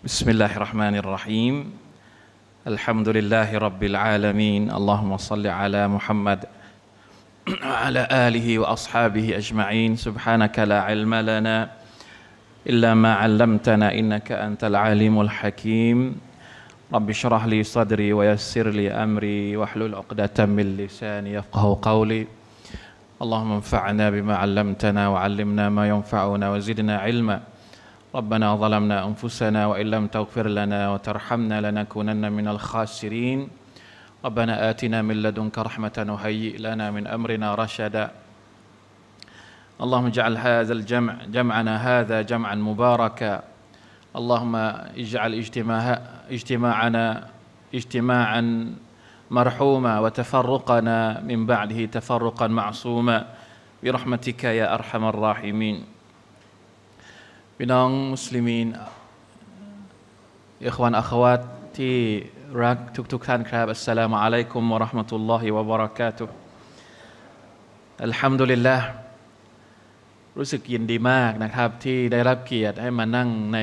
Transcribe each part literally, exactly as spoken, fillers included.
بسم الله الرحمن الرحيم الحمد لله رب العالمين اللهم صل على محمد وعلى آله وأصحابه أجمعين سبحانك لا علم لنا إلا ما علمتنا إنك أنت العليم الحكيم رب اشرح لي صدري ويسر لي أمري واحلل عقدة من لساني يفقهوا قولي اللهم انفعنا بما علمتنا وعلمنا ما ينفعنا وزدنا علما ربنا ظلمنا أنفسنا وإن لم تغفر لنا وترحمنا لنكونن من الخاسرين ربنا آتنا من لدنك رحمة وهيئ لنا من أمرنا رشدا اللهم اجعل هذا الجمع جمعنا هذا جمعا مباركا اللهم اجعل اجتماع اجتماعنا اجتماعا مرحوما وتفرقنا من بعده تفرقا معصوما برحمتك يا أرحم الراحمينพี่น้องมุสลิมีนอิควานอัควาตที่รักทุกๆท่านครับอัสสลามุอะลัยกุมวะเราะห์มะตุลลอฮิวะบะเราะกาตุฮ์อัลฮัมดุลิลลาห์รู้สึกยินดีมากนะครับที่ได้รับเกียรติให้มานั่งใน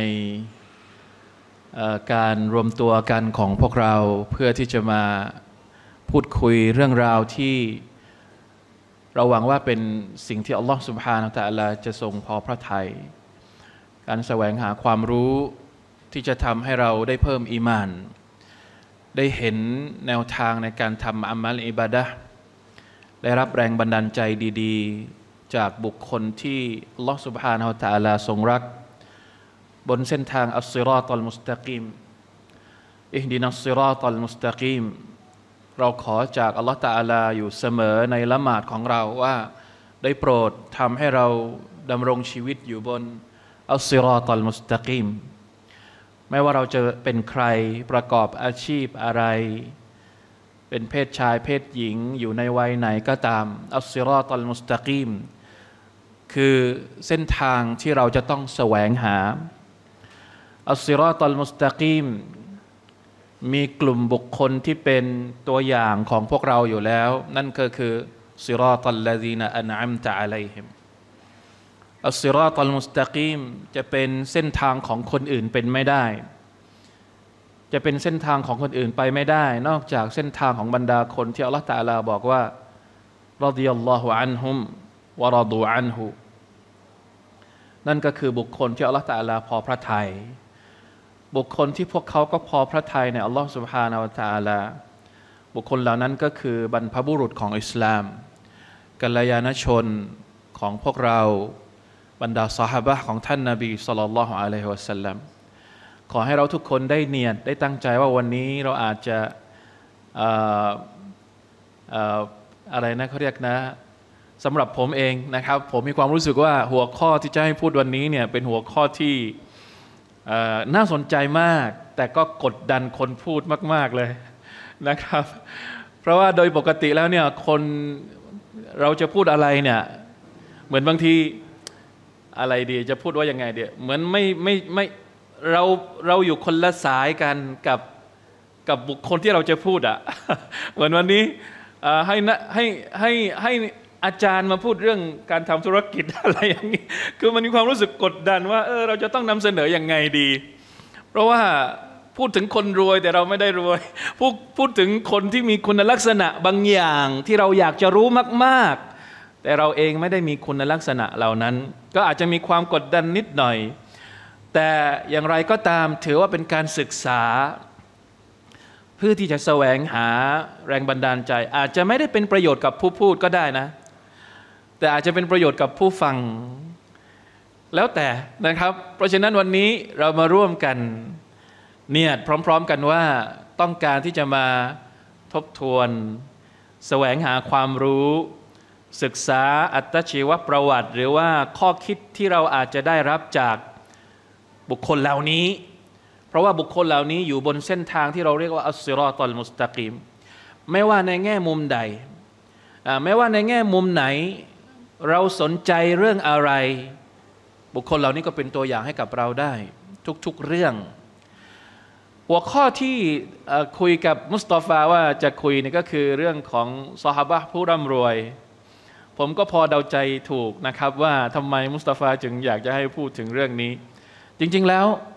การรวมตัวกันของพวกเราเพื่อที่จะมาพูดคุยเรื่องราวที่เราหวังว่าเป็นสิ่งที่อัลลอฮฺซุบฮานะฮูวะตะอาลาจะทรงพอพระทัยการแสวงหาความรู้ที่จะทำให้เราได้เพิ่มอีมานได้เห็นแนวทางในการทำอามัลอิบาดะห์ได้รับแรงบันดาลใจดีๆจากบุคคลที่อัลลอฮฺซุบฮานะฮูวะตะอาลาทรงรักบนเส้นทางอัสซิรอฏอลมุสตะกีมอิฮดินัสซิรอฏอลมุสตะกีมเราขอจากอัลลอฮฺตะอาลาอยู่เสมอในละหมาดของเราว่าได้โปรดทำให้เราดำรงชีวิตอยู่บนอัสซิรอฏอลมุสตะกีมไม่ว่าเราจะเป็นใครประกอบอาชีพอะไรเป็นเพศชายเพศหญิงอยู่ในวัยไหนก็ตามอัสซิรอฏอลมุสตะกีมคือเส้นทางที่เราจะต้องแสวงหาอัสซิรอฏอลมุสตะกีมมีกลุ่มบุคคลที่เป็นตัวอย่างของพวกเราอยู่แล้วนั่นก็คือซิรอฏอลลซีนะอันอัมตะอะลัยฮิมอัสซิรอฏอลมุสตะกีมจะเป็นเส้นทางของคนอื่นเป็นไม่ได้จะเป็นเส้นทางของคนอื่นไปไม่ได้นอกจากเส้นทางของบรรดาคนที่อัลเลาะห์ตะอาลาบอกว่ารอฎิยัลลอฮุอันฮุมวะรอฎูอันฮุนั่นก็คือบุคคลที่อัลเลาะห์ตะอาลาพอพระทัยบุคคลที่พวกเขาก็พอพระทัยในอัลลอฮฺซุบฮานะฮูวะตะอาลาบุคคลเหล่านั้นก็คือบรรพบุรุษของอิสลามกัลยาณชนของพวกเราบรรดาซอฮาบะห์ของท่านนบีศ็อลลัลลอฮุอะลัยฮิวะซัลลัมขอให้เราทุกคนได้เนียดได้ตั้งใจว่าวันนี้เราอาจจะเอ่อเอ่ออะไรนะเขาเรียกนะสำหรับผมเองนะครับผมมีความรู้สึกว่าหัวข้อที่จะให้พูดวันนี้เนี่ยเป็นหัวข้อที่น่าสนใจมากแต่ก็กดดันคนพูดมากๆเลยนะครับเพราะว่าโดยปกติแล้วเนี่ยคนเราจะพูดอะไรเนี่ยเหมือนบางทีอะไรดีจะพูดว่ายังไงเดียเหมือนไม่ไม่ไม่เราเราอยู่คนละสายกันกับกับบุคคลที่เราจะพูดอ่ะ เหมือนวันนี้ให้นะให้ให้ให้อาจารย์มาพูดเรื่องการทำธุรกิจอะไรอย่างนี้คือมันมีความรู้สึกกดดันว่าเออเราจะต้องนำเสนอยังไงดีเพราะว่าพูดถึงคนรวยแต่เราไม่ได้รวยพูดพูดถึงคนที่มีคุณลักษณะบางอย่างที่เราอยากจะรู้มากๆแต่เราเองไม่ได้มีคุณลักษณะเหล่านั้นก็อาจจะมีความกดดันนิดหน่อยแต่อย่างไรก็ตามถือว่าเป็นการศึกษาเพื่อที่จะแสวงหาแรงบันดาลใจอาจจะไม่ได้เป็นประโยชน์กับผู้พูดก็ได้นะแต่อาจจะเป็นประโยชน์กับผู้ฟังแล้วแต่นะครับเพราะฉะนั้นวันนี้เรามาร่วมกันเนี่ยพร้อมๆกันว่าต้องการที่จะมาทบทวนแสวงหาความรู้ศึกษาอัตชีวประวัติหรือว่าข้อคิดที่เราอาจจะได้รับจากบุคคลเหล่านี้เพราะว่าบุคคลเหล่านี้อยู่บนเส้นทางที่เราเรียกว่าอัสซิรอฏอลมุสตะกีมไม่ว่าในแง่มุมใดไม่ว่าในแง่มุมไหนเราสนใจเรื่องอะไรบุคคลเหล่านี้ก็เป็นตัวอย่างให้กับเราได้ทุกๆเรื่องหัวข้อที่คุยกับมุสตอฟาว่าจะคุยนี่ก็คือเรื่องของซอฮาบะห์ผู้ร่ำรวยผมก็พอเดาใจถูกนะครับว่าทำไมมุสตอฟาจึงอยากจะให้พูดถึงเรื่องนี้จริงๆแล้ว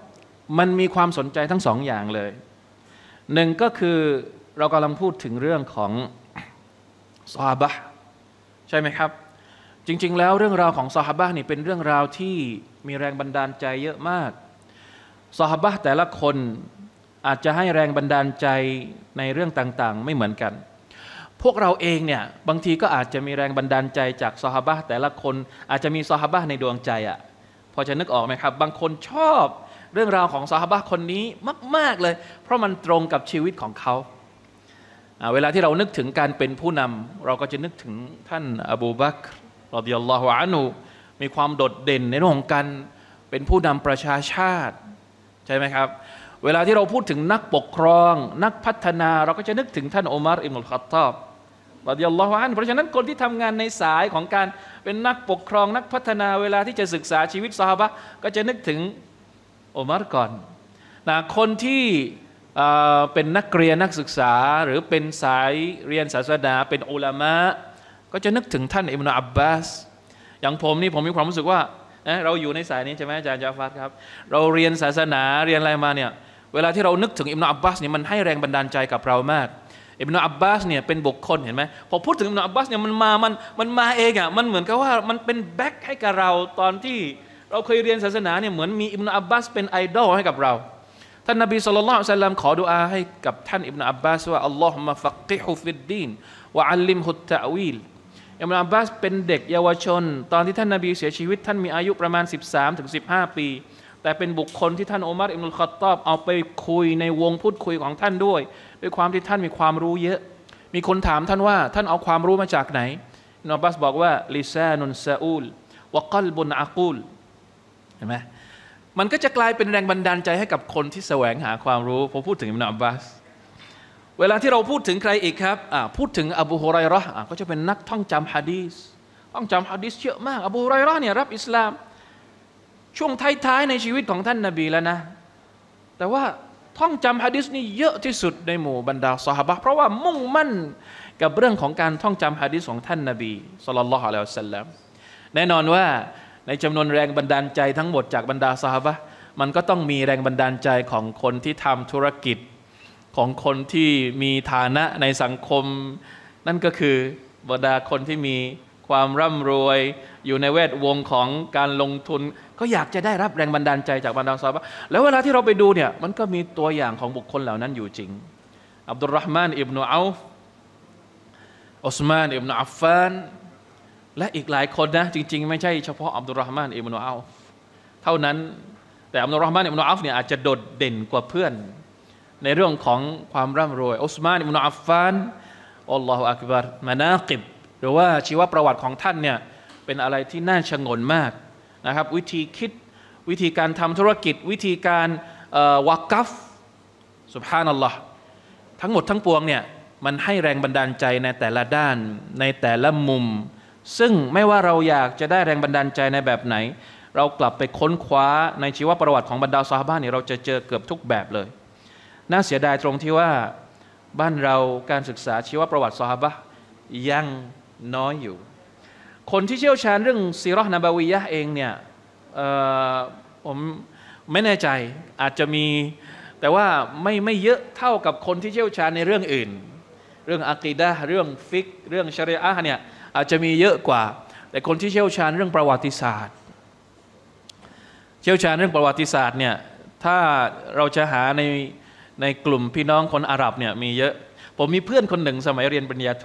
มันมีความสนใจทั้งสองอย่างเลยหนึ่งก็คือเรากำลังพูดถึงเรื่องของซอฮาบะห์ใช่ไหมครับจริงๆแล้วเรื่องราวของซอฮาบะห์นี่เป็นเรื่องราวที่มีแรงบันดาลใจเยอะมากซอฮาบะห์แต่ละคนอาจจะให้แรงบันดาลใจในเรื่องต่างๆไม่เหมือนกันพวกเราเองเนี่ยบางทีก็อาจจะมีแรงบันดาลใจจากซอฮาบะห์แต่ละคนอาจจะมีซอฮาบะห์ในดวงใจอ่ะพอจะนึกออกไหมครับบางคนชอบเรื่องราวของซอฮาบะห์คนนี้มากๆเลยเพราะมันตรงกับชีวิตของเขาเวลาที่เรานึกถึงการเป็นผู้นำเราก็จะนึกถึงท่านอบูบักรรอฎิยัลลอฮุอันฮุมีความโดดเด่นในเรื่องของการเป็นผู้นำประชาชาติใช่ไหมครับเวลาที่เราพูดถึงนักปกครองนักพัฒนาเราก็จะนึกถึงท่านอุมัรอิบนุลค็อฏฏอบรอฎิยัลลอฮุอันฮุเพราะฉะนั้นคนที่ทำงานในสายของการเป็นนักปกครองนักพัฒนาเวลาที่จะศึกษาชีวิตซอฮาบะห์ก็จะนึกถึงอุมัรก่อนนะคนที่เป็นนักเรียนนักศึกษาหรือเป็นสายเรียนศาสนาเป็นอุลามะก็จะนึกถึงท่านอิบนุอับบาสอย่างผมนี่ผมมีความรู้สึกว่าเราอยู่ในสายนี้ใช่ไหมอาจารย์จาฟัดครับเราเรียนศาสนาเรียนอะไรมาเนี่ยเวลาที่เรานึกถึงอิบนุอับบาสเนี่ยมันให้แรงบันดาลใจกับเรามากอิบนุอับบาสเนี่ยเป็นบุคคลเห็นไหมพอพูดถึงอิบนุอับบาสเนี่ยมันมามันมันมาเองอ่ะมันเหมือนกับว่ามันเป็นแบ็คให้กับเราตอนที่เราเคยเรียนศาสนาเนี่ยเหมือนมีอิบนุอับบาสเป็นไอดอลให้กับเราท่านนบีศ็อลลัลลอฮุอะลัยฮิวะซัลลัมขอดุอาให้กับท่านอิบนุอับบาสว่าอัลลอฮุมะฟักกิฮุฟิดดีนวะอัลลิมฮุตตะวีลอิบนุอับบาสเป็นเด็กเยาวชนตอนที่ท่านนบีเสียชีวิตท่านมีอายุประมาณ สิบสามถึงสิบห้า ปีแต่เป็นบุคคลที่ท่านอุมัรอิบนุลค็อฏฏอบเอาไปคุยในวงพูดคุยของท่านด้วยด้วยความที่ท่านมีความรู้เยอะมีคนถามท่านว่าท่านเอาความรู้มาจากไหนอิบนุอับบาสบอกว่าลิซานุนซาอูลวะกัลบุนอะกูลเห็นไหมมันก็จะกลายเป็นแรงบันดาลใจให้กับคนที่แสวงหาความรู้พอพูดถึงอิบนุอับบาสเวลาที่เราพูดถึงใครอีกครับพูดถึงอบูฮุไรเราะห์ก็จะเป็นนักท่องจำหะดีษท่องจำหะดีษเยอะมากอบูฮุไรเราะห์เนี่ยรับอิสลามช่วงท้ายๆในชีวิตของท่านนบีแล้วนะแต่ว่าท่องจำหะดีษนี่เยอะที่สุดในหมู่บรรดาซอฮาบะห์เพราะว่ามุ่งมั่นกับเรื่องของการท่องจำหะดีษของท่านนบีศ็อลลัลลอฮุอะลัยฮิวะซัลลัมแน่นอนว่าในจำนวนแรงบันดาลใจทั้งหมดจากบรรดาซอฮาบะห์มันก็ต้องมีแรงบันดาลใจของคนที่ทำธุรกิจของคนที่มีฐานะในสังคมนั่นก็คือบรรดาคนที่มีความร่ำรวยอยู่ในแวดวงของการลงทุนก็อยากจะได้รับแรงบันดาลใจจากบรรดาซอฮาบะห์แล้วเวลาที่เราไปดูเนี่ยมันก็มีตัวอย่างของบุคคลเหล่านั้นอยู่จริงอับดุลเราะห์มานอิบนุเอาฟอุสมานอิบนุอัฟฟานและอีกหลายคนนะจริงๆไม่ใช่เฉพาะอับดุลเราะห์มานอิบนุเอาฟเท่านั้นแต่อับดุลเราะห์มานอิบนุเอาฟเนี่ยอาจจะโดดเด่นกว่าเพื่อนในเรื่องของความร่ำรวยอุสมานอิบนุอัฟฟานอัลลอฮุอักบัรมานากิบหรือว่าชีวประวัติของท่านเนี่ยเป็นอะไรที่น่าชงนมากนะครับวิธีคิดวิธีการทำธุรกิจวิธีการวากัฟซุบฮานัลลอฮ์ทั้งหมดทั้งปวงเนี่ยมันให้แรงบันดาลใจในแต่ละด้านในแต่ละมุมซึ่งไม่ว่าเราอยากจะได้แรงบันดาลใจในแบบไหนเรากลับไปค้นคว้าในชีวประวัติของบรรดาซอฮาบะห์เนี่ยเราจะเจอเกือบทุกแบบเลยน่าเสียดายตรงที่ว่าบ้านเราการศึกษาชีวประวัติซอฮาบะห์ยังน้อยอยู่คนที่เชี่ยวชาญเรื่องซีเราะห์นบวียะห์เองเนี่ยผมไม่แน่ใจอาจจะมีแต่ว่าไม่ไม่เยอะเท่ากับคนที่เชี่ยวชาญในเรื่องอื่นเรื่องอะกีดะห์เรื่องฟิกห์เรื่องชะรีอะห์เนี่ยอาจจะมีเยอะกว่าแต่คนที่เชี่ยวชาญเรื่องประวัติศาสตร์เชี่ยวชาญเรื่องประวัติศาสตร์เนี่ยถ้าเราจะหาในในกลุ่มพี่น้องคนอาหรับเนี่ยมีเยอะผมมีเพื่อนคนหนึ่งสมัยเรียนปริญญาโท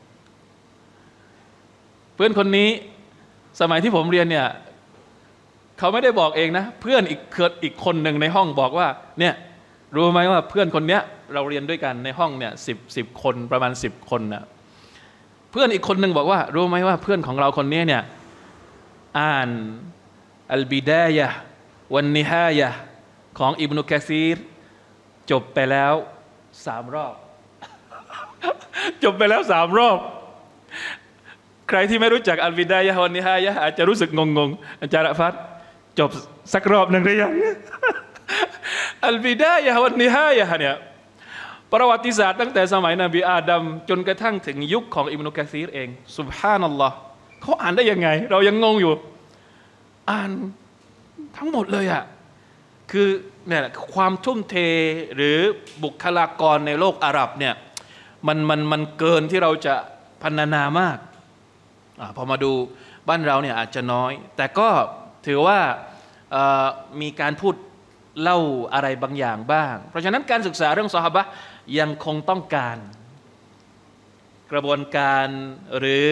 เพื่อนคนนี้สมัยที่ผมเรียนเนี่ยเขาไม่ได้บอกเองนะเพื่อนอีกเกิดอีกคนหนึ่งในห้องบอกว่าเนี่ยรู้ไหมว่าเพื่อนคนเนี้ยเราเรียนด้วยกันในห้องเนี่ยสิบสิบคนประมาณสิบคนนะเพื่อนอีกคนหนึ่งบอกว่ารู้ไหมว่าเพื่อนของเราคนนี้เนี่ยอ่านอัลบิดายะห์วันนิฮายะห์ของอิบนุกะซีรจบไปแล้วสามรอบจบไปแล้วสามรอบใครที่ไม่รู้จักอัลบิดายะห์วันนิฮายะห์อาจจะรู้สึกงงๆอาจารย์อะฟัดจบสักรอบหนึ่งหรือยังอัลบิดายะห์วันนิฮายะห์เนี่ยประวัติศาสตร์ตั้งแต่สมัยนบีอาดัมจนกระทั่งถึงยุคของอิบนุกะซีรเองซุบฮานัลลอฮ์เขาอ่านได้ยังไงเรายังงงอยู่อ่านทั้งหมดเลยอ่ะคือเนี่ยความทุ่มเทหรือบุคลากรในโลกอาหรับเนี่ยมันมันมันเกินที่เราจะพรรณนามากอพอมาดูบ้านเราเนี่ยอาจจะน้อยแต่ก็ถือว่ามีการพูดเล่าอะไรบางอย่างบ้างเพราะฉะนั้นการศึกษาเรื่องซอฮาบะห์ยังคงต้องการกระบวนการหรือ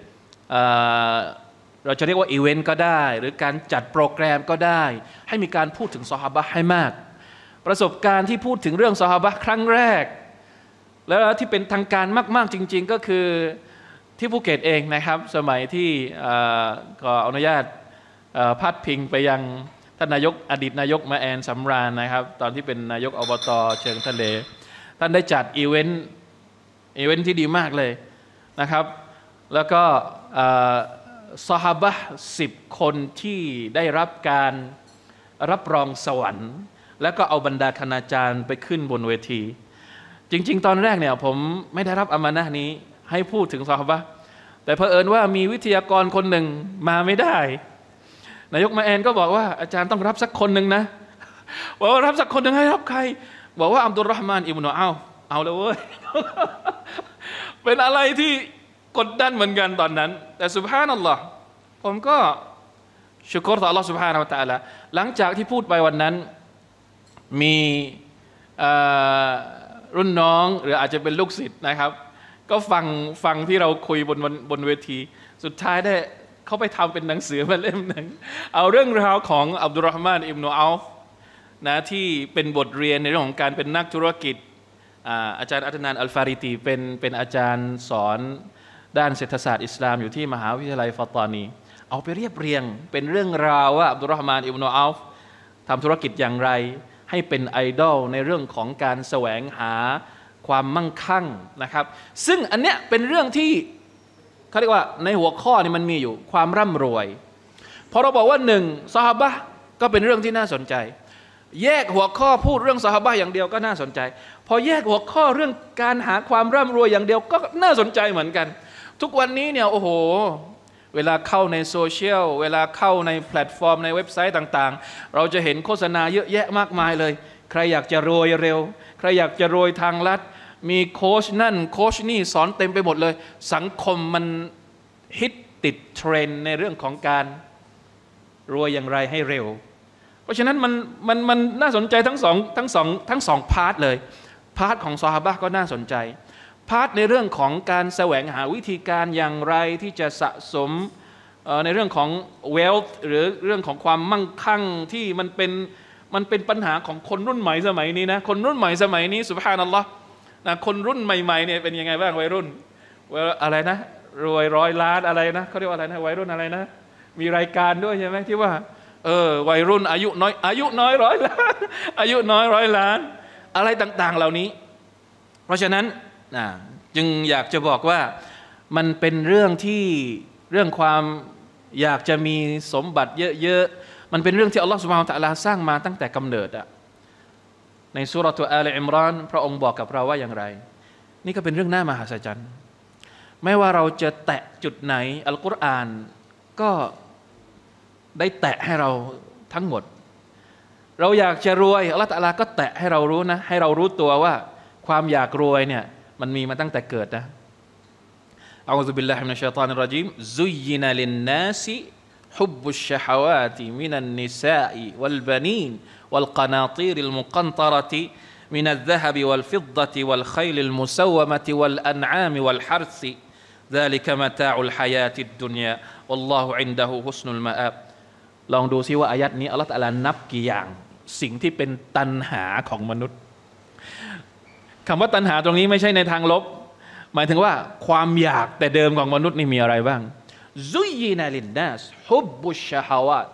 เราจะเรียกว่าอีเวนต์ก็ได้หรือการจัดโปรแกรมก็ได้ให้มีการพูดถึงซอฮาบะห์ให้มากประสบการณ์ที่พูดถึงเรื่องซอฮาบะห์ครั้งแรกแล้วที่เป็นทางการมากๆจริงๆก็คือที่ภูเก็ตเองนะครับสมัยที่ก็อนุญาตพาดพิงไปยังท่านนายกอดีตนายกมาแอนสำราญนะครับตอนที่เป็นนายกอบต.เชิงทะเลท่านได้จัดอีเวนต์อีเวนต์ที่ดีมากเลยนะครับแล้วก็ซอฮาบะห์สิบคนที่ได้รับการรับรองสวรรค์แล้วก็เอาบรรดาคณาจารย์ไปขึ้นบนเวทีจริงๆตอนแรกเนี่ยผมไม่ได้รับอามานะห์นี้ให้พูดถึงซอฮาบะห์แต่เผอิญว่ามีวิทยากรคนหนึ่งมาไม่ได้นายกมาแอนก็บอกว่าอาจารย์ต้องรับสักคนหนึ่งนะบอกว่ารับสักคนหนึ่งให้รับใครบอกว่าอับดุลเราะห์มานอิบนุเอาฟเอาเลยเว้ย เป็นอะไรที่กดดันเหมือนกันตอนนั้นแต่ซุบฮานัลลอฮ์ผมก็ชุกรต่ออัลลอฮ์ซุบฮานะฮูวะตะอาลาหลังจากที่พูดไปวันนั้นมีรุ่นน้องหรืออาจจะเป็นลูกศิษย์นะครับก็ฟังฟังที่เราคุยบนบนเวทีสุดท้ายได้เขาไปทำเป็นหนังสือมาเล่มหนึ่งเอาเรื่องราวของอับดุลเราะห์มานอิบนุเอาฟนะที่เป็นบทเรียนในเรื่องของการเป็นนักธุรกิจอาจารย์อัตนานอัลฟาริตีเป็นเป็นอาจารย์สอนด้านเศรษฐศาสตร์อิสลามอยู่ที่มหาวิทยาลัยฟาตานีเอาไปเรียบเรียงเป็นเรื่องราวว่าอับดุลเราะห์มานอิบนุเอาฟทำธุรกิจอย่างไรให้เป็นไอดอลในเรื่องของการแสวงหาความมั่งคั่งนะครับซึ่งอันเนี้ยเป็นเรื่องที่เขาเรียกว่าในหัวข้อนี่มันมีอยู่ความร่ำรวยพอเราบอกว่าหนึ่งซอฮาบะห์ก็เป็นเรื่องที่น่าสนใจแยกหัวข้อพูดเรื่องซอฮาบะห์อย่างเดียวก็น่าสนใจพอแยกหัวข้อเรื่องการหาความร่ำรวยอย่างเดียวก็น่าสนใจเหมือนกันทุกวันนี้เนี่ยโอ้โหเวลาเข้าในโซเชียลเวลาเข้าในแพลตฟอร์มในเว็บไซต์ต่างๆเราจะเห็นโฆษณาเยอะแยะมากมายเลยใครอยากจะรวยเร็วใครอยากจะรวยทางลัดมีโค้ชนั่นโค้ชนี่สอนเต็มไปหมดเลยสังคมมันฮิตติดเทรนด์ในเรื่องของการรวยอย่างไรให้เร็วเพราะฉะนั้นมันมันมันน่าสนใจทั้งสองทั้งสองทั้งสองพาร์ทเลยพาร์ทของซอฮาบะห์ก็น่าสนใจพาร์ทในเรื่องของการแสวงหาวิธีการอย่างไรที่จะสะสมในเรื่องของ wealth หรือเรื่องของความมั่งคั่งที่มันเป็นมันเป็นปัญหาของคนรุ่นใหม่สมัยนี้นะคนรุ่นใหม่สมัยนี้ซุบฮานัลลอฮ์นะคนรุ่นใหม่ๆเนี่ยเป็นยังไงบ้างวัยรุ่นอะไรนะรวยร้อยล้านอะไรนะเขาเรียกว่าอะไรนะวัยรุ่นอะไรนะมีรายการด้วยใช่ไหมที่ว่าเออวัยรุ่นอายุน้อยอายุน้อยร้อยล้านอายุน้อยร้อยล้านอะไรต่างๆเหล่านี้เพราะฉะนั้นจึงอยากจะบอกว่ามันเป็นเรื่องที่เรื่องความอยากจะมีสมบัติเยอะๆมันเป็นเรื่องที่อัลลอฮฺซุบฮานะฮูวะตะอาลาสร้างมาตั้งแต่กำเนิดอะในซูเราะตุอาลอิมรอนพระองค์บอกกับเราว่าอย่างไรนี่ก็เป็นเรื่องน่ามหัศจรรย์ไม่ว่าเราจะแตะจุดไหนอัลกุรอานก็ได้แตะให้เราทั้งหมดเราอยากจะรวยอัลเลาะห์ตะอาลาก็แตะให้เรารู้นะให้เรารู้ตัวว่าความอยากรวยเนี่ยมันมีมาตั้งแต่เกิดนะอะอูซุบิลลาฮิมินัชชัยฏอนิรเราะญีมซุยยินะลินนาซิฮุบบุชชะฮาวาติมินันนิซาอิวัลบะนีนวัลกะนาตีริลมุกันตะเราะติมินัลซะฮบวัลฟิฎฎะติวัลค็ยลิลมุซาววะมะติวัลอันอามวัลฮัรซิ ذلك متاع الحياة الدنيا والله عنده حسن المآب ลองดูซิว่าอายัดนี้อัลเลาะห์ตะอาลานับกี่อย่างสิ่งที่เป็นตัณหาของมนุษย์คำว่าตัณหาตรงนี้ไม่ใช่ในทางลบหมายถึงว่าความอยากแต่เดิมของมนุษย์นี่มีอะไรบ้างซุยยินะลินนัสฮุบบุชชะฮาวาต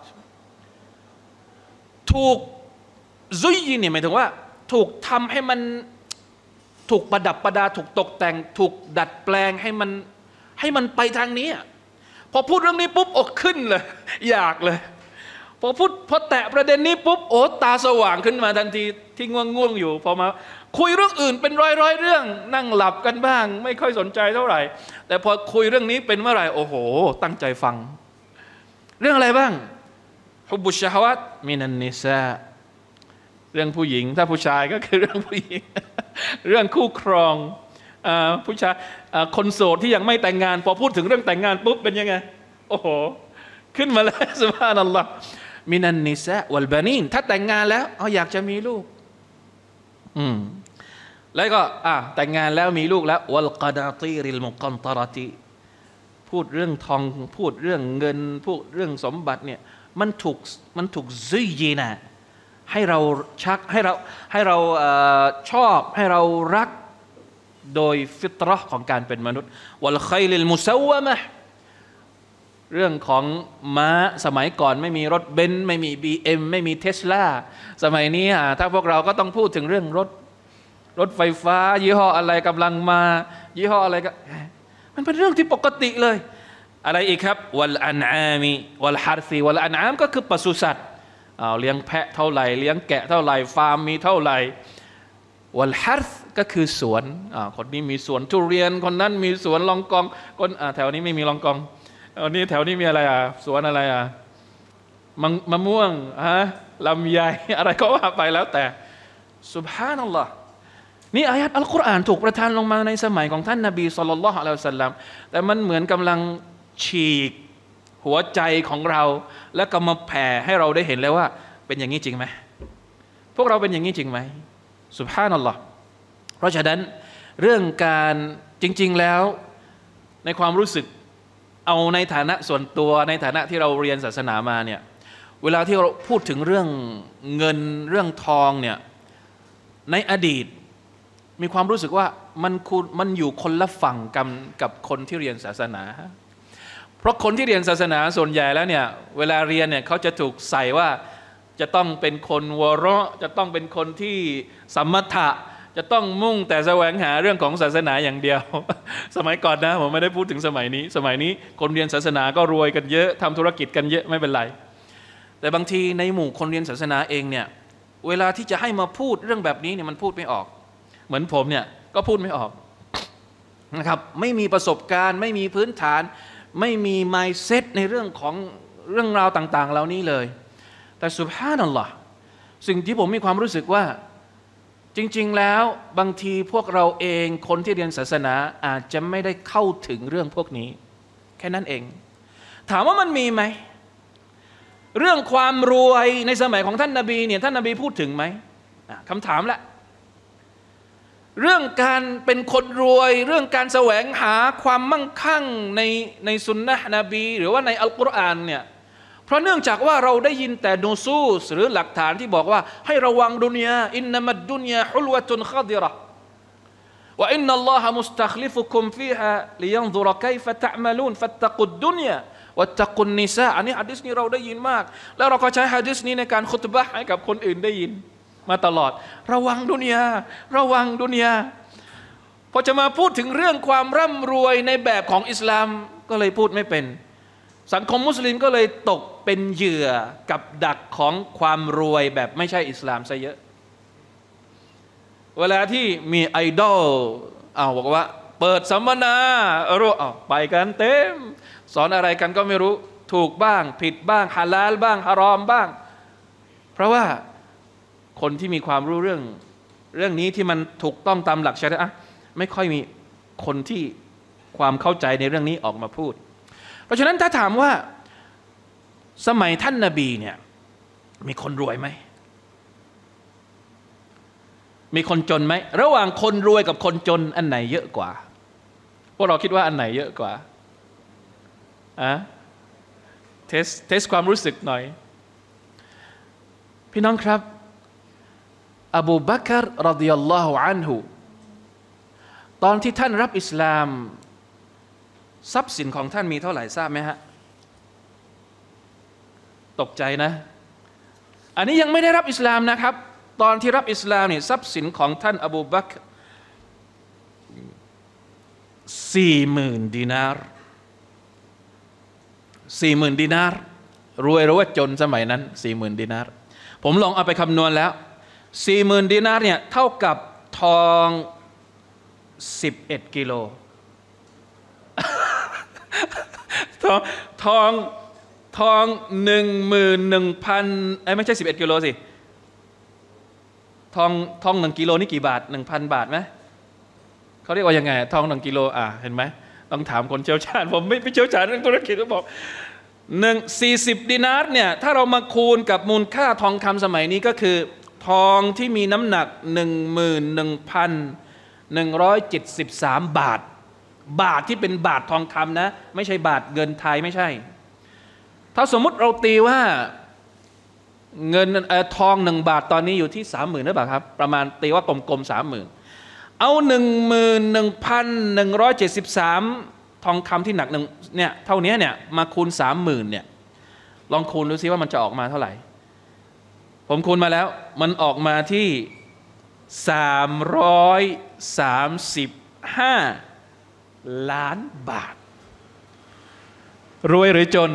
ถูกซุยยินเนี่ยหมายถึงว่าถูกทำให้มันถูกประดับประดาถูกตกแต่งถูกดัดแปลงให้มันให้มันไปทางนี้พอพูดเรื่องนี้ปุ๊บอกขึ้นเลยอยากเลยพอพูดพอแตะประเด็นนี้ปุ๊บโอ้ตาสว่างขึ้นมาทันทีที่ง่วงง่วงอยู่พอมาคุยเรื่องอื่นเป็นร้อยร้อยเรื่องนั่งหลับกันบ้างไม่ค่อยสนใจเท่าไหร่แต่พอคุยเรื่องนี้เป็นเมื่อไหร่โอ้โหตั้งใจฟังเรื่องอะไรบ้างฮุบบุชชะฮาวาตมินันนิซาเรื่องผู้หญิงถ้าผู้ชายก็คือเรื่องผู้หญิง เรื่องคู่ครองผู้ชายคนโสดที่ยังไม่แต่งงานพอพูดถึงเรื่องแต่งงานปุ๊บเป็นยังไงโอ้โหขึ้นมาแล้วซุบฮานัลลอฮ์มินันนิสาวัลบานีนถ้าแต่งงานแล้วอ๋ออยากจะมีลูกอืมแล้วก็อ่ะแต่งงานแล้วมีลูกแล้ววัลกอดาตีริลมุกันตารติพูดเรื่องทองพูดเรื่องเงินพูดเรื่องสมบัติเนี่ยมันถูกมันถูกซุยยีนะให้เราชักให้เราให้เราเอ่อชอบให้เรารักโดยฟิตเราะห์ของการเป็นมนุษย์วัลค็อยลิลมุซาววะมะห์เรื่องของม้าสมัยก่อนไม่มีรถเบนซ์ไม่มี บี เอ็ม ไม่มีเทสลาสมัยนี้ถ้าพวกเราก็ต้องพูดถึงเรื่องรถรถไฟฟ้ายี่ห้ออะไรกำลังมายี่ห้ออะไรก็มันเป็นเรื่องที่ปกติเลยอะไรอีกครับวัลอันอามีวัลฮาร์ซีวัลอันอามก็คือปศุสัตว์เอาเลี้ยงแพะเท่าไหร่เลี้ยงแกะเท่าไหร่ฟาร์มมีเท่าไหร่วัลฮาร์ซก็คือสวนคนนี้มีสวนทุเรียนคนนั้นมีสวนลองกองคนแถวนี้ไม่มีลองกองอันนี้แถวนี้มีอะไรอ่ะสวนอะไรอ่ะมะมะม่วงฮะลำไยอะไรก็ว่าไปแล้วแต่ซุบฮานัลลอฮ์นี่อายะห์อัลกุรอานถูกประทานลงมาในสมัยของท่านนบีศ็อลลัลลอฮุอะลัยฮิวะซัลลัมแต่มันเหมือนกำลังฉีกหัวใจของเราแล้วก็มาแผ่ให้เราได้เห็นแล้วว่าเป็นอย่างนี้จริงไหมพวกเราเป็นอย่างนี้จริงไหมซุบฮานัลลอฮ์เพราะฉะนั้นเรื่องการจริงๆแล้วในความรู้สึกเอาในฐานะส่วนตัวในฐานะที่เราเรียนศาสนามาเนี่ยเวลาที่เราพูดถึงเรื่องเงินเรื่องทองเนี่ยในอดีตมีความรู้สึกว่ามันคุณมันอยู่คนละฝั่งกับกับคนที่เรียนศาสนาเพราะคนที่เรียนศาสนาส่วนใหญ่แล้วเนี่ยเวลาเรียนเนี่ยเขาจะถูกใส่ว่าจะต้องเป็นคนวะเราะจะต้องเป็นคนที่สมถะจะต้องมุ่งแต่แสวงหาเรื่องของศาสนาอย่างเดียว สมัยก่อนนะผมไม่ได้พูดถึงสมัยนี้สมัยนี้คนเรียนศาสนาก็รวยกันเยอะทำธุรกิจกันเยอะไม่เป็นไรแต่บางทีในหมู่คนเรียนศาสนาเองเนี่ยเวลาที่จะให้มาพูดเรื่องแบบนี้เนี่ยมันพูดไม่ออกเหมือนผมเนี่ยก็พูดไม่ออกนะครับไม่มีประสบการณ์ไม่มีพื้นฐานไม่มี mindset ในเรื่องของเรื่องราวต่างๆเหล่านี้เลยแต่ซุบฮานัลลอฮ์สิ่งที่ผมมีความรู้สึกว่าจริงๆแล้วบางทีพวกเราเองคนที่เรียนศาสนาอาจจะไม่ได้เข้าถึงเรื่องพวกนี้แค่นั้นเองถามว่ามันมีไหมเรื่องความรวยในสมัยของท่านนบีเนี่ยท่านนบีพูดถึงไหมคำถามละเรื่องการเป็นคนรวยเรื่องการแสวงหาความมั่งคั่งในในสุนนะห์นบีหรือว่าในอัลกุรอานเนี่ยเพราะเนื่องจากว่าเราได้ยินแต่นูซูสหรือหลักฐานที่บอกว่าให้ระวังดุนยาอินนัมัดดุนยาฮุลวะตุนคอดิเราะห์วะอินนัลลอฮะมุสตัคลิฟุคุมฟีฮาลิยันซุรไคฟะตะอ์มะลูนฟัตตะกุดดุนยาวัตตะกุนนิซาอันนี้หะดีษนี้เราได้ยินมากแล้วเราก็ใช้หะดีษนี้ในการคุตบะห์ให้กับคนอื่นได้ยินมาตลอดระวังดุนยาระวังดุนยาพอจะมาพูดถึงเรื่องความร่ำรวยในแบบของอิสลามก็เลยพูดไม่เป็นสังคมมุสลิมก็เลยตกเป็นเหยื่อกับดักของความรวยแบบไม่ใช่อิสลามซะเยอะเวลาที่มีไอดอลอ้าวบอกว่าเปิดสัมมนารู้อ้าวไปกันเต็มสอนอะไรกันก็ไม่รู้ถูกบ้างผิดบ้างฮาลาลบ้างฮารอมบ้างเพราะว่าคนที่มีความรู้เรื่องเรื่องนี้ที่มันถูกต้องตามหลักชะรีอะห์ไม่ค่อยมีคนที่ความเข้าใจในเรื่องนี้ออกมาพูดเพราะฉะนั้นถ้าถามว่าสมัยท่านนบีเนี่ยมีคนรวยไหมมีคนจนไหมระหว่างคนรวยกับคนจนอันไหนเยอะกว่าพวกเราคิดว่าอันไหนเยอะกว่าอะเทสเทสความรู้สึกหน่อยพี่น้องครับอบูบักรรอฎิยัลลอฮุอันฮุตอนที่ท่านรับอิสลามทรัพย์สินของท่านมีเท่าไหร่ทราบไหมฮะตกใจนะอันนี้ยังไม่ได้รับอิสลามนะครับตอนที่รับอิสลามเนี่ยทรัพย์สินของท่านอบูบักรสี่หมื่นดินาร์สี่หมื่นดินาร์รวยหรือว่าจนสมัยนั้นสี่หมื่นดินาร์ผมลองเอาไปคำนวณแล้วสี่หมื่นดินาร์เนี่ยเท่ากับทองสิบเอ็ดกิโลทองทองทองหนึ่งหมื่นหนึ่งพันไอ้ไม่ใช่สิบเอ็ดกิโลสิทองทองหนึ่งกิโลนี่กี่บาทหนึ่งพันบาทไหมเขาเรียกว่ายังไงทองหนึ่งกิโลอ่ะเห็นไหมต้องถามคนเชี่ยวชาญผมไม่ไม่เชี่ยวชาญเรื่องธุรกิจก็บอกหนึ่งสี่สิบดินาร์เนี่ยถ้าเรามาคูณกับมูลค่าทองคำสมัยนี้ก็คือทองที่มีน้ำหนักหนึ่งหมื่นหนึ่งพันหนึ่งร้อยเจ็ดสิบสามบาทบาทที่เป็นบาททองคำนะไม่ใช่บาทเงินไทยไม่ใช่ถ้าสมมุติเราตีว่าเงินเอ่อทองหนึ่งบาทตอนนี้อยู่ที่สามหมื่นหรือเปล่าครับประมาณตีว่ากลมๆสามหมื่นเอาหนึ่งหมื่นหนึ่งพันหนึ่งร้อยเจ็ดสิบสามทองคำที่หนักหนึ่งเนี่ยเท่านี้เนี่ยมาคูณสามหมื่นเนี่ยลองคูณดูซิว่ามันจะออกมาเท่าไหร่ผมคูณมาแล้วมันออกมาที่สามร้อยสามสิบห้าล้านบาทรวยหรือจน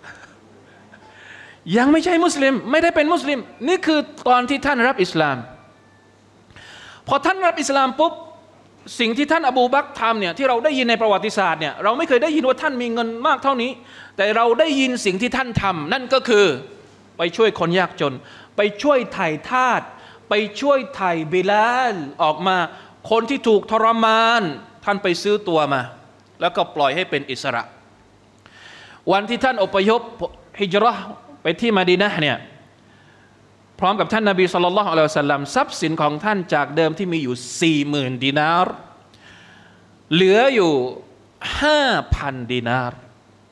ยังไม่ใช่มุสลิมไม่ได้เป็นมุสลิมนี่คือตอนที่ท่านรับอิสลามพอท่านรับอิสลามปุ๊บสิ่งที่ท่านอบูบักรทำเนี่ยที่เราได้ยินในประวัติศาสตร์เนี่ยเราไม่เคยได้ยินว่าท่านมีเงินมากเท่านี้แต่เราได้ยินสิ่งที่ท่านทำนั่นก็คือไปช่วยคนยากจนไปช่วยไถ่ทาสไปช่วยไถ่บิลาลออกมาคนที่ถูกทรมานท่านไปซื้อตัวมาแล้วก็ปล่อยให้เป็นอิสระวันที่ท่านอพยพฮิจเราะห์ไปที่มะดีนะห์เนี่ยพร้อมกับท่านนบีศ็อลลัลลอฮุอะลัยฮิวะซัลลัมทรัพย์สินของท่านจากเดิมที่มีอยู่ สี่หมื่น ดินาร์เหลืออยู่ ห้าพัน ดินาร์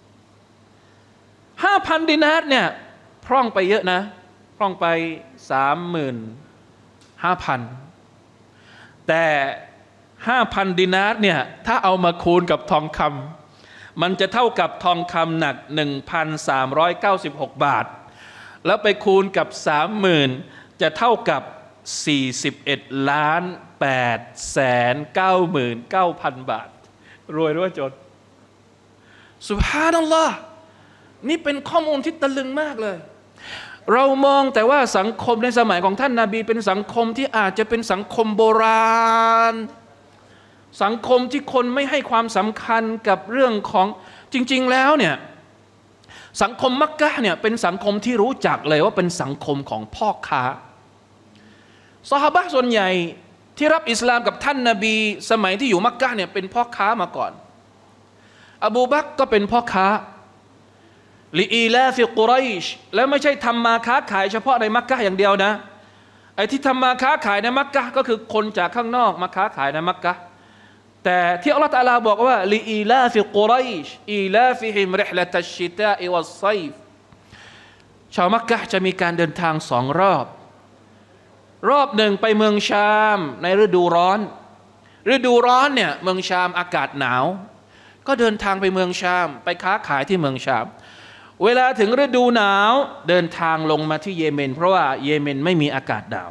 ห้าพัน ดินาร์เนี่ยพร่องไปเยอะนะพร่องไป สามหมื่นห้าพัน แต่ ห้าพัน ดินาร์เนี่ยถ้าเอามาคูณกับทองคำมันจะเท่ากับทองคำหนัก หนึ่งพันสามร้อยเก้าสิบหก บาทแล้วไปคูณกับ สามหมื่น จะเท่ากับ สี่สิบเอ็ดล้านแปดแสนเก้าหมื่นเก้าพัน บาทรวยหรือว่าจนซุบฮานัลลอฮ์นี่เป็นข้อมูลที่ตะลึงมากเลยเรามองแต่ว่าสังคมในสมัยของท่านนบีเป็นสังคมที่อาจจะเป็นสังคมโบราณสังคมที่คนไม่ให้ความสำคัญกับเรื่องของจริงๆแล้วเนี่ยสังคมมักกะห์เนี่ยเป็นสังคมที่รู้จักเลยว่าเป็นสังคมของพ่อค้าซอฮาบะห์ส่วนใหญ่ที่รับอิสลามกับท่านนบีสมัยที่อยู่มักกะห์เนี่ยเป็นพ่อค้ามาก่อนอบูบักรก็เป็นพ่อค้าลิอีลาฟิกุไรชแล้วไม่ใช่ทำมาค้าขายเฉพาะในมักกะห์อย่างเดียวนะไอ้ที่ทำมาค้าขายในมักกะห์ก็คือคนจากข้างนอกมาค้าขายในมักกะห์แต่ที่อัลลอฮฺตะอาลาบอกว่าลิอีลาฟิกุไรชอีลาฟิฮิมริห์ละตัชชิตาอิวัศซัยฟชาวมักกะห์จะมีการเดินทางสองรอบรอบหนึ่งไปเมืองชามในฤดูร้อนฤดูร้อนเนี่ยเมืองชามอากาศหนาวก็เดินทางไปเมืองชามไปค้าขายที่เมืองชามเวลาถึงฤดูหนาวเดินทางลงมาที่เยเมนเพราะว่าเยเมนไม่มีอากาศหนาว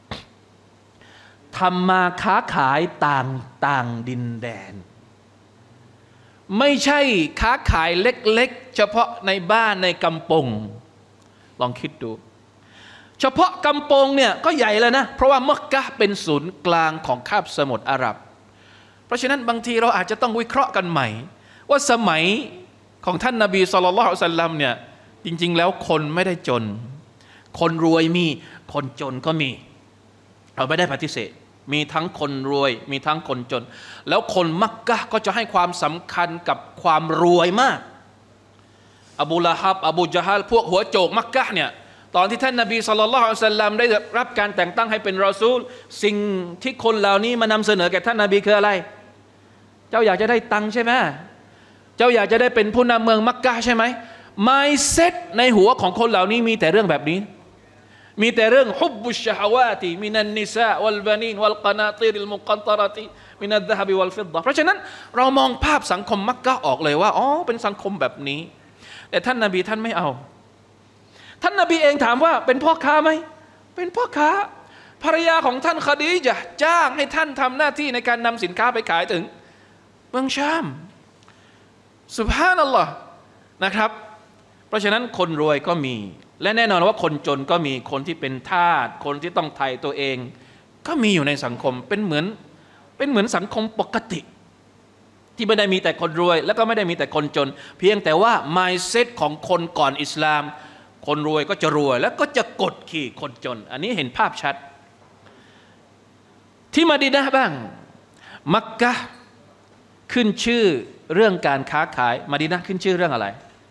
ทำมาค้าขายต่างต่างดินแดนไม่ใช่ค้าขายเล็กๆเฉพาะในบ้านในกำปงลองคิดดูเฉพาะกำปงเนี่ยก็ใหญ่แล้วนะเพราะว่ามักกะห์เป็นศูนย์กลางของคาบสมุทรอาหรับเพราะฉะนั้นบางทีเราอาจจะต้องวิเคราะห์กันใหม่ว่าสมัยของท่านนบีศ็อลลัลลอฮุอะลัยฮิวะซัลลัมเนี่ยจริงๆแล้วคนไม่ได้จนคนรวยมีคนจนก็มีเราไม่ได้ปฏิเสธมีทั้งคนรวยมีทั้งคนจนแล้วคนมักกะห์ก็จะให้ความสำคัญกับความรวยมากอบูละฮับอบูญะฮัลพวกหัวโจกมักกะห์เนี่ยตอนที่ท่านนบีศ็อลลัลลอฮุอะลัยฮิวะซัลลัมได้รับการแต่งตั้งให้เป็นรอซูลสิ่งที่คนเหล่านี้มานำเสนอแก่ท่านนบีคืออะไรเจ้าอยากจะได้ตังค์ใช่ไหมเจ้าอยากจะได้เป็นผู้นำเมืองมักกะห์ใช่ไหม mindset ในหัวของคนเหล่านี้มีแต่เรื่องแบบนี้มีแต่เรื่องฮุบบุชชะฮาวาติมินันนิซาวัลบานีนวัลกะนาติริลมุกันตะรติมินัลซะฮบวัลฟิดดะห์เพราะฉะนั้นเรามองภาพสังคมมักกะห์ออกเลยว่าอ๋อเป็นสังคมแบบนี้แต่ท่านนบีท่านไม่เอาท่านนบีเองถามว่าเป็นพ่อค้าไหมเป็นพ่อค้าภรรยาของท่านคดีญะห์จ้างให้ท่านทำหน้าที่ในการนำสินค้าไปขายถึงเมืองชามซุบฮานัลลอฮ์นะครับเพราะฉะนั้นคนรวยก็มีและแน่นอนว่าคนจนก็มีคนที่เป็นทาสคนที่ต้องไถ่ตัวเองก็มีอยู่ในสังคมเป็นเหมือนเป็นเหมือนสังคมปกติที่ไม่ได้มีแต่คนรวยแล้วก็ไม่ได้มีแต่คนจนเพียงแต่ว่า mindset ของคนก่อนอิสลามคนรวยก็จะรวยแล้วก็จะกดขี่คนจนอันนี้เห็นภาพชัดที่มะดีนะห์บ้างมักกะฮ์ขึ้นชื่อเรื่องการค้าขายมะดีนะห์ขึ้นชื่อเรื่องอะไร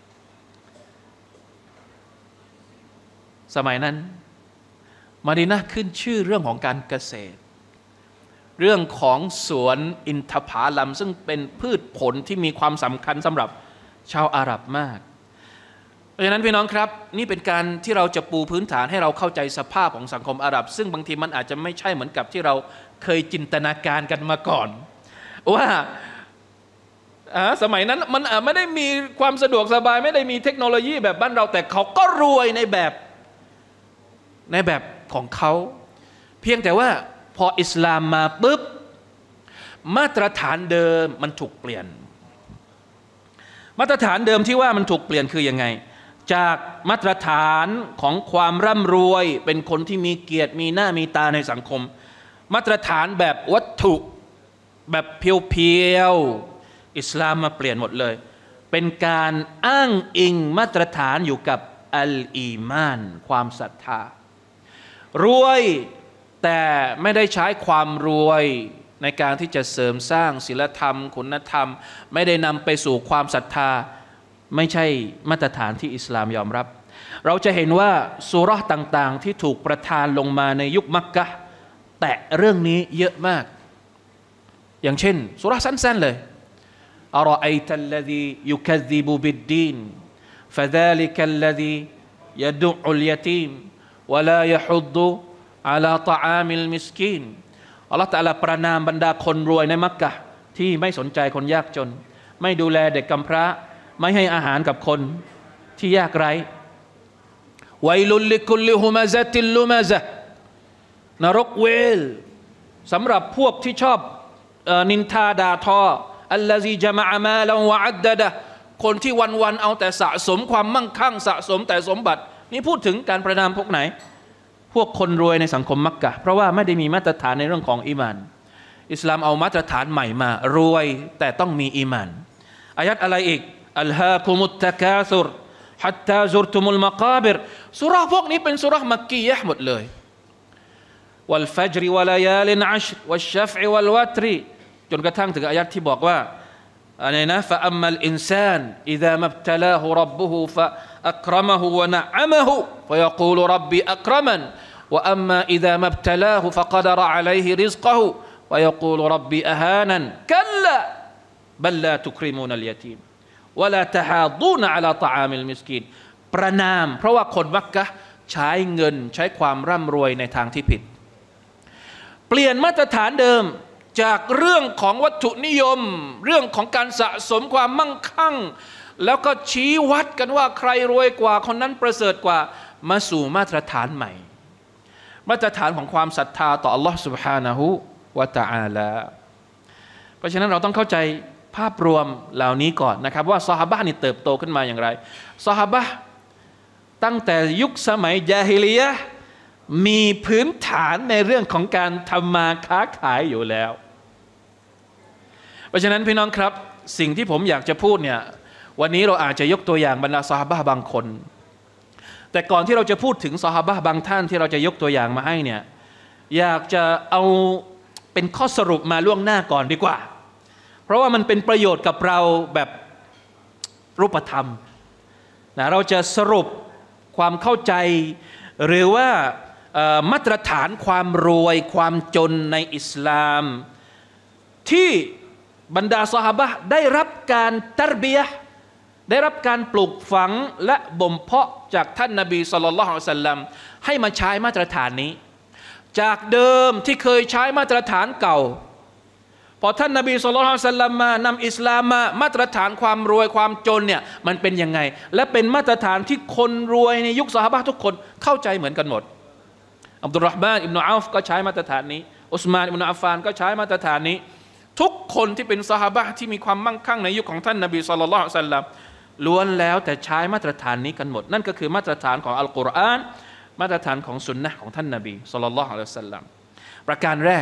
สมัยนั้นมะดีนะห์ขึ้นชื่อเรื่องของการเกษตรเรื่องของสวนอินทผลัมซึ่งเป็นพืชผลที่มีความสำคัญสำหรับชาวอาหรับมากเพราะฉะนั้นพี่น้องครับนี่เป็นการที่เราจะปูพื้นฐานให้เราเข้าใจสภาพของสังคมอาหรับซึ่งบางทีมันอาจจะไม่ใช่เหมือนกับที่เราเคยจินตนาการกันมาก่อนว่าสมัยนั้นมันไม่ได้มีความสะดวกสบายไม่ได้มีเทคโนโลยีแบบบ้านเราแต่เขาก็รวยในแบบในแบบของเขาเพียงแต่ว่าพออิสลามมาปุ๊บมาตรฐานเดิมมันถูกเปลี่ยนมาตรฐานเดิมที่ว่ามันถูกเปลี่ยนคือยังไงจากมาตรฐานของความร่ำรวยเป็นคนที่มีเกียรติมีหน้ามีตาในสังคมมาตรฐานแบบวัตถุแบบเพียวๆอิสลามมาเปลี่ยนหมดเลยเป็นการอ้างอิงมาตรฐานอยู่กับอัลอีมานความศรัทธารวยแต่ไม่ได้ใช้ความรวยในการที่จะเสริมสร้างศีลธรรมคุณธรรมไม่ได้นำไปสู่ความศรัทธาไม่ใช่มาตรฐานที่อิสลามยอมรับเราจะเห็นว่าซูเราะห์ต่างๆที่ถูกประทานลงมาในยุคมักกะฮ์แตะเรื่องนี้เยอะมากอย่างเช่นซูเราะห์สั้นๆเลยอะรออัยตัลลซียุคัซซิบุบิดดีนฟะซาลิกัลลซียะดุอุลยะตีมวะลายะฮุฎอะลาตะอามิลมิสกีนอัลเลาะห์ตะอาลาประนามบรรดาคนรวยในมักกะฮ์ที่ไม่สนใจคนยากจนไม่ดูแลเด็กกำพร้าไม่ให้อาหารกับคนที่ยากไร้วัยลุลลิคุลลิฮุมะซะติลลุมะซะนรกเวลสำหรับพวกที่ชอบนินทาด่าทออัลลซีญะมะอะมาลันวะอัดดะดะคนที่วันๆเอาแต่สะสมความมั่งคั่งสะสมแต่สมบัตินี่พูดถึงการประนามพวกไหนพวกคนรวยในสังคมมักกะฮ์เพราะว่าไม่ได้มีมาตรฐานในเรื่องของอีหม่านอิสลามเอามาตรฐานใหม่มารวยแต่ต้องมีอีหม่านอายัดอะไรอีกอัลฮาคุมุตตะกาซุรฮัตตาซุรตุมุลมะกาบิรซูเราะห์พวกนี้เป็นซูเราะห์มักกียะห์หมดเลยวัลฟัจรวะลายาลินอัชรวัชชัฟอวัลวัตรจนกระทั่งถึงอายัดที่บอกว่าอะไรนะฟะอัมมัลอินซานอิซามับตะลาฮุร็อบบุฮุฟะอักเราะมะฮุวะนะอะมะฮุฟะยะกูลุร็อบบีอักเราะมันวะอัมมาอิซามับตะลาฮุฟะกะดะรอะลัยฮิริซกะฮุวะยะกูลุร็อบบีอะฮานันกัลลาบัลลาตุกริมูนัลยะตีมวะลาตะฮาฎูนอะลาตะอามิลมิสกีนประนามเพราะว่าคนมักกะฮ์ใช้เงินใช้ความร่ำรวยในทางที่ผิดเปลี่ยนมาตรฐานเดิมจากเรื่องของวัตถุนิยมเรื่องของการสะสมความมั่งคั่งแล้วก็ชี้วัดกันว่าใครรวยกว่าคนนั้นประเสริฐกว่ามาสู่มาตรฐานใหม่มาตรฐานของความศรัทธาต่อ Allah سبحانه และ تعالى เพราะฉะนั้นเราต้องเข้าใจภาพรวมเหล่านี้ก่อนนะครับว่าซอฮาบะห์นี่เติบโตขึ้นมาอย่างไรซอฮาบะห์ตั้งแต่ยุคสมัยญาฮิลิยะห์มีพื้นฐานในเรื่องของการทำมาค้าขายอยู่แล้วเพราะฉะนั้นพี่น้องครับสิ่งที่ผมอยากจะพูดเนี่ยวันนี้เราอาจจะยกตัวอย่างบรรดาซอฮาบะห์บางคนแต่ก่อนที่เราจะพูดถึงซอฮาบะห์บางท่านที่เราจะยกตัวอย่างมาให้เนี่ยอยากจะเอาเป็นข้อสรุปมาล่วงหน้าก่อนดีกว่าเพราะว่ามันเป็นประโยชน์กับเราแบบรูปธรรมนะเราจะสรุปความเข้าใจหรือว่ามาตรฐานความรวยความจนในอิสลามที่บรรดาซอฮาบะห์ได้รับการตัรบียะห์ได้รับการปลูกฝังและบ่มเพาะจากท่านนบีศ็อลลัลลอฮุอะลัยฮิวะซัลลัมให้มาใช้มาตรฐานนี้จากเดิมที่เคยใช้มาตรฐานเก่าพอท่านนบีศ็อลลัลลอฮุอะลัยฮิวะซัลลัมมานำอิสลามมามาตรฐานความรวยความจนเนี่ยมันเป็นยังไงและเป็นมาตรฐานที่คนรวยในยุคซอฮาบะห์ทุกคนเข้าใจเหมือนกันหมดอับดุลเราะห์มานอิบนุอัฟก็ใช้มาตรฐานนี้อุสมานอิบนุอัฟฟานก็ใช้มาตรฐานนี้ทุกคนที่เป็นซอฮาบะห์ที่มีความมั่งคั่งในยุคของท่านนบีศ็อลลัลลอฮุอะลัยฮิวะซัลลัมล้วนแล้วแต่ใช้มาตรฐานนี้กันหมดนั่นก็คือมาตรฐานของอัลกุรอานมาตรฐานของสุนนะห์ของท่านนบีศ็อลลัลลอฮุอะลัยฮิวะซัลลัมประการแรก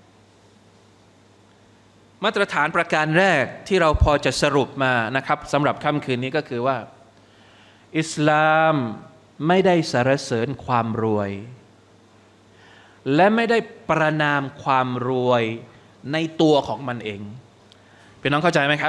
มาตรฐานประการแรกที่เราพอจะสรุปมานะครับสำหรับค่ำคืนนี้ก็คือว่าอิสลามไม่ได้สรรเสริญความรวยและไม่ได้ประนามความรวยในตัวของมันเองพี่น้องเข้าใจไหมครับ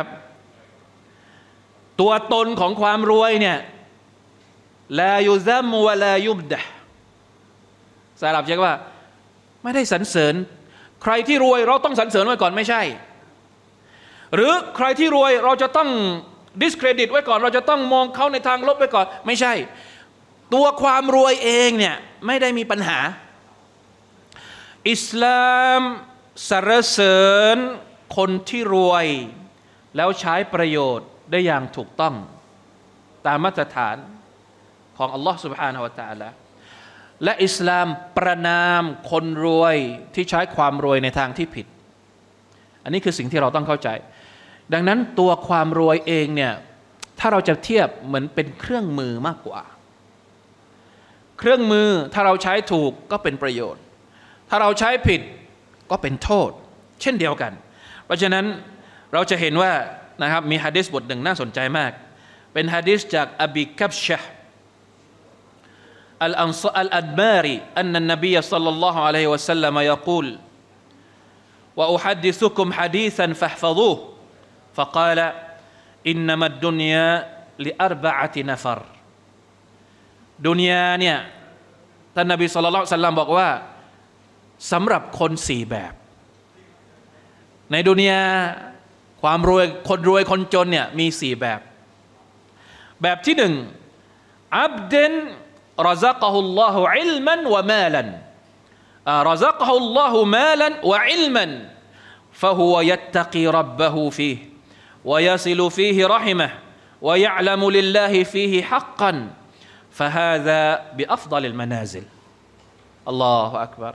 ตัวตนของความรวยเนี่ยลายุซัมวะลายุบดะสารับใช่ว่าไม่ได้สรรเสริญใครที่รวยเราต้องสรรเสริญไว้ก่อนไม่ใช่หรือใครที่รวยเราจะต้องดิสเครดิตไว้ก่อนเราจะต้องมองเขาในทางลบไว้ก่อนไม่ใช่ตัวความรวยเองเนี่ยไม่ได้มีปัญหาอิสลามสรรเสริญคนที่รวยแล้วใช้ประโยชน์ได้อย่างถูกต้องตามมาตรฐานของอัลลอฮ์ سبحانه และ تعالى และอิสลามประนามคนรวยที่ใช้ความรวยในทางที่ผิดอันนี้คือสิ่งที่เราต้องเข้าใจดังนั้นตัวความรวยเองเนี่ยถ้าเราจะเทียบเหมือนเป็นเครื่องมือมากกว่าเครื่องมือถ้าเราใช้ถูกก็เป็นประโยชน์ถ้าเราใช้ผิดก็เป็นโทษเช่นเดียวกันเพราะฉะนั้นเราจะเห็นว่านะครับมีหะดีษบทหนึ่งน่าสนใจมากเป็นหะดีษจากอบีกับชะห์อัลอันซอัลอัดมารีอันนันนบีศ็อลลัลลอฮุอะลัยฮิวะซัลลัมยะกูลวะอุฮัดดิซุกุมหะดีซันฟัฮฟะซูฮุفقال إنما الدنيا لأربعة نفر ดุนยาเนี่ยท่านนบีศ็อลลัลลอฮุอะลัยฮิวะซัลลัมบอกว่าสำหรับคนสี่แบบในดุนยาความรวยคนรวยคนจนเนี่ยมีสี่แบบแบบที่หนึ่งอับดุนรซักะฮุลลอฮุอิลมันวะมาลันรซักะฮุลลอฮุมาลันวะอิลมันفهو يتقي ربه فيه ويصل فيه رحمه ويعلم لله فيه حقا فهذا بأفضل المنازل الله أكبر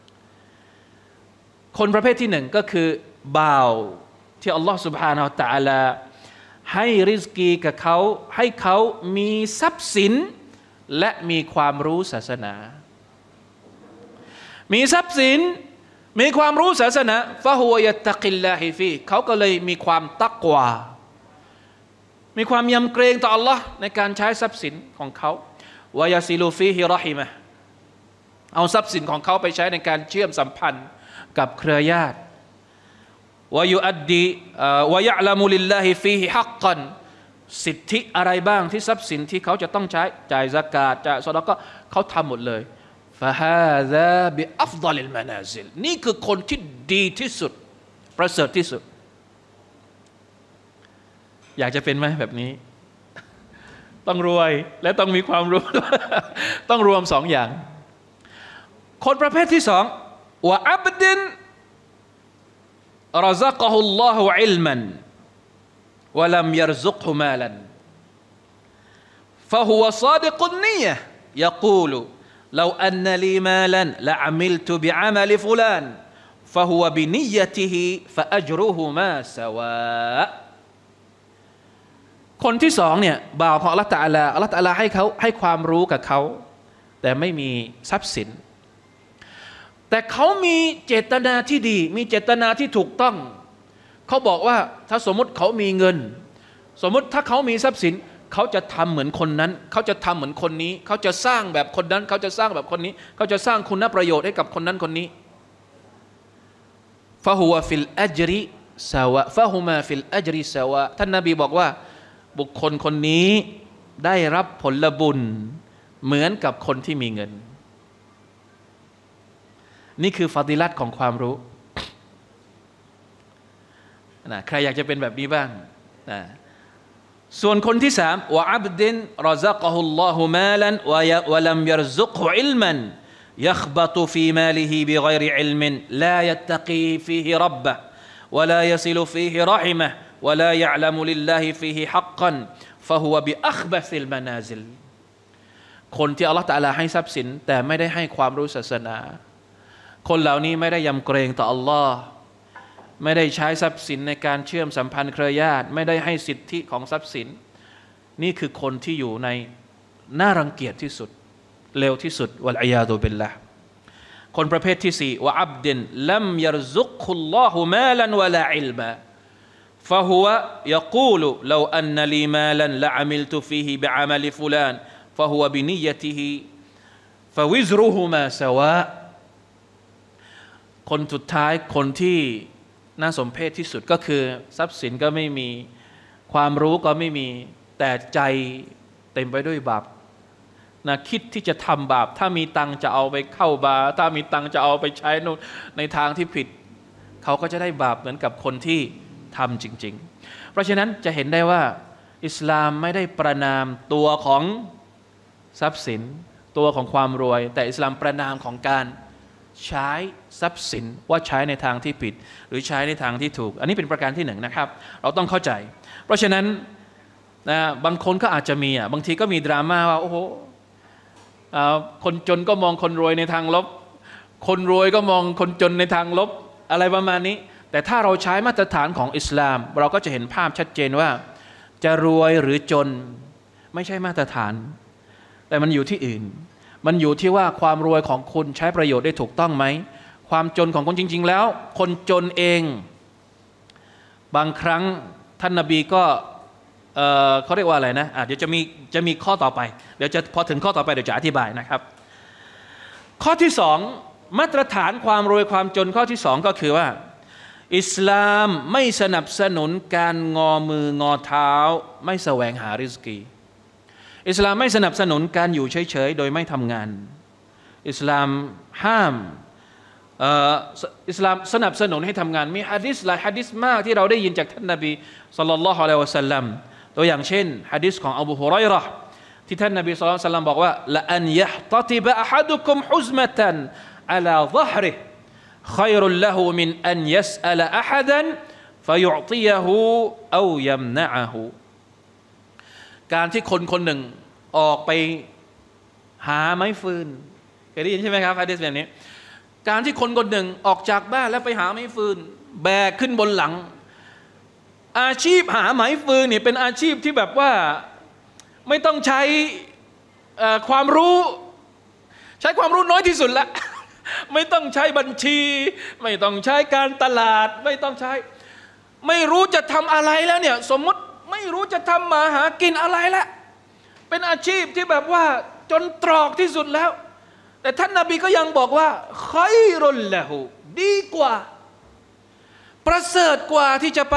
คนประเภทที่หนึ่งก็คือบ่าวที่อัลลอฮฺ سبحانه และ تعالى ให้ริสกีกับเขาให้เขามีทรัพย์สินและมีความรู้ศาสนามีทรัพย์สินมีความรู้ศาสนาฟะฮุวะยัตตะกิลลาฮิฟีเขาก็เลยมีความตักวามีความยำเกรงต่อ Allah ในการใช้ทรัพย์สินของเขาวะยาซิลูฟีฮิรอฮิมะเอาทรัพย์สินของเขาไปใช้ในการเชื่อมสัมพันธ์กับเครือญาติวะยุอัดดีวะยะละมุลิลลาฮิฟีฮิฮักกันสิทธิอะไรบ้างที่ทรัพย์สินที่เขาจะต้องใช้จ่ายซะกาตจ่ายซอดาก็เขาทำหมดเลยฟะฮาซาบิอัฟฎอลิลมานาซิลนี่คือคนที่ดีที่สุดประเสริฐที่สุดอยากจะเป็นไหมแบบนี้ต้องรวยและต้องมีความรู้ ต้องรวมสองอย่างคนประเภทที่สองวะอับดินรซักะฮุลลอฮุอิลมันวะลัมยัรซุกฮุมาลันฟะฮุวะศอดิกุนนียะห์ยะกูลุلو أن لي مالا لعملت بعمل فلان فهو بنيته فأجرهما سواء คนที่สองเนี่ยบ่าวของอัลเลาะห์ตะอาลาอัลเลาะห์ตะอาลาให้เขาให้ความรู้กับเขาแต่ไม่มีทรัพย์สินแต่เขามีเจตนาที่ดีมีเจตนาที่ถูกต้องเขาบอกว่าถ้าสมมติเขามีเงินสมมติถ้าเขามีทรัพย์สินเขาจะทำเหมือนคนนั้นเขาจะทำเหมือนคนนี้เขาจะสร้างแบบคนนั้นเขาจะสร้างแบบคนนี้เขาจะสร้างคุณประโยชน์ให้กับคนนั้นคนนี้ฟะฮุวะฟิลอัจริซาวะฟะฮุมาฟิลอัจริซาวะท่านนบีบอกว่าบุคคลคนนี้ได้รับผลบุญเหมือนกับคนที่มีเงินนี่คือฟาดิลัตของความรู้นะใครอยากจะเป็นแบบนี้บ้างนะส่วนคนที่สามวะอับดินรซักะฮุลลอฮุมาลันวะลัมยัรซุกฮุอิลมันยัคบะตุฟีมาลิฮิบิฆอยริอิลมินลายัตตะกีฟีฮิร็อบบะฮ์วะลายะซิลุฟีฮิรอฮิมะฮ์วะลายะอ์ละมุลิลลาฮิฟีฮิฮักกันฟะฮุวะบิอัคบะซิลมานาซิลคนที่อัลเลาะห์ตะอาลาให้ทรัพย์สินแต่ไม่ได้ให้ความรู้ศาสนาคนเหล่านี้ไม่ได้ยำเกรงต่ออัลลอฮ์ไม่ได้ใช้ทรัพย์สินในการเชื่อมสัมพันธ์เครือญาติไม่ได้ให้สิทธิของทรัพย์สินนี่คือคนที่อยู่ในน่ารังเกียจที่สุดเลวที่สุดวัลอียาซุบิลลาห์คนประเภทที่สี่วะอับดินลัมยัรซุกฮุลลอฮุมาลันวะลาอิลมะฟะฮุวะยะกูลุลออันนะลีมาลันละอะมิลตุฟีฮิบิอะมัลิฟุลานฟะฮุวะบินิยะติฮิฟะวิซรุฮุมาซาวะคนสุดท้ายคนที่น่าสมเพชที่สุดก็คือทรัพย์สินก็ไม่มีความรู้ก็ไม่มีแต่ใจเต็มไปด้วยบาปนะคิดที่จะทำบาปถ้ามีตังจะเอาไปเข้าบาร์ถ้ามีตังจะเอาไปใช้ในทางที่ผิดเขาก็จะได้บาปเหมือนกับคนที่ทำจริงๆเพราะฉะนั้นจะเห็นได้ว่าอิสลามไม่ได้ประนามตัวของทรัพย์สินตัวของความรวยแต่อิสลามประนามของการใช้ทรัพย์สินว่าใช้ในทางที่ผิดหรือใช้ในทางที่ถูกอันนี้เป็นประการที่หนึ่งนะครับเราต้องเข้าใจเพราะฉะนั้นนะบางคนก็อาจจะมีอ่ะบางทีก็มีดราม่าว่าโอ้โหคนจนก็มองคนรวยในทางลบคนรวยก็มองคนจนในทางลบอะไรประมาณนี้แต่ถ้าเราใช้มาตรฐานของอิสลามเราก็จะเห็นภาพชัดเจนว่าจะรวยหรือจนไม่ใช่มาตรฐานแต่มันอยู่ที่อื่นมันอยู่ที่ว่าความรวยของคุณใช้ประโยชน์ได้ถูกต้องไหมความจนของคนจริงๆแล้วคนจนเองบางครั้งท่านนบีก็เอ่อเขาเรียกว่าอะไรนะะเดี๋ยวจะมีจะมีข้อต่อไปเดี๋ยวจะพอถึงข้อต่อไปเดี๋ยวจะอธิบายนะครับข้อที่สองมาตรฐานความรวยความจนข้อที่สองก็คือว่าอิสลามไม่สนับสนุนการงอมืองอเท้าไม่แสวงหาริสกีอิสลามไม่สนับสนุนการอยู่เฉยๆโดยไม่ทำงานอิสลามห้ามอิสลามสนับสนุนให้ทำงานมีหะดีษหลายหะดีษมากที่เราได้ยินจากท่านนบีศ็อลลัลลอฮุอะลัยฮิวะซัลลัมตัวอย่างเช่นหะดีษของอบูฮุรอยเราะห์ที่ท่านนบีศ็อลลัลลอฮุอะลัยฮิวะซัลลัมบอกว่าละอันยะฮตติบะอะฮัดุกุมฮุซมะตันอะลาซะฮริฮิخير له من أن يسأل أحدا فيعطيه أو يمنعه การที่คนคนหนึ่งออกไปหาไม้ฟืนเคยได้ยินใช่ไหมครับฮะดีษแบบนี้การที่คนคนหนึ่งออกจากบ้านแล้วไปหาไม้ฟืนแบกขึ้นบนหลังอาชีพหาไม้ฟืนนี่เป็นอาชีพที่แบบว่าไม่ต้องใช้ความรู้ใช้ความรู้น้อยที่สุดละไม่ต้องใช้บัญชีไม่ต้องใช้การตลาดไม่ต้องใช้ไม่รู้จะทำอะไรแล้วเนี่ยสมมติไม่รู้จะทำมาหากินอะไรแล้วเป็นอาชีพที่แบบว่าจนตรอกที่สุดแล้วแต่ท่านนบีก็ยังบอกว่าค็อยรุลละฮูดีกว่าประเสริฐกว่าที่จะไป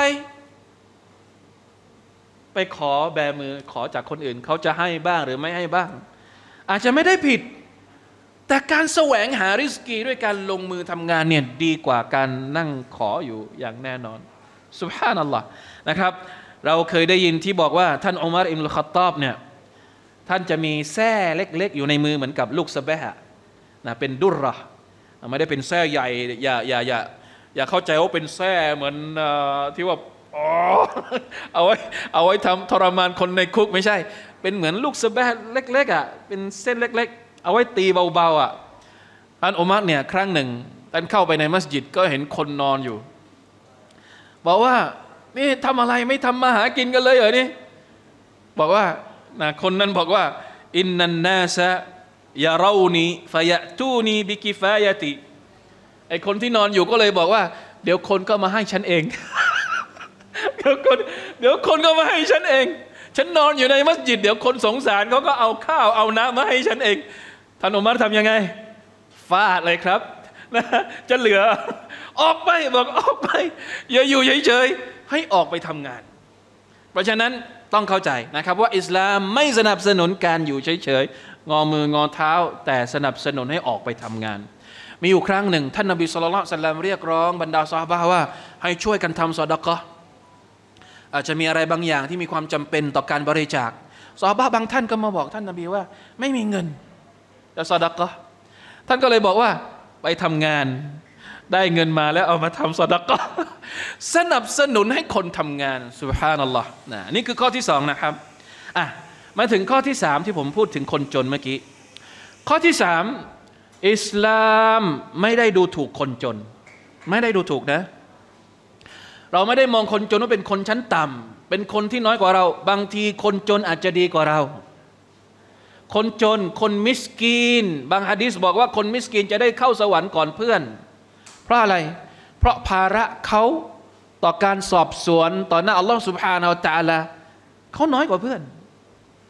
ไปขอแบมือขอจากคนอื่นเขาจะให้บ้างหรือไม่ให้บ้างอาจจะไม่ได้ผิดแต่การแสวงหาริสกีด้วยการลงมือทำงานเนี่ยดีกว่าการนั่งขออยู่อย่างแน่นอนซุบฮานัลลอฮ์นะครับเราเคยได้ยินที่บอกว่าท่านอุมัรอิบนุลค็อฏฏอบเนี่ยท่านจะมีแส้เล็กๆอยู่ในมือเหมือนกับลูกสะแบะนะเป็นดุรเราะห์ไม่ได้เป็นแส้ใหญ่อย่าอย่าอย่าอย่าเข้าใจว่าเป็นแส้เหมือนที่ว่าอ๋อเอาไว้เอาไว้ทำทรมานคนในคุกไม่ใช่เป็นเหมือนลูกสะแบะเล็กๆอ่ะเป็นเส้นเล็กๆเอาไว้ตีเบาๆอ่ะท่านอุมัรเนี่ยครั้งหนึ่งท่านเข้าไปในมัสยิดก็เห็นคนนอนอยู่บอกว่านี่ทำอะไรไม่ทำมาหากินกันเลยเหรอนี่บอกว่านะคนนั้นบอกว่าอินนันนาซะยาเรานีฟะยะตูนีบิกิฟายะติไอคนที่นอนอยู่ก็เลยบอกว่าเดี๋ยวคนก็มาให้ฉันเอง เดี๋ยวคนเดี๋ยวคนก็มาให้ฉันเองฉันนอนอยู่ในมัสยิดเดี๋ยวคนสงสารเขาก็เอาข้าวเอาน้ำมาให้ฉันเองท่านอุมัรทำยังไงฟาดเลยครับนะจะเหลือออกไปบอกออกไปอย่าอยู่เฉยๆให้ออกไปทำงานเพราะฉะนั้นต้องเข้าใจนะครับว่าอิสลามไม่สนับสนุนการอยู่เฉยๆงอมืองอเท้าแต่สนับสนุนให้ออกไปทำงานมีอยู่ครั้งหนึ่งท่านนบีศ็อลลัลลอฮุอะลัยฮิวะซัลลัมเรียกร้องบรรดาซอฮาบะห์ว่าให้ช่วยกันทำซอดะกอฮ์อาจจะมีอะไรบางอย่างที่มีความจำเป็นต่อการบริจาคซอฮาบะห์บางท่านก็มาบอกท่านนบีว่าไม่มีเงินจะซอดะกอฮ์ท่านก็เลยบอกว่าไปทำงานได้เงินมาแล้วเอามาทำซอดะกอฮ์สนับสนุนให้คนทำงานซุบฮานัลลอฮ์นะนี่คือข้อที่สองนะครับอ่ะมาถึงข้อที่สามที่ผมพูดถึงคนจนเมื่อกี้ข้อที่สามอิสลามไม่ได้ดูถูกคนจนไม่ได้ดูถูกนะเราไม่ได้มองคนจนว่าเป็นคนชั้นต่ำเป็นคนที่น้อยกว่าเราบางทีคนจนอาจจะดีกว่าเราคนจนคนมิสกีนบางหะดีษบอกว่าคนมิสกีนจะได้เข้าสวรรค์ก่อนเพื่อนเพราะอะไรเพราะภาระเขาต่อการสอบสวนต่อหน้าอัลลอฮฺซุบฮานะฮูวะตะอาลาเขาน้อยกว่าเพื่อน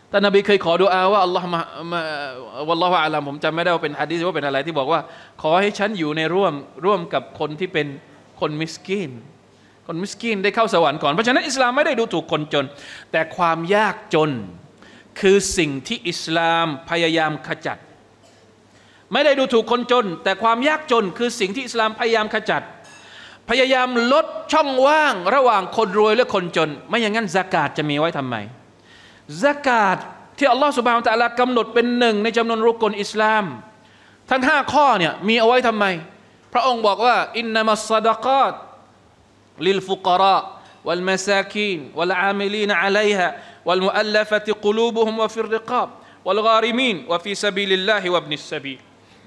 ท่านนบีเคยขอดุอาว่าอัลลอฮ์มาวัลลอฮุอาลัมผมจำไม่ได้ว่าเป็นหะดีษว่าเป็นอะไรที่บอกว่าขอให้ฉันอยู่ในร่วมร่วมกับคนที่เป็นคนมิสกีนคนมิสกีนได้เข้าสวรรค์ก่อนเพราะฉะนั้นอิสลามไม่ได้ดูถูกคนจนแต่ความยากจนคือสิ่งที่อิสลามพยายามขจัดไม่ได้ดูถูกคนจนแต่ความยากจนคือสิ่งที่อิสลามพยายามขจัดพยายามลดช่องว่างระหว่างคนรวยและคนจนไม่อย่างนั้นซะกาตจะมีไว้ทำไมซะกาตที่อัลลอฮฺซุบฮานะฮูวะตะอาลากำหนดเป็นหนึ่งในจำนวนรุกลอิสลามทั้งห้าข้อเนี่ยมีเอาไว้ทำไมพระองค์บอกว่าอินนัมัสซะดะกาตลิลฟุกะเราะวัลมะซากีนวัลอามิลีนอะลัยฮาวัลมุอัลลฟะติกุลูบุฮุมวะฟิรริกาบวัลฆาริมีนวะฟีซะบีลิลลาฮิวะอิบนิสซะบีล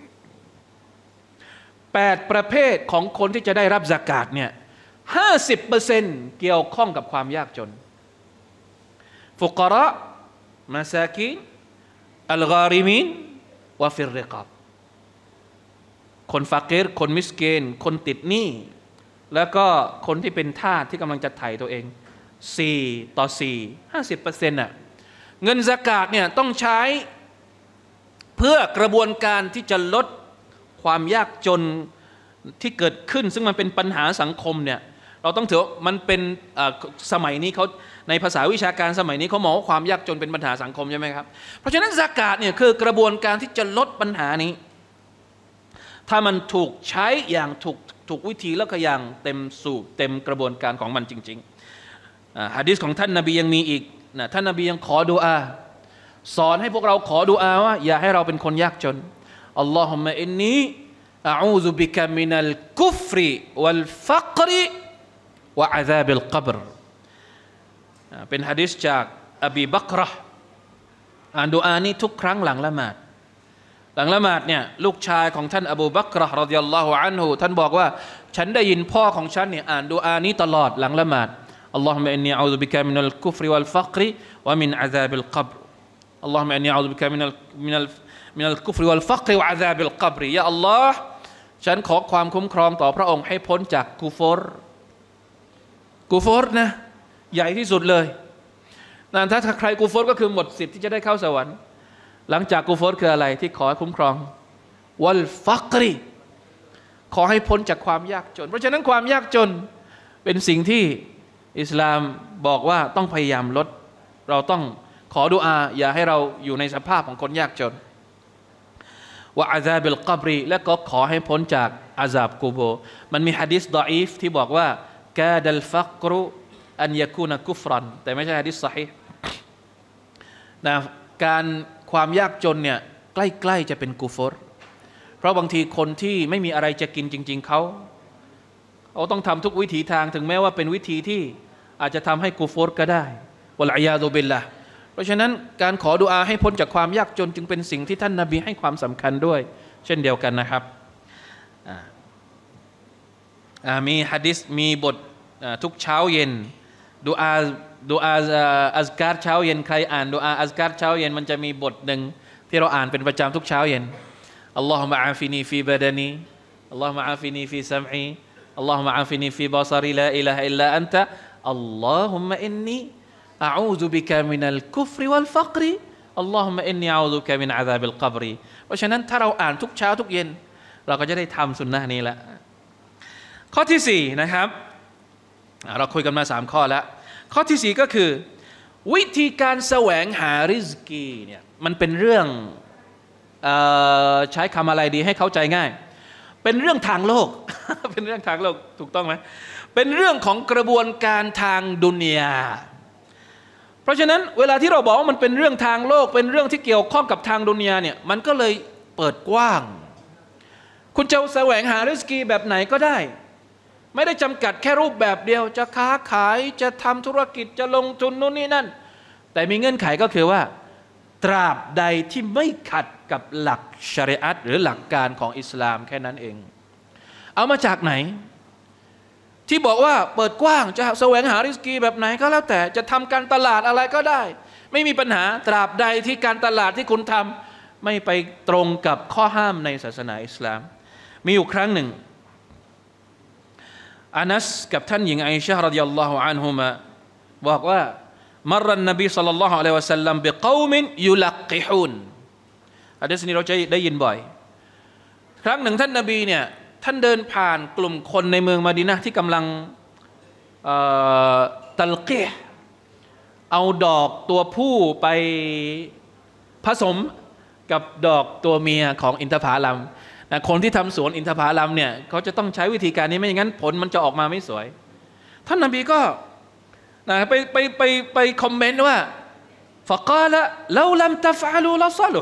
แปดประเภทของคนที่จะได้รับซะกาตเนี่ย ห้าสิบเปอร์เซ็นต์ เกี่ยวข้องกับความยากจนฟุกะเราะมะซากีนอัลฆาริมีนวะฟิรริกาบคนฟากีรคนมิสกีนคนติดหนี้แล้วก็คนที่เป็นทาสที่กำลังจะไถ่ตัวเองสี่ต่อสี่ ห้าสิบเปอร์เซ็นต์ น่ะเงินซะกาตเนี่ยต้องใช้เพื่อกระบวนการที่จะลดความยากจนที่เกิดขึ้นซึ่งมันเป็นปัญหาสังคมเนี่ยเราต้องถือมันเป็นสมัยนี้เขาในภาษาวิชาการสมัยนี้เขามองว่าความยากจนเป็นปัญหาสังคมใช่ไหมครับเพราะฉะนั้นซะกาตเนี่ยคือกระบวนการที่จะลดปัญหานี้ถ้ามันถูกใช้อย่างถูกถูกวิธีแล้วก็อย่างเต็มสูบเต็มกระบวนการของมันจริงๆหะดีษของท่านนบียังมีอีกนะท่านนบียังขอดุอาสอนให้พวกเราขอดุอาว่าอย่าให้เราเป็นคนยากจนอัลลอฮุมะอินนีอะอูซุบิกะมินัลกุฟริวัลฟักริวะอะซาบิลกับรเป็นหะดีษจากอบีบักรอ่านดุอานี้ทุกครั้งหลังละหมาดหลังละหมาดเนี่ยลูกชายของท่านอบูบักรรอฎิยัลลอฮุอันฮุท่านบอกว่าฉันได้ยินพ่อของฉันเนี่ยอ่านดุอานี้ตลอดหลังละหมาดอัลลอฮุมะอินนีอะอูซุบิกะมินัลกุฟริวัลฟักริวะมินอะซาบิลกับรอัลลอฮุมะอินนีอะอูซุบิกะมินัลมินัลมินัลกุฟริวัลฟักริวะอะซาบิลกับรยาอัลลอฮ์ฉันขอความคุ้มครองต่อพระองค์ให้พ้นจากกุฟรกุฟรนะใหญ่ที่สุดเลยนั่นถ้าใครกุฟรก็คือหมดสิทธิ์ที่จะได้เข้าสวรรค์หลังจากกุฟรคืออะไรที่ขอคุ้มครองวัลฟักริขอให้พ้นจากความยากจนเพราะฉะนั้นความยากจนเป็นสิ่งที่อิสลามบอกว่าต้องพยายามลดเราต้องขอดุอาอย่าให้เราอยู่ในสภาพของคนยากจนวะอะซาบิลกับรีและก็ขอให้พ้นจากอาซาบกุโบร์มันมีหะดีษฎออีฟที่บอกว่ากาดัลฟักรุอันยะกูนะกุฟรันแต่ไม่ใช่หะดีษซอฮีฮ์นะการความยากจนเนี่ยใกล้ๆจะเป็นกุฟรเพราะบางทีคนที่ไม่มีอะไรจะกินจริงๆเขาเขาต้องทำทุกวิถีทางถึงแม้ว่าเป็นวิธีที่อาจจะทำให้กุฟรก็ได้วะลัยยาซุบิลลาห์เพราะฉะนั้นการขอดุอาให้พ้นจากความยากจนจึงเป็นสิ่งที่ท่านนบีให้ความสำคัญด้วยเช่นเดียวกันนะครับมีหะดีษมีบททุกเช้าเย็นดุอาดุอาอัซการ์เช้าเย็นใครอ่านดุอาอัซการ์เช้าเย็นมันจะมีบทหนึ่งที่เราอ่านเป็นประจำทุกเช้าเย็นอัลลอฮุมะอาฟินีฟีบะดานีอัลลอฮุมะอาฟินีฟีซัมอีอัลลอฮุมะอาฟินีฟีบะซารีลาอิลาฮะอิลลาอันตะอัลลอฮุมะอินนีอะอูซุบิกะมินัลกุฟริวัลฟักริอัลลอฮุมะอินนีอะอูซุบิกะมินอะซาบิลกับรีเพราะฉะนั้นถ้าเราอ่านทุกเช้าทุกเย็นเราก็จะได้ทำสุนนะห์นี้ละข้อที่สี่นะครับเราคุยกันมาสามข้อแล้วข้อที่สี่ก็คือวิธีการแสวงหาริซกีเนี่ยมันเป็นเรื่องเอ่อใช้คำอะไรดีให้เข้าใจง่ายเป็นเรื่องทางโลก เป็นเรื่องทางโลกถูกต้องไหมเป็นเรื่องของกระบวนการทางดุนยาเพราะฉะนั้นเวลาที่เราบอกว่ามันเป็นเรื่องทางโลกเป็นเรื่องที่เกี่ยวข้องกับทางดุนยาเนี่ยมันก็เลยเปิดกว้างคุณจะแสวงหาริซกีแบบไหนก็ได้ไม่ได้จำกัดแค่รูปแบบเดียวจะค้าขายจะทำธุรกิจจะลงทุนนู่นนี่นั่นแต่มีเงื่อนไขก็คือว่าตราบใดที่ไม่ขัดกับหลักชะรีอะห์หรือหลักการของอิสลามแค่นั้นเองเอามาจากไหนที่บอกว่าเปิดกว้างจะแสวงหาริซกีแบบไหนก็แล้วแต่จะทำการตลาดอะไรก็ได้ไม่มีปัญหาตราบใดที่การตลาดที่คุณทำไม่ไปตรงกับข้อห้ามในศาสนาอิสลามมีอยู่ครั้งหนึ่งอานัสกับท่านหญิงไอชะฮ์รอฎิยัลลอฮุอันฮุมาบอกว่ามรนนบีศ็อลลัลลอฮุอะลัยฮิวะซัลลัมบิกอมินยุลักกิฮูนหะดีษนี้เราจะได้ยินบ่อยครั้งหนึ่งท่านนบีเนี่ยท่านเดินผ่านกลุ่มคนในเมืองมะดีนะห์ที่กำลังตัลกีห์เอาดอกตัวผู้ไปผสมกับดอกตัวเมียของอินทผลัมนะคนที่ทำสวนอินทผลัมเนี่ยเขาจะต้องใช้วิธีการนี้ไม่อย่างนั้นผลมันจะออกมาไม่สวยท่านนบีก็นะไปไปไปไปคอมเมนต์ว่าฟะกาละลาลัมตัฟอะลูละซาลุ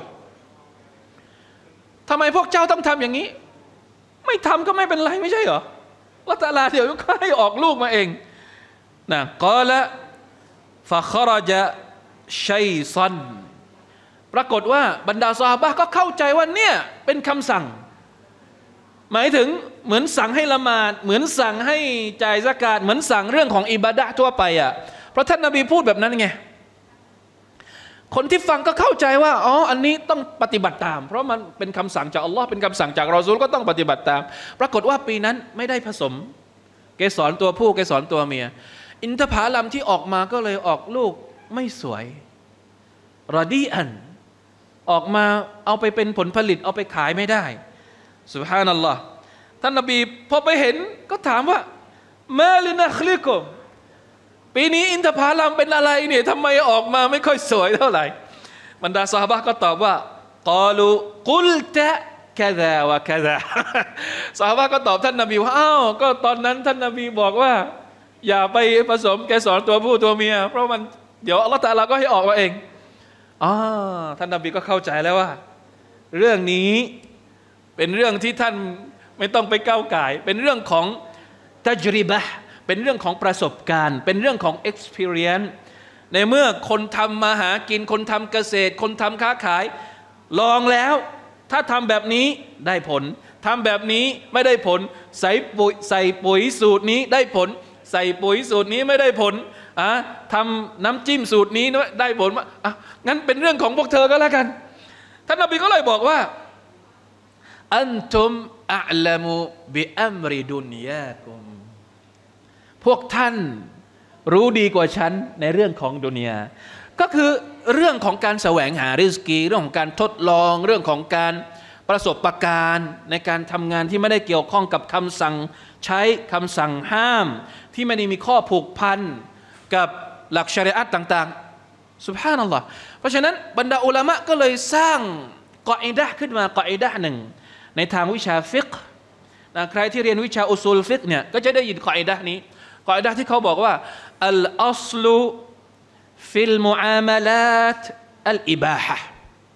ทำไมพวกเจ้าต้องทำอย่างนี้ไม่ทำก็ไม่เป็นไรไม่ใช่เหรออัลเลาะห์ตะอาลาเดี๋ยวก็ให้ออกลูกมาเองนะกาละฟะคอรจะชัยซันปรากฏว่าบรรดาซอฮาบะห์ก็เข้าใจว่าเนี่ยเป็นคำสั่งหมายถึงเหมือนสั่งให้ละหมาดเหมือนสั่งให้จ่ายซะกาตเหมือนสั่งเรื่องของอิบาดะห์ทั่วไปอ่ะเพราะท่านนบีพูดแบบนั้นไงคนที่ฟังก็เข้าใจว่าอ๋ออันนี้ต้องปฏิบัติตามเพราะมันเป็นคำสั่งจากอัลลอฮ์เป็นคำสั่งจากรอซูลก็ต้องปฏิบัติตามปรากฏว่าปีนั้นไม่ได้ผสมเกสรตัวผู้เกสรตัวเมียอินทผลัมที่ออกมาก็เลยออกลูกไม่สวยรอดีอันออกมาเอาไปเป็นผลผลิตเอาไปขายไม่ได้ซุบฮานัลลอฮ์ท่านนบีพอไปเห็นก็ถามว่ามาลินะคลิกุมปีนี้อินทผลัมเป็นอะไรเนี่ยทำไมออกมาไม่ค่อยสวยเท่าไหร่บรรดาซอฮาบะห์ก็ตอบว่ากอลูกุลตะกะซาวะกะซาซอฮาบะห์ก็ตอบท่านนบีว่าอ้าวก็ตอนนั้นท่านนบีบอกว่าอย่าไปผสมเกสรตัวผู้ตัวเมียเพราะมันเดี๋ยวอัลเลาะห์ตะอาลาก็ให้ออกมาเองอ๋อท่านนบีก็เข้าใจแล้วว่าเรื่องนี้เป็นเรื่องที่ท่านไม่ต้องไปก้าวก่ายเป็นเรื่องของตัจริบะห์เป็นเรื่องของประสบการณ์เป็นเรื่องของ experience ในเมื่อคนทำมาหากินคนทำเกษตรคนทำค้าขายลองแล้วถ้าทำแบบนี้ได้ผลทำแบบนี้ไม่ได้ผลใส่ปุ๋ยใส่ปุ๋ยสูตรนี้ได้ผลใส่ปุ๋ยสูตรนี้ไม่ได้ผลอ่ะทำน้ำจิ้มสูตรนี้ได้ผลอ่ะงั้นเป็นเรื่องของพวกเธอก็แล้วกันท่านนบีก็เลยบอกว่าอันตุมอะลัมูบิอัมริดุนยากุมพวกท่านรู้ดีกว่าฉันในเรื่องของดุนยาก็คือเรื่องของการแสวงหาริสกีเรื่องของการทดลองเรื่องของการประสบประการณ์ในการทำงานที่ไม่ได้เกี่ยวข้องกับคำสั่งใช้คำสั่งห้ามที่ไม่ได้มีข้อผูกพันกับหลักชะรีอะห์ต่างๆซุบฮานัลลอฮ์เพราะฉะนั้นบรรดาอุลามะก็เลยสร้างกออิดะห์ขึ้นมากออิดะห์หนึ่งในทางวิชาฟิกห์นะใครที่เรียนวิชาอุซูลฟิกห์เนี่ยก็จะได้ยินกออิดะห์นี้กออิดะห์ที่เขาบอกว่าอัลอัศลุฟิลมุอามาลาตอัลอิบาฮะห์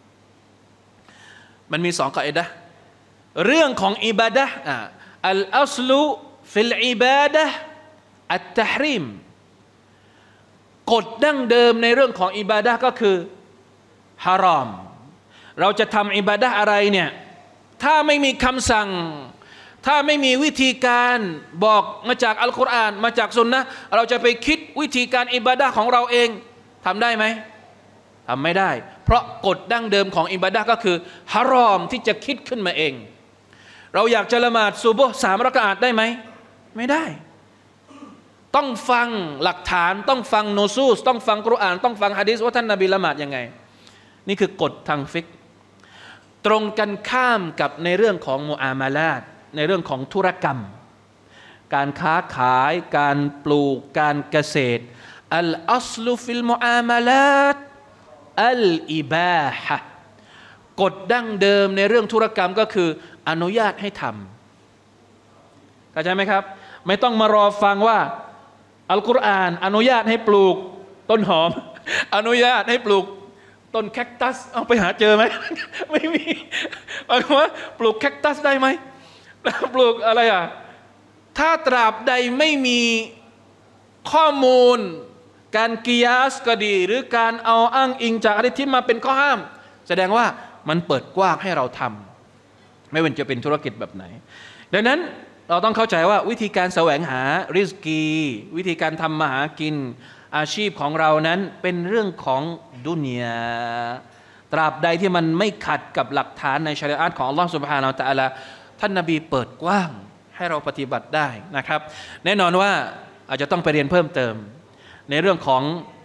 มันมีสองกออิดะห์เรื่องของอิบาดะห์อัลอัศลุฟิลอิบาดะห์อัตตะฮรีมกฎดั้งเดิมในเรื่องของอิบาดะห์ก็คือฮารอมเราจะทำอิบาดะห์อะไรเนี่ยถ้าไม่มีคำสั่งถ้าไม่มีวิธีการบอกมาจากอัลกุรอานมาจากซุนนะห์เราจะไปคิดวิธีการอิบาดะห์ของเราเองทำได้ไหมทำไม่ได้เพราะกฎดั้งเดิมของอิบาดะห์ก็คือฮารอมที่จะคิดขึ้นมาเองเราอยากจะละหมาดซุบฮ์สามเราะกะอาตได้ไหมไม่ได้ต้องฟังหลักฐานต้องฟังนูซูสต้องฟังกุรอานต้องฟังหะดีษว่าท่านนบีละหมาดยังไงนี่คือกฎทางฟิกห์ตรงกันข้ามกับในเรื่องของมุอามาลาตในเรื่องของธุรกรรมการค้าขายการปลูกการเกษตรอัลอัศลุฟิลมุอามาลาตอัลอิบาฮะกฎดั้งเดิมในเรื่องธุรกรรมก็คืออนุญาตให้ทำเข้าใจไหมครับไม่ต้องมารอฟังว่าอัลกุรอานอนุญาตให้ปลูกต้นหอมอนุญาตให้ปลูกต้นแคคตัสเอาไปหาเจอไหม ไม่มีบอกว่าปลูกแคคตัสได้ไหมปลูกอะไรอ่ะถ้าตราบใดไม่มีข้อมูลการกิยาสก็ดีหรือการเอาอ้างอิงจากอะดีษที่มาเป็นข้อห้ามแสดงว่ามันเปิดกว้างให้เราทำไม่ว่าจะเป็นธุรกิจแบบไหนดังนั้นเราต้องเข้าใจว่าวิธีการแสวงหาริสกีวิธีการทำมาหากินอาชีพของเรานั้นเป็นเรื่องของดุนยาตราบใดที่มันไม่ขัดกับหลักฐานในชะรีอะห์ของอัลลอฮฺซุบฮานะฮูวะตะอาลาท่านนบีเปิดกว้างให้เราปฏิบัติได้นะครับแน่นอนว่าอาจจะต้องไปเรียนเพิ่มเติมในเรื่องของ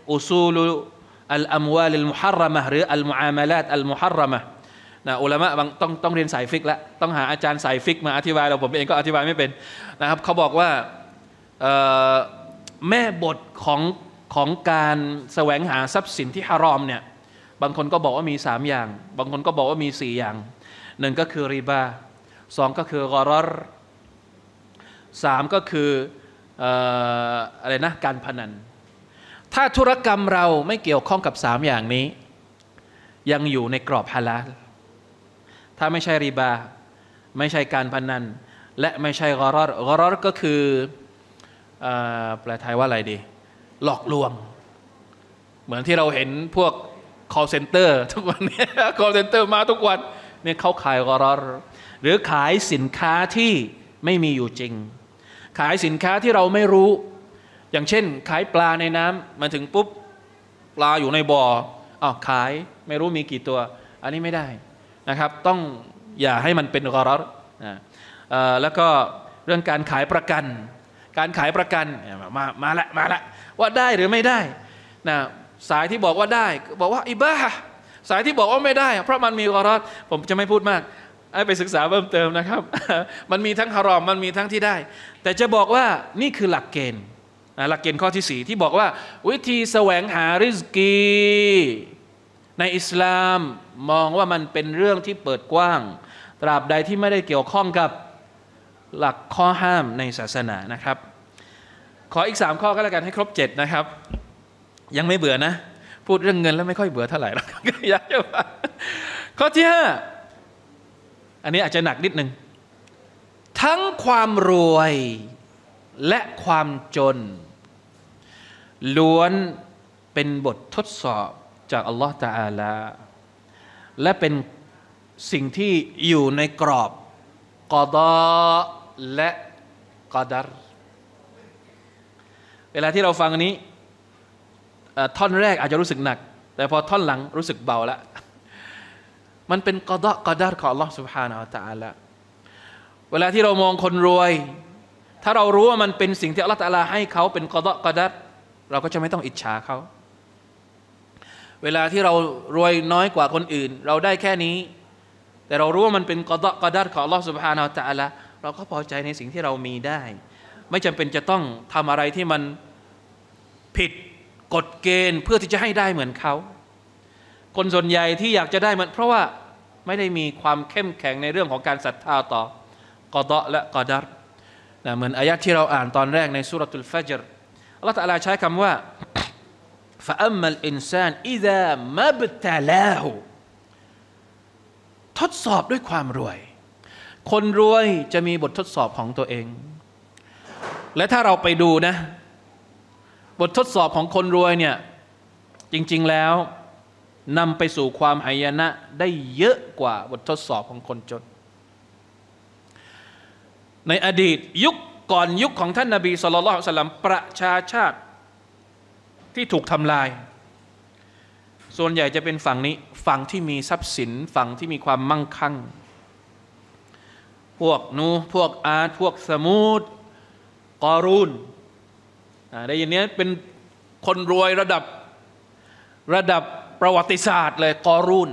อุซูลุอัลอัมวาลิลมุฮัรรมะหรืออัลมุอามาลาตอัลมุฮัรรมะนะอุลามะบางต้องต้องเรียนสายฟิกแล้วต้องหาอาจารย์สายฟิกมาอธิบายเราผมเองก็อธิบายไม่เป็นนะครับเขาบอกว่าแม่บทของของการแสวงหาทรัพย์สินที่ฮารอมเนี่ยบางคนก็บอกว่ามีสามอย่างบางคนก็บอกว่ามีสี่อย่างหนึ่งก็คือริบาสองก็คือกอรอรสามก็คืออะไรนะการพนันถ้าธุรกรรมเราไม่เกี่ยวข้องกับสามอย่างนี้ยังอยู่ในกรอบฮาลาลถ้าไม่ใช่ริบาไม่ใช่การพนันและไม่ใช่กอรอรกอรอรก็คือแปลไทยว่าอะไรดีหลอกลวงเหมือนที่เราเห็นพวก call center ทุกวันนี้ call center มาทุกวันเนี่ยเขาขายกอรอรหรือขายสินค้าที่ไม่มีอยู่จริงขายสินค้าที่เราไม่รู้อย่างเช่นขายปลาในน้ำมาถึงปุ๊บปลาอยู่ในบ่ออ้าวขายไม่รู้มีกี่ตัวอันนี้ไม่ได้นะครับต้องอย่าให้มันเป็นกอรอรนะแล้วก็เรื่องการขายประกันการขายประกันมามาละมาละว่าได้หรือไม่ได้นะสายที่บอกว่าได้บอกว่าอิบาฮะสายที่บอกว่าไม่ได้เพราะมันมีกอรอรผมจะไม่พูดมากให้ไปศึกษาเพิ่มเติมนะครับ มันมีทั้งฮารอมมันมีทั้งที่ได้แต่จะบอกว่านี่คือหลักเกณฑ์หลักเกณฑ์ข้อที่สี่ที่บอกว่าวิธีแสวงหาริสกีในอิสลามมองว่ามันเป็นเรื่องที่เปิดกว้างตราบใดที่ไม่ได้เกี่ยวข้องกับหลักข้อห้ามในศาสนานะครับขออีกสามข้อก็แล้วกันให้ครบเจ็ดนะครับยังไม่เบื่อนะพูดเรื่องเงินแล้วไม่ค่อยเบื่อเท่าไหร่หรอกอยากจะว่าข้อที่ห้าอันนี้อาจจะหนักนิดนึงทั้งความรวยและความจนล้วนเป็นบททดสอบจากอัลลอฮฺตะอาลาและเป็นสิ่งที่อยู่ในกรอบกอฎอและกอดัรเวลาที่เราฟังอันนี้ท่อนแรกอาจจะรู้สึกหนักแต่พอท่อนหลังรู้สึกเบาแล้วมันเป็นกอฎอกอดัรของอัลลอฮฺ سبحانه และ تعالى เวลาที่เรามองคนรวยถ้าเรารู้ว่ามันเป็นสิ่งที่อัลลอฮฺตะอาลาให้เขาเป็นกอฎอกอดัรเราก็จะไม่ต้องอิจฉาเขาเวลาที่เรารวยน้อยกว่าคนอื่นเราได้แค่นี้แต่เรารู้ว่ามันเป็นกอฎอกอดัรของอัลลอฮฺ سبحانه และ تعالى เราก็พอใจในสิ่งที่เรามีได้ไม่จำเป็นจะต้องทำอะไรที่มันผิดกฎเกณฑ์เพื่อที่จะให้ได้เหมือนเขาคนส่วนใหญ่ที่อยากจะได้มันเพราะว่าไม่ได้มีความเข้มแข็งในเรื่องของการศรัทธาต่อกอฎอและกอดัรนะเหมือนอายะห์ที่เราอ่านตอนแรกในซูเราะตุลฟัจรอัลเลาะห์ตะอาลาใช้คำว่า فأما الإنسان إذا ما ابتلاه ทดสอบด้วยความรวยคนรวยจะมีบททดสอบของตัวเองและถ้าเราไปดูนะบททดสอบของคนรวยเนี่ยจริงๆแล้วนำไปสู่ความหายนะได้เยอะกว่าบททดสอบของคนจนในอดีตยุคก่อนยุคของท่านนบีศ็อลลัลลอฮุอะลัยฮิวะซัลลัมประชาชาติที่ถูกทำลายส่วนใหญ่จะเป็นฝั่งนี้ฝั่งที่มีทรัพย์สินฝั่งที่มีความมั่งคั่งพวกนูพวกอาดพวกสมูดกอรูนได้ยินนี้เป็นคนรวยระดับระดับประวัติศาสตร์เลยกอรูน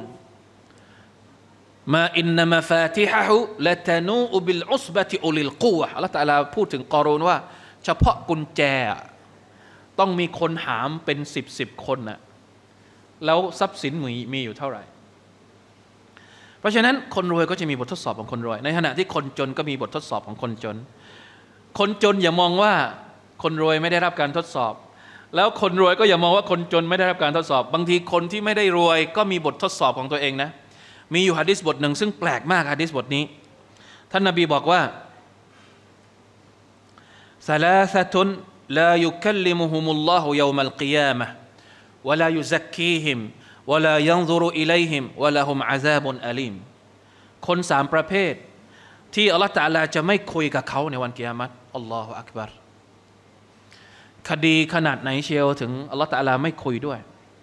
มาอินนามาฟาติฮะฮุละตานูบิลอุสบะติอุลิลกุวะอัลเลาะห์ตะอาลาพูดถึงกอรูนว่าเฉพาะกุญแจต้องมีคนหามเป็นสิบสิบคนน่ะแล้วทรัพย์สินมีมีอยู่เท่าไหร่เพราะฉะนั้นคนรวยก็จะมีบททดสอบของคนรวยในขณะที่คนจนก็มีบททดสอบของคนจนคนจนอย่ามองว่าคนรวยไม่ได้รับการทดสอบแล้วคนรวยก็อย่ามองว่าคนจนไม่ได้รับการทดสอบบางทีคนที่ไม่ได้รวยก็มีบททดสอบของตัวเองนะมีอยู่หะดีษบทหนึ่งซึ่งแปลกมากหะดีษบทนี้ท่านนบีบอกว่าซะลาซะตุนลายุคัลลิมุฮุมุลลอฮุยอมัลกิยามะฮ์วะลายุซักกีฮิมวะลายันซุรุอิลัยฮิมวะลาฮุมอะซาบุนอะลีมคนสามประเภทที่อัลเลาะห์ตะอาลาจะไม่คุยกับเขาในวันกิยามะฮ์อัลลอฮุอักบัรคดีขนาดไหนเชียวถึงอัลลอฮฺตะอาลาไม่คุยด้วย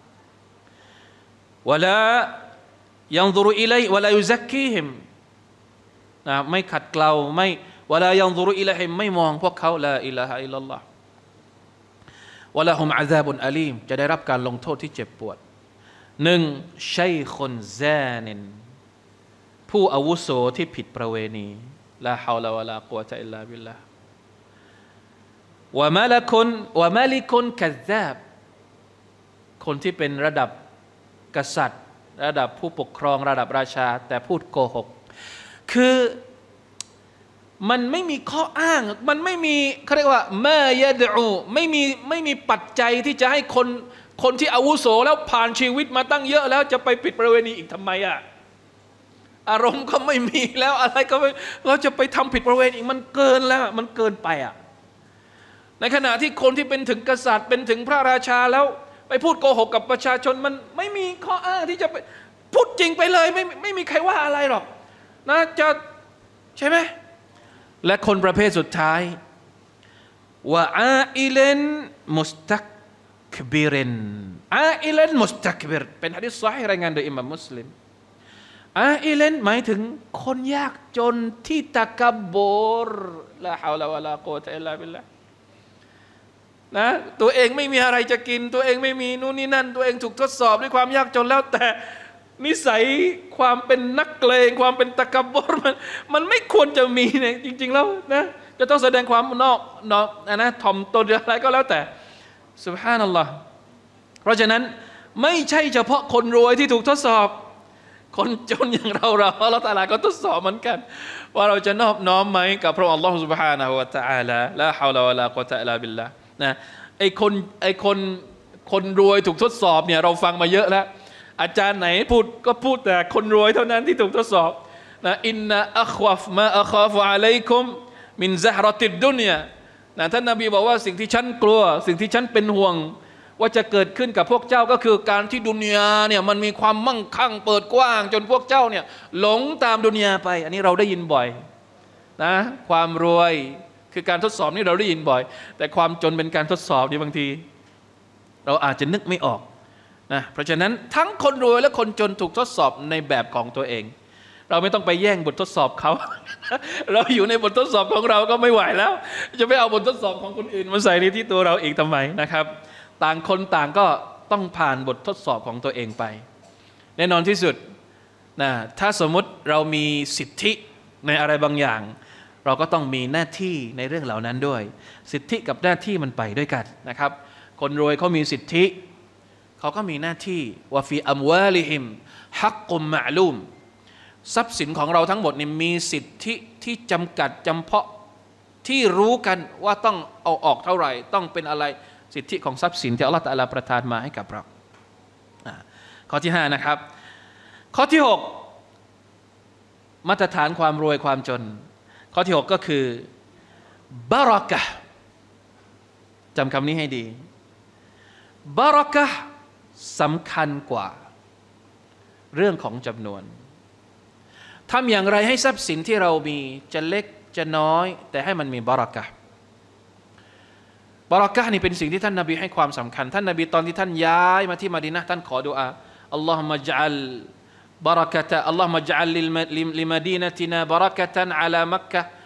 วะลายันซุรุอิลัยวะลายุซักกีฮิมนะไม่ขัดเกลาไม่วะลายันซุรุอิลัยฮิมไม่มองพวกเขาลาอิลาฮะอิลลัลลอฮ์วะละฮุมอาซาบุนอาลีมจะได้รับการลงโทษที่เจ็บปวดหนึ่งชัยคอนซานินผู้อาวุโสที่ผิดประเวณีลาฮาวลาวะลากุวะตะอิลลาบิลลาห์วะมะละกุนวะมะลิกุนกัซซาบคนที่เป็นระดับกษัตริย์ระดับผู้ปกครองระดับราชาแต่พูดโกหกคือมันไม่มีข้ออ้างมันไม่มีเขาเรียกว่ามายะดูไม่มีไม่มีปัจจัยที่จะให้คนคนที่อาวุโสแล้วผ่านชีวิตมาตั้งเยอะแล้วจะไปผิดประเวณีอีกทำไมอ่ะอารมณ์ก็ไม่มีแล้วอะไรก็ไม่เราจะไปทำผิดประเวณีอีกมันเกินแล้วมันเกินไปอ่ะในขณะที่คนที่เป็นถึงกษัตริย์เป็นถึงพระราชาแล้วไปพูดโกหกกับประชาชนมันไม่มีข้ออ้างที่จะไปพูดจริงไปเลยไม่ไม่มีใครว่าอะไรหรอกนะจะใช่ไหมและคนประเภทสุดท้ายว่าอาอิเลนมุสตักบิรินอาอิเลนมุสตักบิรเป็นหะดีษซอฮีห์รายงานโดยอิหม่ามมุสลิมอาอิเลนหมายถึงคนยากจนที่ตะกับบรลาฮาวลาวะลากุวะตะอิลลาบิลลาห์นะตัวเองไม่มีอะไรจะกินตัวเองไม่มีนู่นนี่นั่นตัวเองถูกทดสอบด้วยความยากจนแล้วแต่นิสัยความเป็นนักเกรงความเป็นตะกับบรมันมันไม่ควรจะมีเนี่ยจริงๆแล้วนะจะต้องแสดงความนอกนอกนะถ่อมตนอะไรก็แล้วแต่ซุบฮานัลลอฮ์เพราะฉะนั้นไม่ใช่เฉพาะคนรวยที่ถูกทดสอบคนจนอย่างเราเราอัลเลาะห์ตะอาลาก็ทดสอบเหมือนกันว่าเราจะนอบน้อมไหมกับพระองค์อัลลอฮ์ซุบฮานะฮูวะตะอาลาลาฮาวลาวะลากุวะตะอิลลาบิลลาห์นะไอ้คนไอ้คนคนรวยถูกทดสอบเนี่ยเราฟังมาเยอะแล้วอาจารย์ไหนพูดก็พูดแต่คนรวยเท่านั้นที่ถูกทดสอบนะอินนะอัควัฟมาอัคอฟอะลัยกุมมินซะฮรติดดุนยานะท่านนบีบอกว่าสิ่งที่ฉันกลัวสิ่งที่ฉันเป็นห่วงว่าจะเกิดขึ้นกับพวกเจ้าก็คือการที่ดุนยาเนี่ยมันมีความมั่งคั่งเปิดกว้างจนพวกเจ้าเนี่ยหลงตามดุนยาไปอันนี้เราได้ยินบ่อยนะความรวยคือการทดสอบนี่เราได้ยินบ่อยแต่ความจนเป็นการทดสอบนี่บางทีเราอาจจะนึกไม่ออกนะเพราะฉะนั้นทั้งคนรวยและคนจนถูกทดสอบในแบบของตัวเองเราไม่ต้องไปแย่งบททดสอบเขา เราอยู่ในบททดสอบของเราก็ไม่ไหวแล้วจะไปเอาบททดสอบของคนอื่นมาใส่ในที่ตัวเราอีกทำไมนะครับต่างคนต่างก็ต้องผ่านบททดสอบของตัวเองไปแน่นอนที่สุดนะถ้าสมมติเรามีสิทธิในอะไรบางอย่างเราก็ต้องมีหน้าที่ในเรื่องเหล่านั้นด้วยสิทธิกับหน้าที่มันไปด้วยกันนะครับคนรวยเขามีสิทธิเขาก็มีหน้าที่ว่าฟีอัมวาลิฮิมฮักกุมมะลูมทรัพย์สินของเราทั้งหมดนี่มีสิทธิที่จำกัดจำเพาะที่รู้กันว่าต้องเอาออกเท่าไหร่ต้องเป็นอะไรสิทธิของทรัพย์สินที่อัลลอฮฺตะอาลาประทานมาให้กับเราข้อที่ห้านะครับข้อที่หกมาตรฐานความรวยความจนข้อที่หกก็คือบารอกะห์จำคำนี้ให้ดีบารอกะห์สำคัญกว่าเรื่องของจำนวนทำอย่างไรให้ทรัพย์สินที่เรามีจะเล็กจะน้อยแต่ให้มันมีบารอกะห์บารอกะห์นี่เป็นสิ่งที่ท่านนบีให้ความสำคัญท่านนบีตอนที่ท่านย้ายมาที่มะดีนะห์ท่านขอดุอาอัลลอฮุมะญะอัลบารอกะตะอัลลอฮุมะญะอัลลิมะดีนะตินาบารอกะตันอะลามักกะฮ์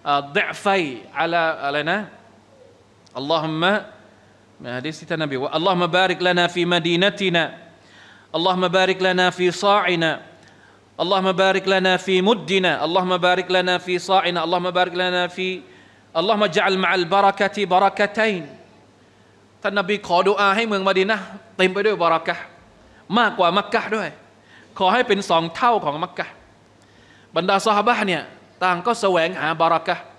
ضعفي علىอะไรนะอัลลอฮุมะฮะดิษท่านนบีว่าอัลลอฮุมะบาริกลานาฟีมะดีนะตินาอัลลอฮุมะบาริกลานาฟีซาอินาอัลลอฮุมะบาริกลานาฟีมุดดินาอัลลอฮุมะบาริกลานาฟีซาอินาอัลลอฮุมะบาริกลานาฟีอัลลอฮุมะญะอัลมะอัลบารอกะติบารอกะตัยน์ท่านนบีขอดุอาให้เมืองมะดีนะห์เต็มไปด้วยบารอกะห์มากกว่ามักกะฮ์ด้วยขอให้เป็นสองเท่าของมักกะฮ์บรรดาซอฮาบะห์เนี่ยต่างก็แสวงหาบารอกะห์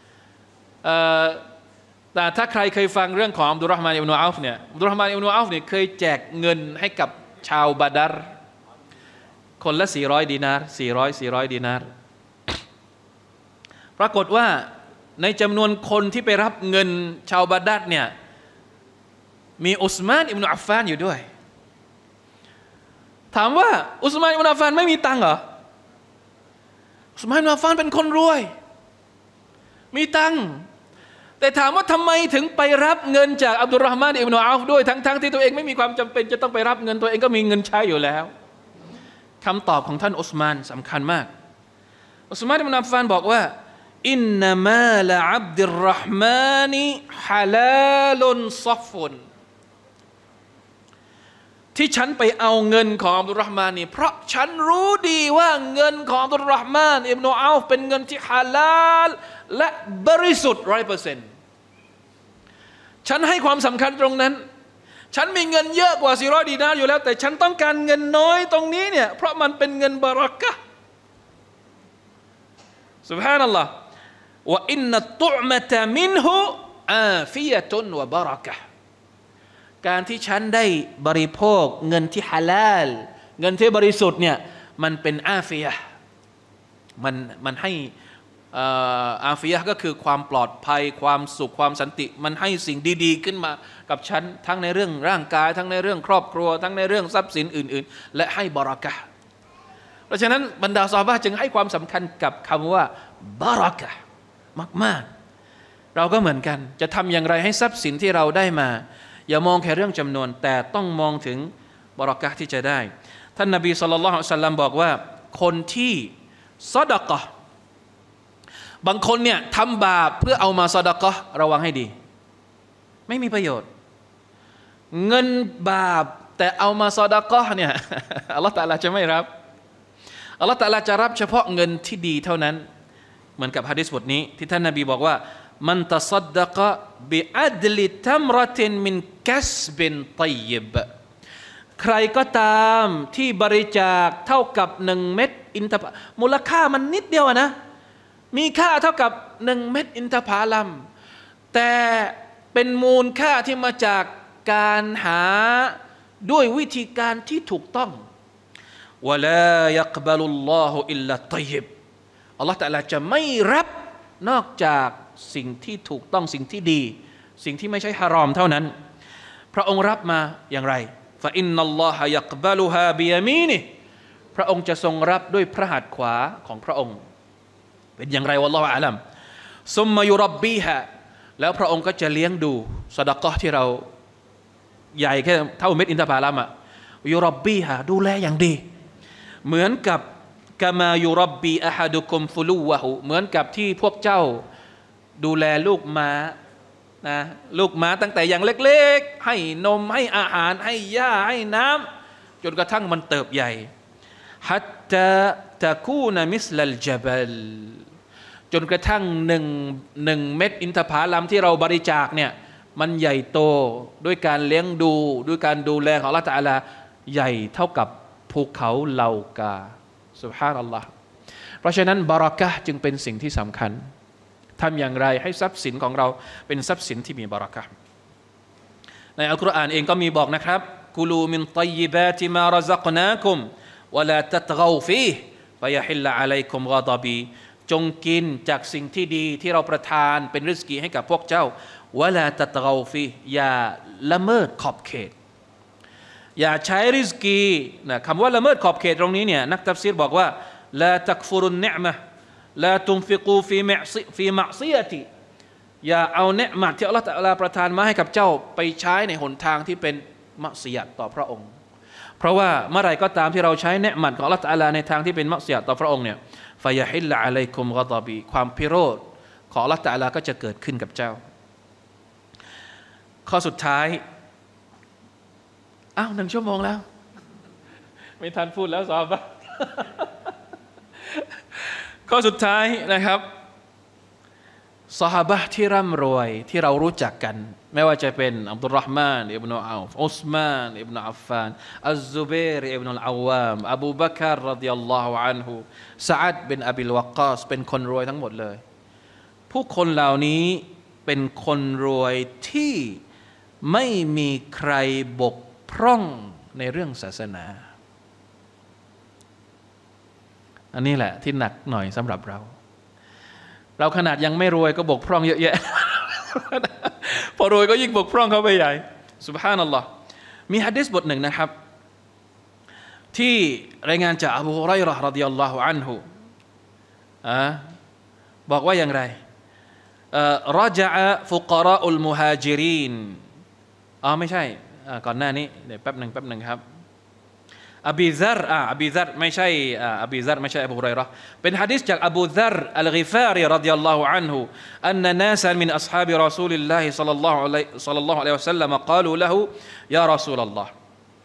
แต่ถ้าใครเคยฟังเรื่องของอับดุลเราะห์มานอิบนุอัฟเนี่ยอับดุลเราะห์มานอิบนุอัฟเนี่ยเคยแจกเงินให้กับชาวบาดัรคนละสี่ร้อยดินาร์สี่ร้อย สี่ร้อยดินาร์ปรากฏว่าในจำนวนคนที่ไปรับเงินชาวบาดัรเนี่ยมีอุสมานอิบนุอัฟฟานอยู่ด้วยถามว่าอุสมานอิบนุอัฟฟานไม่มีตังค์เหรออุสมานอิบนุอัฟฟานเป็นคนรวยมีตังค์แต่ถามว่าทำไมถึงไปรับเงินจากอับดุลเราะห์มานอิบนุอัฟด้วยทั้งๆที่ตัวเองไม่มีความจำเป็นจะต้องไปรับเงินตัวเองก็มีเงินใช้อยู่แล้วคำตอบของท่านอุสมานสำคัญมากอุสมานอิบนุอัฟฟานบอกว่าอินนามาลอับดุลรห์มานิฮาลาลุนซอฟุนที่ฉันไปเอาเงินของอับดุลรห์มานนี่เพราะฉันรู้ดีว่าเงินของอับดุลรห์มานอิบนุเอาฟเป็นเงินที่ฮาลาลและบริสุทธิ์ร้อยเปอร์เซ็นต์ฉันให้ความสำคัญตรงนั้นฉันมีเงินเยอะกว่าสี่ร้อยดีนาร์อยู่แล้วแต่ฉันต้องการเงินน้อยตรงนี้เนี่ยเพราะมันเป็นเงินบารักะห์ซุบฮานัลลอฮ์วะอินนัตตุอ์มะตะมินฮุอาฟิยะตุนวะบารักะห์การที่ฉันได้บริโภคเงินที่ฮาลาลเงินที่บริสุทธิ์เนี่ยมันเป็นอาฟิยะห์มันมันให้อาฟิยะห์ก็คือความปลอดภัยความสุขความสันติมันให้สิ่งดีๆขึ้นมากับฉันทั้งในเรื่องร่างกายทั้งในเรื่องครอบครัวทั้งในเรื่องทรัพย์สินอื่นๆและให้บารอกะห์เพราะฉะนั้นบรรดาซอฮาบะห์จึงให้ความสำคัญกับคำว่าบารอกะห์มากๆเราก็เหมือนกันจะทำอย่างไรให้ทรัพย์สินที่เราได้มาอย่ามองแค่เรื่องจำนวนแต่ต้องมองถึงบารอกะห์ที่จะได้ท่านนบีศ็อลลัลลอฮุอะลัยฮิวะซัลลัมบอกว่าคนที่ซอดะกะห์บางคนเนี่ยทำบาปเพื่อเอามาซอดะกะห์ระวังให้ดีไม่มีประโยชน์เงินบาปแต่เอามาซอดะกะห์เนี่ยอัลเลาะห์ตะอาลาจะไม่รับอัลเลาะห์ตะอาลาจะรับเฉพาะเงินที่ดีเท่านั้นเหมือนกับหะดีษบทนี้ที่ท่านนบีบอกว่ามันตะซัดดะกะบิอัดลิตัมเราะตินมินกัสบินฏอยยิบใครก็ตามที่บริจาคเท่ากับหนึ่งเม็ดอินทผมูลค่ามันนิดเดียวนะมีค่าเท่ากับหนึ่งเม็ดอินทผลัมแต่เป็นมูลค่าที่มาจากการหาด้วยวิธีการที่ถูกต้องวะลายักบัลุลลอฮุอิลลัตฏอยยิบอัลลอฮฺตะอาลาจะไม่รับนอกจากสิ่งที่ถูกต้องสิ่งที่ดีสิ่งที่ไม่ใช่ฮารอมเท่านั้นพระองค์รับมาอย่างไรฟะอินนัลลอฮะยักบัลุฮาบิยามีนิพระองค์จะทรงรับด้วยพระหัตถ์ขวาของพระองค์เป็นอย่างไรวัลลอฮุอะลัมซุมมายุรับบีฮะแล้วพระองค์ก็จะเลี้ยงดูซะดะกอฮ์ที่เราใหญ่แค่เท่าเม็ดอินทผลัมอ่ะยุรับบีฮะดูแลอย่างดีเหมือนกับกะมายุรับบีอะฮะดุกุมฟุลูวะฮูเหมือนกับที่พวกเจ้าดูแลลูกม้านะลูกม้าตั้งแต่อย่างเล็กๆให้นมให้อาหารให้หญ้าให้น้ำจนกระทั่งมันเติบใหญ่ฮัตตาตะคูนมิสลัลญะบัลจนกระทั่งหนึ่งหนึ่งเม็ดอินทผลัมที่เราบริจาคเนี่ยมันใหญ่โตด้วยการเลี้ยงดูด้วยการดูแลของอัลเลาะห์ตะอาลาใหญ่เท่ากับภูเขาเหล่ากาซุบฮานัลลอฮ์เพราะฉะนั้นบารอกะห์จึงเป็นสิ่งที่สำคัญทำอย่างไรให้ทรัพย์สินของเราเป็นทรัพย์สินที่มีบารอกะห์ในอัลกุรอานเองก็มีบอกนะครับกุลูมินฏอยยิบาติมาระซักนาคุมวะลาตัตฆาวฟีฮ์ฟะยะฮิลลอะลัยกุมฆอฎอบีจงกินจากสิ่งที่ดีที่เราประทานเป็นริสกีให้กับพวกเจ้าวะลาตัตฆาวฟีฮ์อย่าละเมิดขอบเขตอย่าใช้ริสกีนะคำว่าละเมิดขอบเขตตรงนี้เนี่ยนักตัฟซีรบอกว่าลาตักฟุรุนนิอ์มะฮ์ลาตุนฟิกูฟีมะซิฟีมะซิยะติอย่าเอาเนืมัดที่อัลเลาะห์ตะอาลาประทานมาให้กับเจ้าไปใช้ในหนทางที่เป็นมะซิยะต่อพระองค์เพราะว่าเมื่อไรก็ตามที่เราใช้เนืมัดของอัลเลาะห์ตะอาลาในทางที่เป็นมะซิยะต่อพระองค์เนี่ยฟะยะฮิลละอะลัยกุมฆอฎอบีความพิโรธของอัลเลาะห์ตะอาลาก็จะเกิดขึ้นกับเจ้าข้อสุดท้ายอ้าวหนึ่งชั่วโมงแล้วไม่ทันพูดแล้วซอฮาบะห์ข้อสุดท้ายนะครับซอฮาบะห์ที่ร่ำรวยที่เรารู้จักกันไม่ว่าจะเป็นอับดุลเราะห์มานอิบนุเอาฟอุสมานอิบนุอัฟฟานอัซซุบัยรอิบนุอัลอาวามอบูบักรรอฎิยัลลอฮุอันฮุซะอัดบินอบิลวักกาสเป็นคนรวยทั้งหมดเลยผู้คนเหล่านี้เป็นคนรวยที่ไม่มีใครบกพร่องในเรื่องศาสนาอันนี้แหละที่หนักหน่อยสำหรับเราเราขนาดยังไม่รวยก็บกพร่องเยอะแยะ พอรวยก็ยิ่งบกพร่องเข้าไปใหญ่ซุบฮานัลลอฮ์มีหะดีษบทหนึ่งนะครับที่รายงานจากอบูฮุเราะห์เราะห์รอฎิยัลลอฮุอันฮุอ่าบอกว่าอย่างไรเอ่อรอญะฟุกเราะอุลมุฮาญิรินอ๋อไม่ใช่ก่อนหน้านี้เดี๋ยวแป๊บหนึ่งแป๊บหนึ่งครับอบีซัรอ่าอบีซัรไม่ใช่อ่าอบีซัรไม่ใช่อบูฮุรอยเราะห์เป็นหะดีษจากอบูซัรอัลกิฟารีรอฎิยัลลอฮุอันฮุอันนาซันมินอัศฮาบิรอซูลิลลาฮิศ็อลลัลลอฮุอะลัยฮิศ็อลลัลลอฮุอะลัยฮิวะซัลลัมกล่าวละฮูยารอซูลัลลอฮ์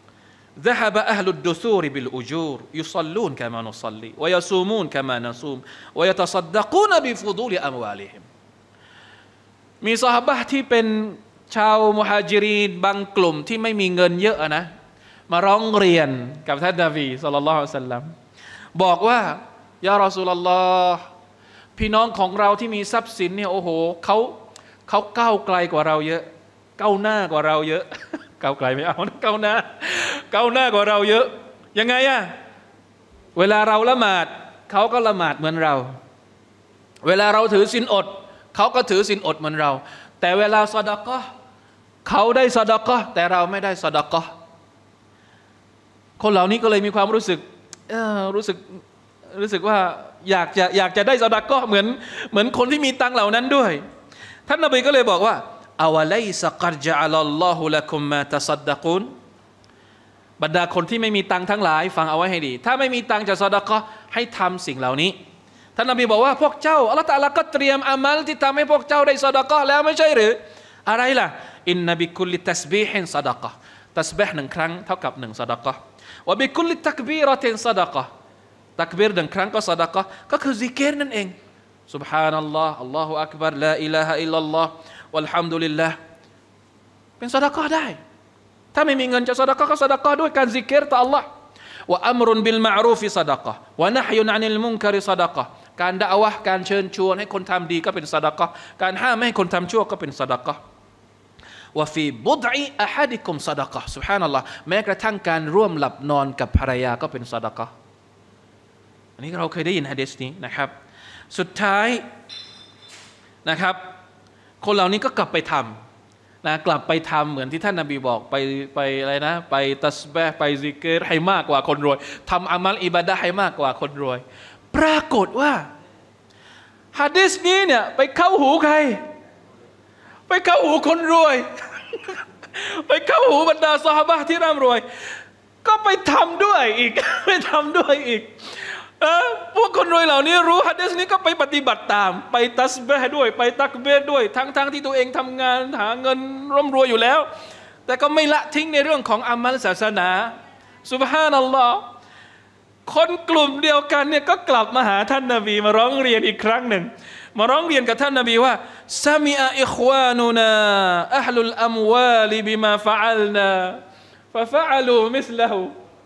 ذهب أهل الدثور بالأجور يصلون كما نصلي ويصومون كما نصوم ويتصدقون بفضول أموالهم มีซอฮาบะห์ที่เป็นชาวมุฮาญิรีนบางกลุ่มที่ไม่มีเงินเยอะนะมาร้องเรียนกับท่านนบีศ็อลลัลลอฮุอะลัยฮิวะซัลลัมบอกว่ายารอซูลุลลอฮ์พี่น้องของเราที่มีทรัพย์สินเนี่ยโอ้โหเขาเขาก้าวไกลกว่าเราเยอะก้าวหน้ากว่าเราเยอะก้าวไกลไม่เอาก้าวหน้าก้าวหน้ากว่าเราเยอะยังไงอะเวลาเราละหมาดเขาก็ละหมาดเหมือนเราเวลาเราถือศีลอดเขาก็ถือศีลอดเหมือนเราแต่เวลาซอดาเกาะห์เขาได้ซอดาเกาะห์แต่เราไม่ได้ซอดาเกาะห์คนเหล่านี้ก็เลยมีความรู้สึกเออรู้สึกรู้สึกว่าอยากจะอยากจะได้ซอดาเกาะห์เหมือนเหมือนคนที่มีตังเหล่านั้นด้วยท่านนบีก็เลยบอกว่าอาวะลัยซะกัดจะอะลัลลอฮุละกุมมาตะซัดดะกูนบรรดาคนที่ไม่มีตังทั้งหลายฟังเอาไว้ให้ดีถ้าไม่มีตังจะซอดาเกาะห์ให้ทำสิ่งเหล่านี้ท่านนบีบอกว่าพวกเจ้าอัลเลาะห์ตะอาลาก็เตรียมอามัลที่ทำให้พวกเจ้าได้ซอดาเกาะห์แล้วไม่ใช่หรืออะไรล่ะอินนบิคุลิตัสบีฮินซอดาเกาะห์ตัสบีห์หนึ่งครั้งเท่ากับหนึ่งซอดาเกาะห์วะบิคุลิตักบีเราะตินซอดาเกาะห์ตักบีรหนึ่งครั้งก็ซอดาเกาะห์ก็คือซิกรนั่นเองซุบฮานัลลอฮ์อัลลอฮุอักบัรลาอิลาฮะอิลลัลลอฮ์วัลฮัมดุลิลลาห์เป็นซอดาเกาะห์ได้ถ้าไม่มีเงินจะซอดาเกาะห์ก็ซอดาเกาะห์ด้วยการซิกรต่ออัลลอฮ์วะอัมรุนบิลมะอรูฟิซอดาเกาะห์วะนะฮยุนอานิลมุนกะริซอดาเกาะห์การดะอวะห์การเชิญชวนให้คนทำดีก็เป็นซอดาเกาะห์การห้ามไม่ให้คนทำชั่วก็เป็นซอดาเกาะห์วะฟีบุดอิอะฮัดิกุมซอดาเกาะห์ซุบฮานัลลอฮ์แม้กระทั่งการร่วมหลับนอนกับภรรยาก็เป็นซอดาเกาะห์อันนี้เราเคยได้ยินหะดีษนี้นะครับสุดท้ายนะครับคนเหล่านี้ก็กลับไปทำนะกลับไปทำเหมือนที่ท่านนบีบอกไปไปอะไรนะไปตัสบีห์ไปซิกรให้มากกว่าคนรวยทำอามัลอิบาดะห์ให้มากกว่าคนรวยปรากฏว่าหะดีษนี้เนี่ยไปเข้าหูใครไปเข้าหูคนรวยไปเข้าหูบรรดาซอฮาบะห์ที่ร่ำรวยก็ไปทำด้วยอีกไปทำด้วยอีกเออพวกคนรวยเหล่านี้รู้หะดีษนี้ก็ไปปฏิบัติตามไปตัสบีห์ด้วยไปตักบีรด้วยทั้งๆที่ตัวเองทำงานหาเงินร่ำรวยอยู่แล้วแต่ก็ไม่ละทิ้งในเรื่องของอามัลศาสนาซุบฮานัลลอฮ์คนกลุ่มเดียวกันเนี่ยก็กลับมาหาท่านนบีมาร้องเรียนอีกครั้งหนึ่งมาร้องเรียนกับท่านนบีว่าซามิอะอิควานุนาอะฮลุลอัมวาลิบิมาฟะอัลนาฟะฟะอะลูมิสละฮู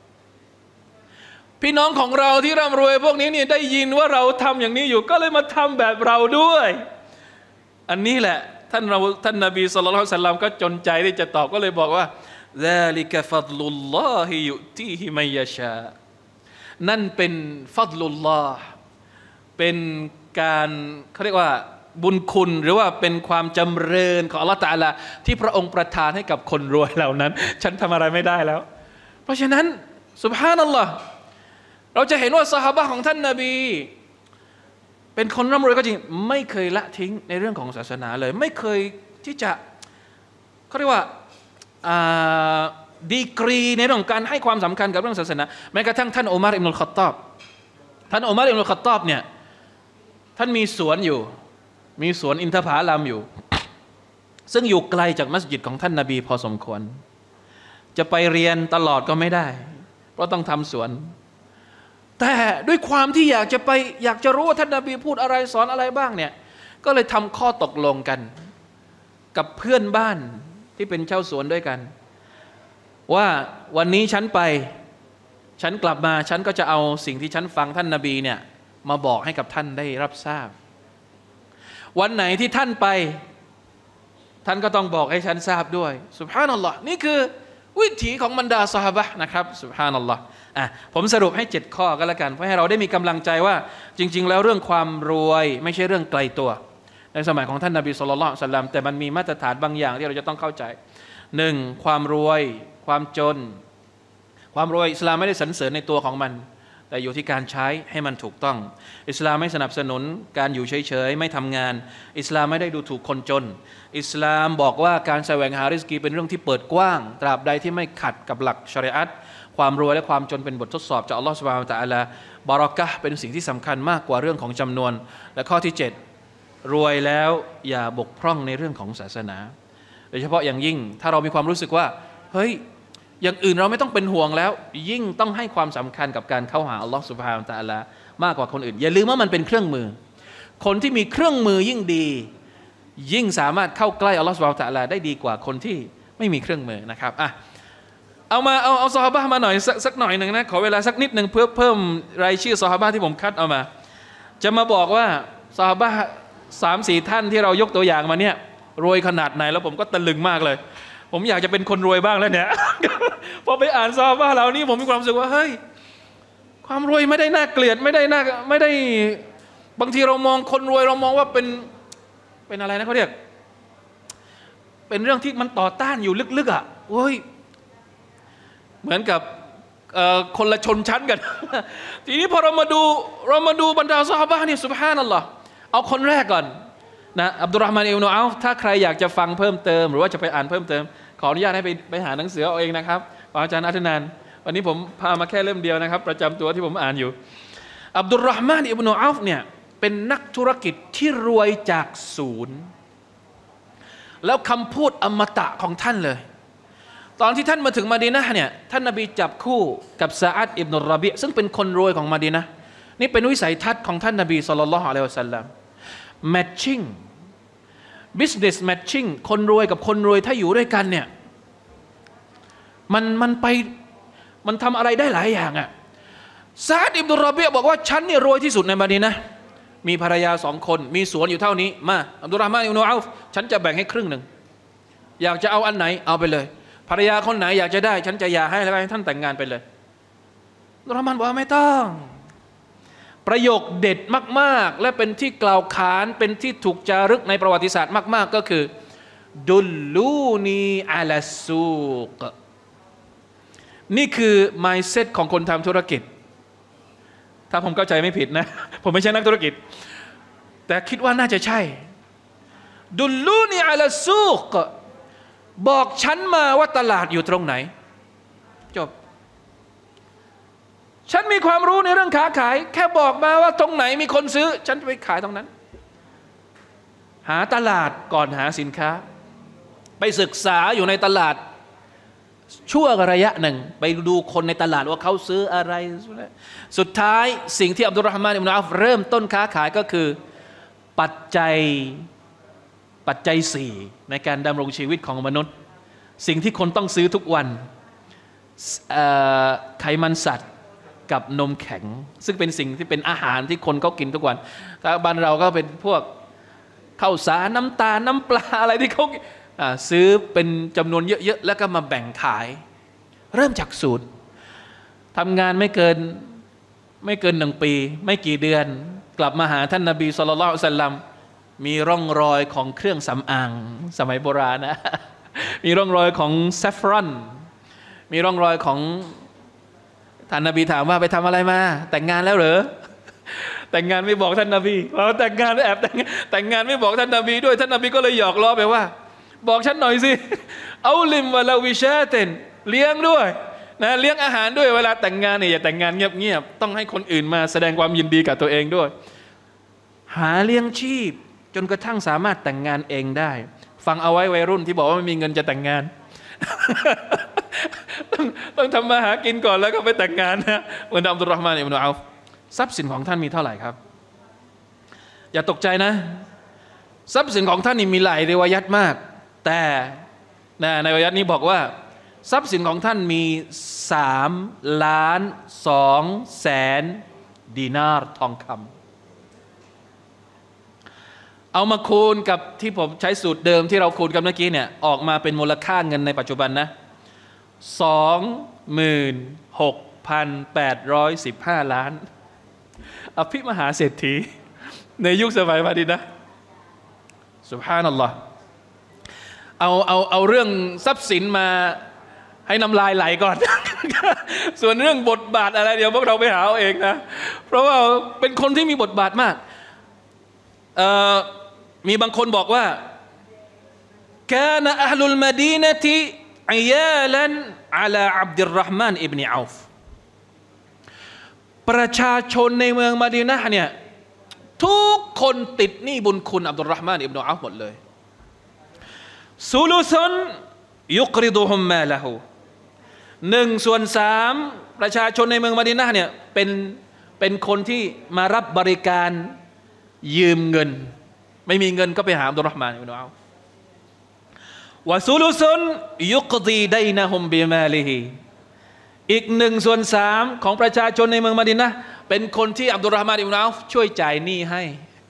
พี่น้องของเราที่ร่ำรวยพวกนี้เนี่ยได้ยินว่าเราทำอย่างนี้อยู่ก็เลยมาทำแบบเราด้วยอันนี้แหละท่านเราท่านนบีศ็อลลัลลอฮุอะลัยฮิวะซัลลัมก็จนใจที่จะตอบก็เลยบอกว่าซาลิกะฟัฎลุลลอฮิยุตีฮิมัยยะชานั่นเป็นฟัฎลุลลอฮ์เป็นการเขาเรียกว่าบุญคุณหรือว่าเป็นความจำเริญของอัลเลาะห์ตะอาลาที่พระองค์ประทานให้กับคนรวยเหล่านั้นฉันทำอะไรไม่ได้แล้วเพราะฉะนั้นซุบฮานัลลอฮ์เราจะเห็นว่าซอฮาบะห์ของท่านนบีเป็นคนร่ำรวยก็จริงไม่เคยละทิ้งในเรื่องของศาสนาเลยไม่เคยที่จะเขาเรียกว่าดีกรีในเรื่องของการให้ความสำคัญกับเรื่องศาสนาแม้กระทั่งท่านอุมัรอิบนุลค็อฏฏอบท่านอุมัรอิบนุลค็อฏฏอบเนี่ยท่านมีสวนอยู่มีสวนอินทผลัมอยู่ซึ่งอยู่ไกลจากมัสยิดของท่านนบีพอสมควรจะไปเรียนตลอดก็ไม่ได้เพราะต้องทำสวนแต่ด้วยความที่อยากจะไปอยากจะรู้ว่าท่านนบีพูดอะไรสอนอะไรบ้างเนี่ยก็เลยทำข้อตกลงกันกับเพื่อนบ้านที่เป็นเช่าสวนด้วยกันว่าวันนี้ฉันไปฉันกลับมาฉันก็จะเอาสิ่งที่ฉันฟังท่านนบีเนี่ยมาบอกให้กับท่านได้รับทราบวันไหนที่ท่านไปท่านก็ต้องบอกให้ฉันทราบด้วยซุบฮานัลลอฮ์นี่คือวิถีของบรรดาซอฮาบะห์นะครับซุบฮานัลลอฮ์อ่ะผมสรุปให้เจ็ดข้อก็แล้วกันเพื่อให้เราได้มีกำลังใจว่าจริงๆแล้วเรื่องความรวยไม่ใช่เรื่องไกลตัวในสมัยของท่านนบีศ็อลลัลลอฮุอะลัยฮิวะซัลลัมแต่มันมีมาตรฐานบางอย่างที่เราจะต้องเข้าใจหนึ่งความรวยความจนความรวยอิสลามไม่ได้สรรเสริญในตัวของมันแต่อยู่ที่การใช้ให้มันถูกต้องอิสลามไม่สนับสนุนการอยู่เฉยๆไม่ทำงานอิสลามไม่ได้ดูถูกคนจนอิสลามบอกว่าการแสวงหาริสกีเป็นเรื่องที่เปิดกว้างตราบใดที่ไม่ขัดกับหลักชะรีอะห์ความรวยและความจนเป็นบททดสอบจากอัลลอฮฺซุบฮานะฮูวะตะอาลาบารอกะห์เป็นสิ่งที่สำคัญมากกว่าเรื่องของจำนวนและข้อที่เจ็ดรวยแล้วอย่าบกพร่องในเรื่องของศาสนาโดยเฉพาะอย่างยิ่งถ้าเรามีความรู้สึกว่าเฮ้ยอย่างอื่นเราไม่ต้องเป็นห่วงแล้วยิ่งต้องให้ความสำคัญกับการเข้าหาอัลลอฮฺซุบฮานะฮูวะตะอาลามากกว่าคนอื่นอย่าลืมว่ามันเป็นเครื่องมือคนที่มีเครื่องมือยิ่งดียิ่งสามารถเข้าใกล้อัลลอฮฺซุบฮานะฮูวะตะอาลาได้ดีกว่าคนที่ไม่มีเครื่องมือนะครับอ่ะเอามาเอาเอาซอฮาบะห์มาหน่อยสักสักหน่อยหนึ่งนะขอเวลาสักนิดหนึ่งเพื่อเพิ่มรายชื่อซอฮาบะห์ที่ผมคัดเอามาจะมาบอกว่าซอฮาบะห์สามสี่ท่านที่เรายกตัวอย่างมาเนี่ยรวยขนาดไหนแล้วผมก็ตะลึงมากเลยผมอยากจะเป็นคนรวยบ้างแล้วเนี่ย พอไปอ่านซอฮาบะห์เหล่านี้ผมมีความรู้สึกว่าเฮ้ยความรวยไม่ได้น่าเกลียดไม่ได้น่าไม่ได้บางทีเรามองคนรวยเรามองว่าเป็นเป็นอะไรนะเขาเรียกเป็นเรื่องที่มันต่อต้านอยู่ลึกๆอ่ะเฮ้ยเหมือนกับคนละชนชั้นกัน ทีนี้พอเรามาดูเรามาดูบรรดาซอฮาบะห์นี่ซุบฮานัลลอฮ์เอาคนแรกก่อนนะอับดุลเราะห์มานอิบนุเอาฟถ้าใครอยากจะฟังเพิ่มเติมหรือว่าจะไปอ่านเพิ่มเติมขออนุญาตให้ไปไปหาหนังสือเอาเองนะครับของอาจารย์อัธนันท์วันนี้ผมพามาแค่เล่มเดียวนะครับประจำตัวที่ผมอ่านอยู่อับดุลเราะห์มานอิบนุเอาฟเนี่ยเป็นนักธุรกิจที่รวยจากศูนย์แล้วคำพูดอมตะของท่านเลยตอนที่ท่านมาถึงมะดีนะห์เนี่ยท่านนบีจับคู่กับซะอัดอิบนุรรอบิซึ่งเป็นคนรวยของมะดีนะห์นี่เป็นวิสัยทัศน์ของท่านนบีศ็อลลัลลอฮุอะลัยฮิวะซัลลัม matching business matching คนรวยกับคนรวยถ้าอยู่ด้วยกันเนี่ยมันมันไปมันทำอะไรได้หลายอย่างอ่ะซะอัดอิบนุรรอบิบอกว่าฉันเนี่ยรวยที่สุดในมะดีนะห์มีภรรยาสองคนมีสวนอยู่เท่านี้มาอับดุลเราะห์มานอิบนุเอาฟฉันจะแบ่งให้ครึ่งหนึ่งอยากจะเอาอันไหนเอาไปเลยภรรยาคนไหนอยากจะได้ฉันจะหย่าให้แล้วให้ท่านแต่งงานไปเลยอับดุลเราะห์มานบอกว่าไม่ต้องประโยคเด็ดมากๆและเป็นที่กล่าวขานเป็นที่ถูกจารึกในประวัติศาสตร์มากๆก็คือดุลลูนีอะลัสซูกนี่คือ mindset ของคนทำธุรกิจถ้าผมเข้าใจไม่ผิดนะผมไม่ใช่นักธุรกิจแต่คิดว่าน่าจะใช่ดุลลูนีอะลัสซูกบอกฉันมาว่าตลาดอยู่ตรงไหนจบฉันมีความรู้ในเรื่องค้าขายแค่บอกมาว่าตรงไหนมีคนซื้อฉันจะไปขายตรงนั้นหาตลาดก่อนหาสินค้าไปศึกษาอยู่ในตลาดชั่วระยะหนึ่งไปดูคนในตลาดว่าเขาซื้ออะไรสุดท้ายสิ่งที่อับดุลเราะห์มานอิบนุเอาฟเริ่มต้นค้าขายก็คือปัจจัยปัจจัยสี่ในการดำรงชีวิตของมนุษย์สิ่งที่คนต้องซื้อทุกวันไขมันสัตว์กับนมแข็งซึ่งเป็นสิ่งที่เป็นอาหารที่คนเขากินทุกวันถ้าบ้านเราก็เป็นพวกข้าวสารน้ำตาลน้ำปลาอะไรที่เขาซื้อเป็นจำนวนเยอะๆแล้วก็มาแบ่งขายเริ่มจากศูนย์ทำงานไม่เกินไม่เกินหนึ่งปีไม่กี่เดือนกลับมาหาท่านนบีศ็อลลัลลอฮุอะลัยฮิวะซัลลัมมีร่องรอยของเครื่องสำอางสมัยโบราณนะมีร่องรอยของแซฟรอนมีร่องรอยของท่านนบีถามว่าไปทำอะไรมาแต่งงานแล้วเหรอแต่งงานไม่บอกท่านนบีเราแต่งงานแอบแต่งแต่งงานไม่บอกท่านนบีด้วยท่านนบีก็เลยหยอกล้อไปว่าบอกฉันหน่อยสิเอาลิมวะลาวิชาเตนเลี้ยงด้วยนะเลี้ยงอาหารด้วยเวลาแต่งงานเนี่ยอย่าแต่งงานเงียบๆต้องให้คนอื่นมาแสดงความยินดีกับตัวเองด้วยหาเลี้ยงชีพจนกระทั่งสามารถแต่งงานเองได้ฟังเอาไว้วัยรุ่นที่บอกว่าไม่มีเงินจะแต่งงาน ต้องต้องทำมาหากินก่อนแล้วก็ไปแต่งงานนะเหมือนอับดุลเราะห์มานอิบนุเอาฟทรัพย์สินของท่านมีเท่าไหร่ครับอย่าตกใจนะทรัพย์สินของท่านนี่มีหลายริวายัตมากแต่ในริวายัตนี้บอกว่าทรัพย์สินของท่านมีสามล้านสองแสนดินาร์ทองคำเอามาคูณกับที่ผมใช้สูตรเดิมที่เราคูณกันเมื่อกี้เนี่ยออกมาเป็นมูลค่าเงินในปัจจุบันนะสองหมื่นหกพันแปดร้อยสิบห้าล้านอภิมหาเศรษฐีในยุคสมัยมะดีนะห์ซุบฮานัลลอฮ์เอาเอาเอาเรื่องทรัพย์สินมาให้น้ำลายไหลก่อน ส่วนเรื่องบทบาทอะไรเดี๋ยวพวกเราไปหาเอาเองนะเพราะว่าเป็นคนที่มีบทบาทมากมีบางคนบอกว่า كان أهل المدينة อิยาลันอะลาอับดุลเราะห์มานอิบนุเอาฟประชาชนในเมืองมะดีนะห์เนี่ยทุกคนติดหนี้บุญคุณอับดุลเราะห์มานอิบนุเอาฟหมดเลยซุลุซุนยุกริดุฮุมมาละฮูหนึ่งส่วนสามประชาชนในเมืองมะดีนะห์เนี่ยเป็นเป็นคนที่มารับบริการยืมเงินไม่มีเงินก็ไปหาอับดุลเราะห์มานอิบนุเอาฟวะซุลุซุนยุกดีดัยนะฮุมบิมาลิฮิอีกหนึ่งส่วนสามของประชาชนในเมืองมะดีนะห์เป็นคนที่อับดุลเราะห์มานอิบนุเอาฟช่วยจ่ายหนี้ให้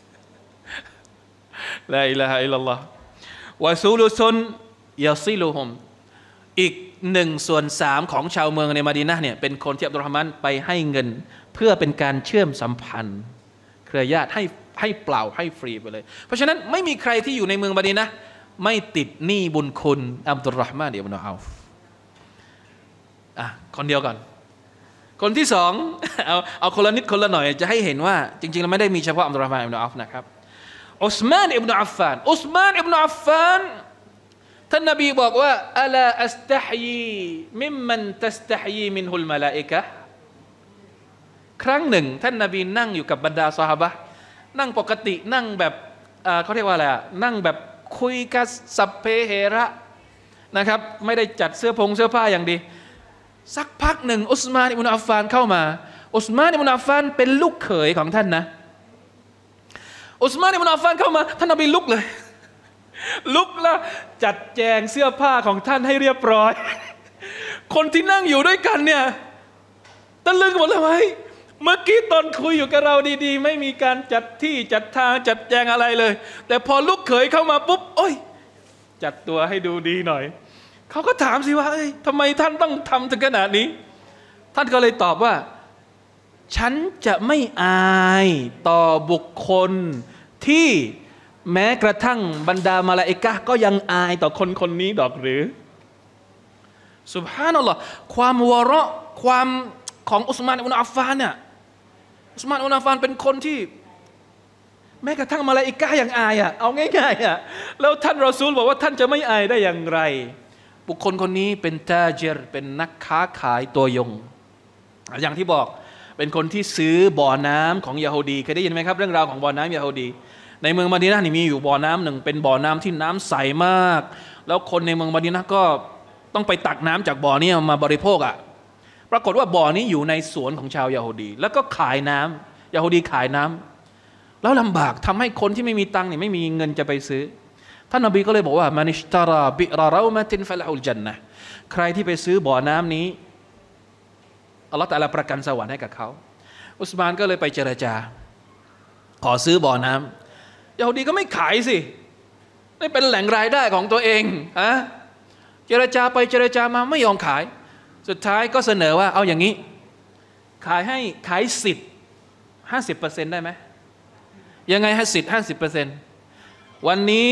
ลาอิลาฮะอิลลัลลอฮ์วะซุลุซุนยะซิลุฮุมอีกหนึ่งส่วนสามของชาวเมืองในมะดีนะห์เนี่ยเป็นคนที่อับดุลเราะห์มานไปให้เงินเพื่อเป็นการเชื่อมสัมพันธ์เครือญาติให้ให้เปล่าให้ฟรีไปเลยเพราะฉะนั้นไม่มีใครที่อยู่ในเมืองมะดีนะห์ไม่ติดหนี้บุญคุณอับดุลเราะห์มานอิบนุเอาฟอ่ะคนเดียวก่อนคนที่สองเอาเอาคนละนิดคนละหน่อยจะให้เห็นว่าจริงๆแล้วไม่ได้มีเฉพาะอับดุลเราะห์มานอิบนุเอาฟนะครับอุสมานอิบนุอัฟฟานอุสมานอิบนุอัฟฟานท่านนบีบอกว่าอะลาอัสตะฮยีมิมมันตัสตะฮยีมินฮุลมะลาอิกะฮ์ครั้งหนึ่งท่านนบีนั่งอยู่กับบรรดาซอฮาบะห์นั่งปกตินั่งแบบเขาเรียกว่าอะไรอ่ะนั่งแบบคุยกันสัพเพเหระนะครับไม่ได้จัดเสื้อผงเสื้อผ้าอย่างดีสักพักหนึ่งอุสมานอิบนุอัฟฟานเข้ามาอุสมานอิบนุอัฟฟานเป็นลูกเขยของท่านนะอุสมานอิบนุอัฟฟานเข้ามาท่านนบีลุกเลยลุกแล้วจัดแจงเสื้อผ้าของท่านให้เรียบร้อยคนที่นั่งอยู่ด้วยกันเนี่ยตะลึงหมดเลยว่าเมื่อกี้ตอนคุยอยู่กับเราดีๆไม่มีการจัดที่จัดทางจัดแจงอะไรเลยแต่พอลูกเขยเข้ามาปุ๊บโอ้ยจัดตัวให้ดูดีหน่อยเขาก็ถามสิว่าเอ้ยทำไมท่านต้องทำถึงขนาดนี้ท่านก็เลยตอบว่าฉันจะไม่อายต่อบุคคลที่แม้กระทั่งบรรดามลาอิกะฮ์ก็ยังอายต่อคนคนนี้ดอกหรือซุบฮานัลลอฮ์ความวะเราะห์ความของอุสมานอิบนุอัฟฟานเนี่ยอุสมานอิบนุอัฟฟานเป็นคนที่แม้กระทั่งมลาอิกะฮ์ยังอายอ่ะเอาง่ายๆอ่ะแล้วท่านรอซูลบอกว่าท่านจะไม่อายได้อย่างไรบุคคลคนนี้เป็นตาจิรเป็นนักค้าขายตัวยงอย่างที่บอกเป็นคนที่ซื้อบ่อน้ำของยะฮูดีเคยได้ยินไหมครับเรื่องราวของบ่อน้ำยะฮูดีในเมืองมะดีนะห์นี่มีอยู่บ่อน้ำหนึ่งเป็นบ่อน้ำที่น้ำใสมากแล้วคนในเมืองมะดีนะห์ก็ต้องไปตักน้ำจากบ่อนี้มาบริโภคอ่ะปรากฏว่าบ่อนี้อยู่ในสวนของชาวยะฮูดีแล้วก็ขายน้ำยะฮูดีขายน้ำแล้วลำบากทำให้คนที่ไม่มีตังค์เนี่ยไม่มีเงินจะไปซื้อท่านนบีก็เลยบอกว่ามานิชตาราบิรารามะตินฟะละฮุลญันนะห์ใครที่ไปซื้อบ่อน้ำนี้อัลลอฮฺตะอาลาประกันสวรรค์ให้กับเขาอุสมานก็เลยไปเจรจาขอซื้อบ่อน้ำยะฮูดีก็ไม่ขายสิไม่เป็นแหล่งรายได้ของตัวเองฮะเจรจาไปเจรจามาไม่ยอมขายสุดท้ายก็เสนอว่าเอาอย่างนี้ขายให้ขายสิทธิ์ห้าสิบเปอร์เซ็นต์ได้ไหมยังไงให้สิทธิ์ห้าสิบเปอร์เซ็นต์วันนี้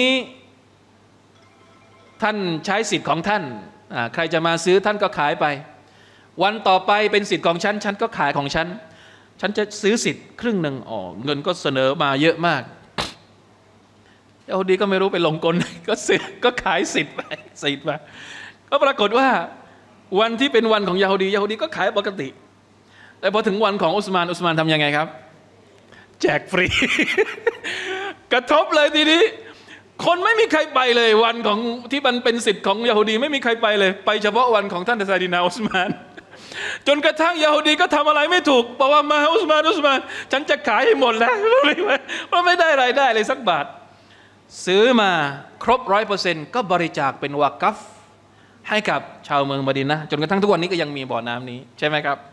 ท่านใช้สิทธิ์ของท่านใครจะมาซื้อท่านก็ขายไปวันต่อไปเป็นสิทธิ์ของฉันฉันก็ขายของฉันฉันจะซื้อสิทธิ์ครึ่งหนึ่งอ๋อเงินก็เสนอมาเยอะมากยะฮูดีก็ไม่รู้ไปลงกลก็ซื้อก็ขายสิทธิ์ไปสิทธิ์มาก็ปรากฏว่าวันที่เป็นวันของยะฮูดียะฮูดีก็ขายปกติแต่พอถึงวันของอุสมานอุสมานทำยังไงครับแจกฟรี กระทบเลยทีนี้คนไม่มีใครไปเลยวันของที่มันเป็นสิทธิ์ของยะฮูดีไม่มีใครไปเลยไปเฉพาะวันของท่านไซดีนาอุสมานจนกระทั่งยะฮูดีก็ทำอะไรไม่ถูกบอกว่ามาอุสมานอุสมานฉันจะขายให้หมดแล้วเพราะไม่ได้รายได้เลยสักบาทซื้อมาครบร้อยเปอร์เซ็นต์ก็บริจาคเป็นวากัฟให้กับชาวเมืองมะดีนะห์จนกระทั่งทุกวันนี้ก็ยังมีบ่อน้ำนี้ใช่ไหมครับ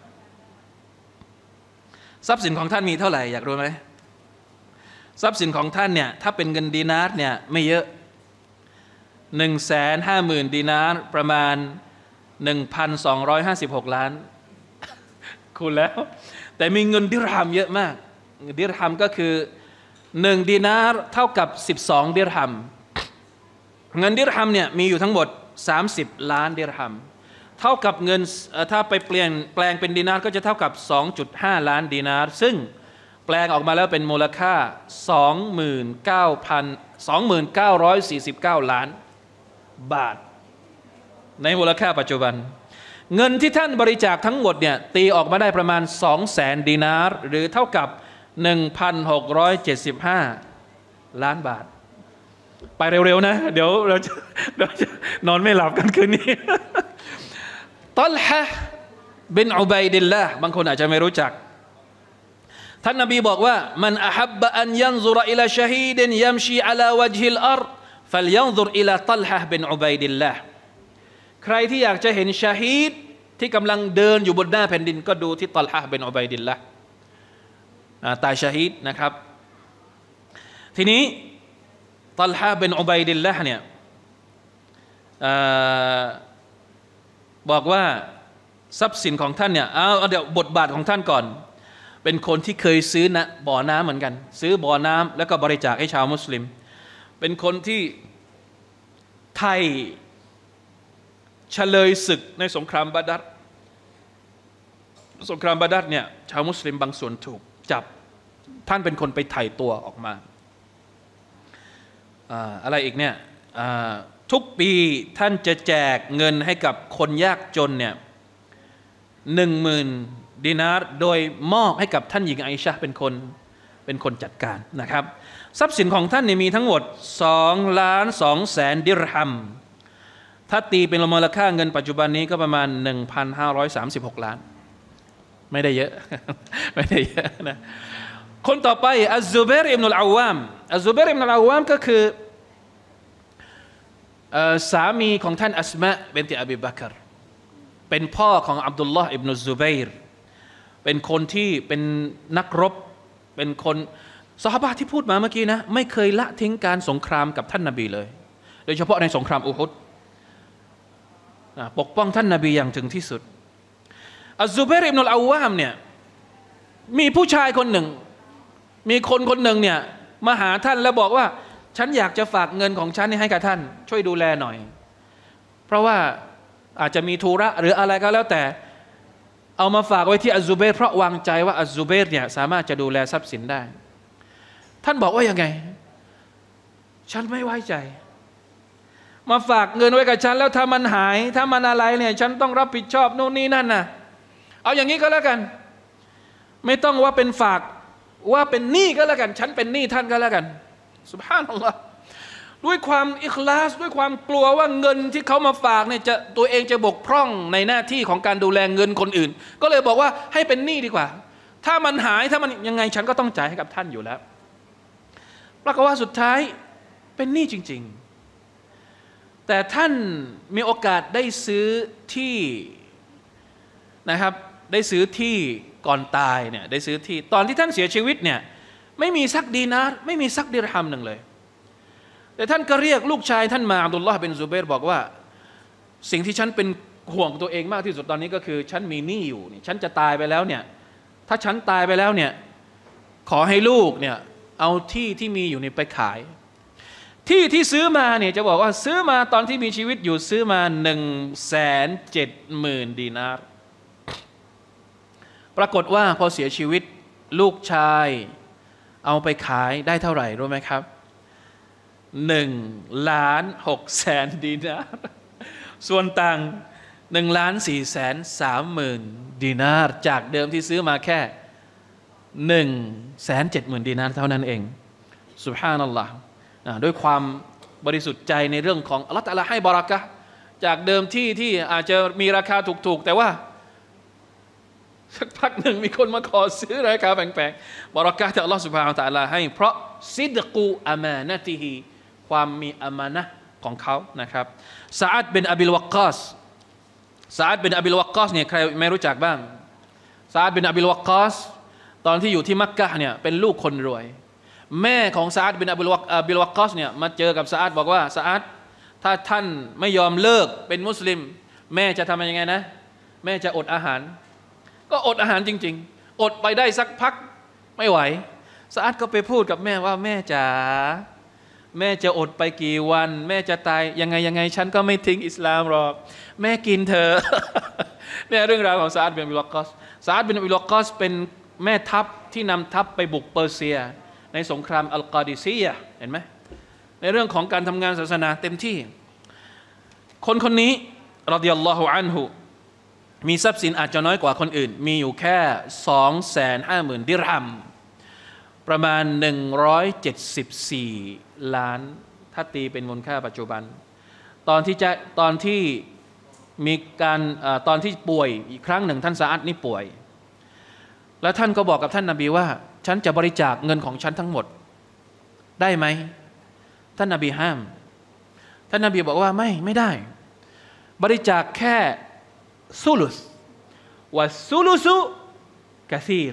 ทรัพย์สินของท่านมีเท่าไหร่อยากรู้ไหมทรัพย์สินของท่านเนี่ยถ้าเป็นเงินดีนาร์เนี่ยไม่เยอะหนึ่งแสนห้าหมื่นดีนาร์ประมาณหนึ่งพันสองร้อยห้าสิบหกล้านคูณแล้วแต่มีเงินดิรฮัมเยอะมากดิรฮัมก็คือหนึ่งดีนาร์เท่ากับสิบสองดิรฮัมเงินดิรฮัมเนี่ยมีอยู่ทั้งหมดสามสิบล้านดิรฮัมเท่ากับเงินถ้าไปเปลี่ยนแปลงเป็นดีนาร์ก็จะเท่ากับ สองจุดห้า ล้านดีนาร์ซึ่งแปลงออกมาแล้วเป็นมูลค่า สองหมื่นเก้าพัน สองหมื่นเก้าร้อยสี่สิบเก้า ล้านบาทในมูลค่าปัจจุบันเงินที่ท่านบริจาคทั้งหมดเนี่ยตีออกมาได้ประมาณ สองแสน ดินาร์หรือเท่ากับ หนึ่งพันหกร้อยเจ็ดสิบห้า ล้านบาทไปเร็วๆนะเดี๋ยวเราจะเราจะนอนไม่หลับกันคืนนี้ตัลฮะห์บินอุบัยดิลลาห์บางคนอาจจะไม่รู้จักท่านนบีบอกว่ามันอะฮับบะอันยันซุรอิลาชะฮีดยัมชีอะลาวะจฮิลอัรฎฟัลยันซุรอิลาตัลฮะห์บินอุบัยดิลลาห์ใครที่อยากจะเห็นชะฮีดที่กำลังเดินอยู่บนหน้าแผ่นดินก็ดูที่ตัลฮะห์บินอุบัยดิลลาห์ตายชะฮีดนะครับทีนี้ตัลฮะห์บินอุบัยดิลลาห์เนี่ยบอกว่าทรัพย์สินของท่านเนี่ยเอาเดี๋ยวบทบาทของท่านก่อนเป็นคนที่เคยซื้อนะบ่อน้ำเหมือนกันซื้อบ่อน้ำแล้วก็บริจาคให้ชาวมุสลิมเป็นคนที่ไทยเฉลยศึกในสงครามบาดัรสงครามบาดัรเนี่ยชาวมุสลิมบางส่วนถูกจับท่านเป็นคนไปไถ่ตัวออกมาอะไรอีกเนี่ยทุกปีท่านจะแจกเงินให้กับคนยากจนเนี่ยหนึ่งหมื่นดินาร์โดยมอบให้กับท่านหญิงไอชะห์เป็นคนเป็นคนจัดการนะครับทรัพย์สินของท่านเนี่ยมีทั้งหมดสองล้านสองแสนดิรฮัมถ้าตีเป็นมูลค่าเงินปัจจุบันนี้ก็ประมาณ หนึ่งพันห้าร้อยสามสิบหก ล้านไม่ได้เยอะ ไม่ได้เยอะนะคนต่อไปอัซซุบัยร์อิบนุลอาวามอัซซุบัยร์อิบนุลอาวามก็คือสามีของท่านอัสมาบินติอบีบักรเป็นพ่อของอับดุลลอฮ์อิบนุซุบัยร์เป็นคนที่เป็นนักรบเป็นคนซอฮาบะห์ที่พูดมาเมื่อกี้นะไม่เคยละทิ้งการสงครามกับท่านนบีเลยโดยเฉพาะในสงครามอูฮุดปกป้องท่านนบีอย่างถึงที่สุดอัซซุบัยร์อิบนุลอาวามเนี่ยมีผู้ชายคนหนึ่งมีคนคนหนึ่งเนี่ยมาหาท่านแล้วบอกว่าฉันอยากจะฝากเงินของฉันให้กับท่านช่วยดูแลหน่อยเพราะว่าอาจจะมีธุระหรืออะไรก็แล้วแต่เอามาฝากไว้ที่อัซซุบัยร์เพราะวางใจว่าอัซซุบัยร์เนี่ยสามารถจะดูแลทรัพย์สินได้ท่านบอกว่ายังไงฉันไม่ไว้ใจมาฝากเงินไว้กับฉันแล้วถ้ามันหายถ้ามันอะไรเนี่ยฉันต้องรับผิดชอบโน่นนี่นั่นนะเอาอย่างนี้ก็แล้วกันไม่ต้องว่าเป็นฝากว่าเป็นหนี้ก็แล้วกันฉันเป็นหนี้ท่านก็แล้วกันซุบฮานัลลอฮ์ด้วยความอิคลาสด้วยความกลัวว่าเงินที่เขามาฝากเนี่ยจะตัวเองจะบกพร่องในหน้าที่ของการดูแลเงินคนอื่นก็เลยบอกว่าให้เป็นหนี้ดีกว่าถ้ามันหายถ้ามันยังไงฉันก็ต้องจ่ายให้กับท่านอยู่แล้วปรากฏว่าสุดท้ายเป็นหนี้จริงๆแต่ท่านมีโอกาสได้ซื้อที่นะครับได้ซื้อที่ก่อนตายเนี่ยได้ซื้อที่ตอนที่ท่านเสียชีวิตเนี่ยไม่มีสักดีนาร์ไม่มีสักดิรฮัมหนึ่งเลยแต่ท่านก็เรียกลูกชายท่านมาอับดุลลอฮ์บินซุบัยร์บอกว่าสิ่งที่ฉันเป็นห่วงตัวเองมากที่สุดตอนนี้ก็คือฉันมีหนี้อยู่นี่ฉันจะตายไปแล้วเนี่ยถ้าฉันตายไปแล้วเนี่ยขอให้ลูกเนี่ยเอาที่ที่มีอยู่นี่ไปขายที่ที่ซื้อมาเนี่ยจะบอกว่าซื้อมาตอนที่มีชีวิตอยู่ซื้อมาหนึ่งแสนเจ็ดหมื่นดีนาร์ปรากฏว่าพอเสียชีวิตลูกชายเอาไปขายได้เท่าไหร่รู้ไหมครับหนึ่งล้านหกแสนดีนาร์ส่วนต่างหนึ่งล้านสี่แสนสามหมื่นดีนาร์จากเดิมที่ซื้อมาแค่หนึ่งแสนเจ็ดหมื่นดีนาร์เท่านั้นเองซุบฮานัลลอฮ์ด้วยความบริสุทธิ์ใจในเรื่องของอัลเลาะห์ตะอาลาให้บารอกะฮ์จากเดิมที่ที่อาจจะมีราคาถูกๆแต่ว่าสักพักหนึ่งมีคนมาขอซื้อราคาแพงๆบารอกะฮ์ที่อัลเลาะห์ซุบฮานะฮูวะตะอาลาให้เพราะซิดกูอามานะติฮิความมีอามานะห์ของเขานะครับซะอัดบินอบิลวักกาสซะอัดบินอบิลวักกาสเนี่ยใครไม่รู้จักบ้างซะอัดบินอบิลวักกาสตอนที่อยู่ที่มักกะฮ์เนี่ยเป็นลูกคนรวยแม่ของซะอัดบินอบิลวักอบิลวักกาสเนี่ยมาเจอกับซะอัดบอกว่าซะอัดถ้าท่านไม่ยอมเลิกเป็นมุสลิมแม่จะทำยังไงนะแม่จะอดอาหารก็อดอาหารจริงๆอดไปได้สักพักไม่ไหวซะอัดก็ไปพูดกับแม่ว่าแม่จ๋าแม่จะอดไปกี่วันแม่จะตายยังไงยังไงฉันก็ไม่ทิ้งอิสลามหรอกแม่กินเธอ เนี่ยเรื่องราวของซะอัดบินอบิลวักกาสซะอัดบินอบิลวักกาสเป็นแม่ทัพที่นำทัพไปบุกเปอร์เซียในสงครามอัลกอดิซียะห์เห็นไหมในเรื่องของการทำงานศาสนาเต็มที่คนคนนี้รอฎิยัลลอฮุอันฮุมีทรัพย์สินอาจจะน้อยกว่าคนอื่นมีอยู่แค่ สองแสนห้าหมื่น ดิรฮัมประมาณหนึ่งร้อยเจ็ดสิบสี่ล้านถ้าตีเป็นมูลค่าปัจจุบันตอนที่จะตอนที่มีการตอนที่ป่วยอีกครั้งหนึ่งท่านซาอัดนี่ป่วยแล้วท่านก็บอกกับท่านนบีว่าฉันจะบริจาคเงินของฉันทั้งหมดได้ไหมท่านนบีห้ามท่านนบีบอกว่าไม่ไม่ได้บริจาคแค่ซุลุสวะซุลุสุกะซีร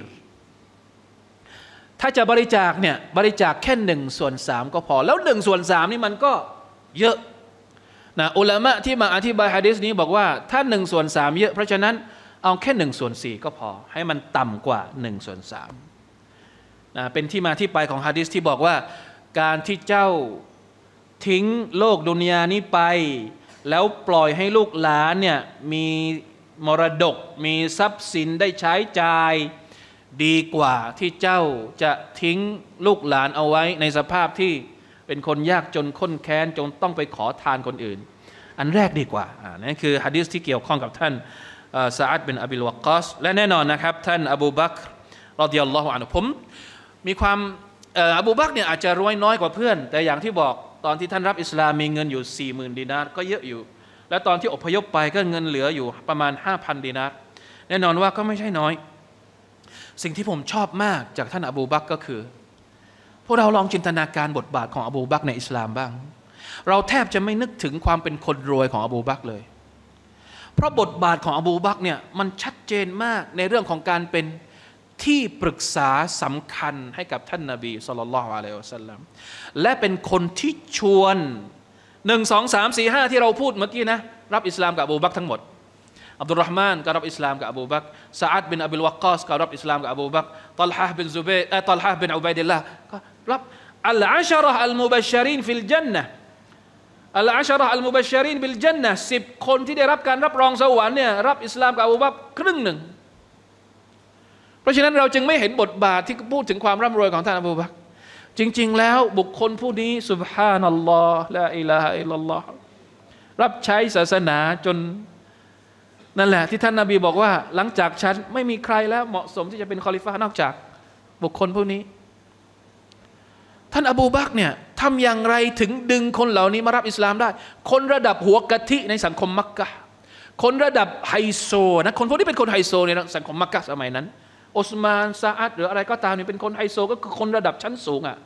ถ้าจะบริจาคเนี่ยบริจาคแค่หนึ่งส่วนสามก็พอแล้วหนึ่งส่วนสามนี่มันก็เยอะนะอุลามะที่มาอธิบายหะดีษนี้บอกว่าถ้าหนึ่งส่วนสามเยอะเพราะฉะนั้นเอาแค่หนึ่งส่วนสี่ก็พอให้มันต่ำกว่าหนึ่งส่วนสามนะเป็นที่มาที่ไปของหะดีษที่บอกว่าการที่เจ้าทิ้งโลกดุนยานี้ไปแล้วปล่อยให้ลูกหลานเนี่ยมีมรดกมีทรัพย์สินได้ใช้จ่ายดีกว่าที่เจ้าจะทิ้งลูกหลานเอาไว้ในสภาพที่เป็นคนยากจนข้นแค้นจนต้องไปขอทานคนอื่นอันแรกดีกว่าอ่านั่นคือหะดีษที่เกี่ยวข้องกับท่านซะอัดบินอบิลวักกอสและแน่นอนนะครับท่านอบูบักรรอฎิยัลลอฮุอันฮุผมมีความอบูบักรเนี่ยอาจจะรวยน้อยกว่าเพื่อนแต่อย่างที่บอกตอนที่ท่านรับอิสลามมีเงินอยู่ สี่หมื่น ดินาร์ก็เยอะอยู่และตอนที่อพยพไปก็เงินเหลืออยู่ประมาณ ห้าพัน ดินาร์แน่นอนว่าก็ไม่ใช่น้อยสิ่งที่ผมชอบมากจากท่านอบูบักรก็คือพวกเราลองจินตนาการบทบาทของอบูบักรในอิสลามบ้างเราแทบจะไม่นึกถึงความเป็นคนรวยของอบูบักรเลยเพราะบทบาทของอบูบักรเนี่ยมันชัดเจนมากในเรื่องของการเป็นที่ปรึกษาสำคัญให้กับท่านนบีศ็อลลัลลอฮุอะลัยฮิวะซัลลัมและเป็นคนที่ชวนหนึ่ง สอง สาม สี่ ห้าที่เราพูดเมื่อกี้นะรับอิสลามกับอบูบักรทั้งหมดอับดุลเราะห์มานก็รับอิสลามกับอบูบักรซะอัดบินอบิลวักกอสก็รับอิสลามกับอบูบักรฏอลฮะห์บินซุบัยรฏอลฮะห์บินอุบัยดิลลาห์ก็รับอัลอาชะเราะห์อัลมุบัชชะรีนฟิลญันนะห์อัลอาชะเราะห์อัลมุบัชชะรีนบิลญันนะห์สิบคนที่ได้รับการรับรองสวรรค์เนี่ยรับอิสลามกับอบูบักรครึ่งหนึ่งเพราะฉะนั้นเราจึงไม่เห็นบทบาทที่พูดถึงความร่ำรวยของท่านอบูบักรจริงๆแล้วบุคคลผู้นี้ซุบฮานัลลอฮ์ลาอิลาฮะอิลลัลลอฮ์รับใช้ศาสนาจนนั่นแหละที่ท่านนบีบอกว่าหลังจากฉันไม่มีใครแล้วเหมาะสมที่จะเป็นคอลิฟะห์นอกจากบุคคลผู้นี้ท่านอบูบักรเนี่ยทำอย่างไรถึงดึงคนเหล่านี้มารับอิสลามได้คนระดับหัวกะทิในสังคมมักกะฮ์คนระดับไฮโซนะคนพวกนี้เป็นคนไฮโซในสังคมมักกะฮ์สมัยนั้นอุสมานซาอัดหรืออะไรก็ตามนี่เป็นคนไฮโซก็คือคนระดับชั้นสูงอ่ะ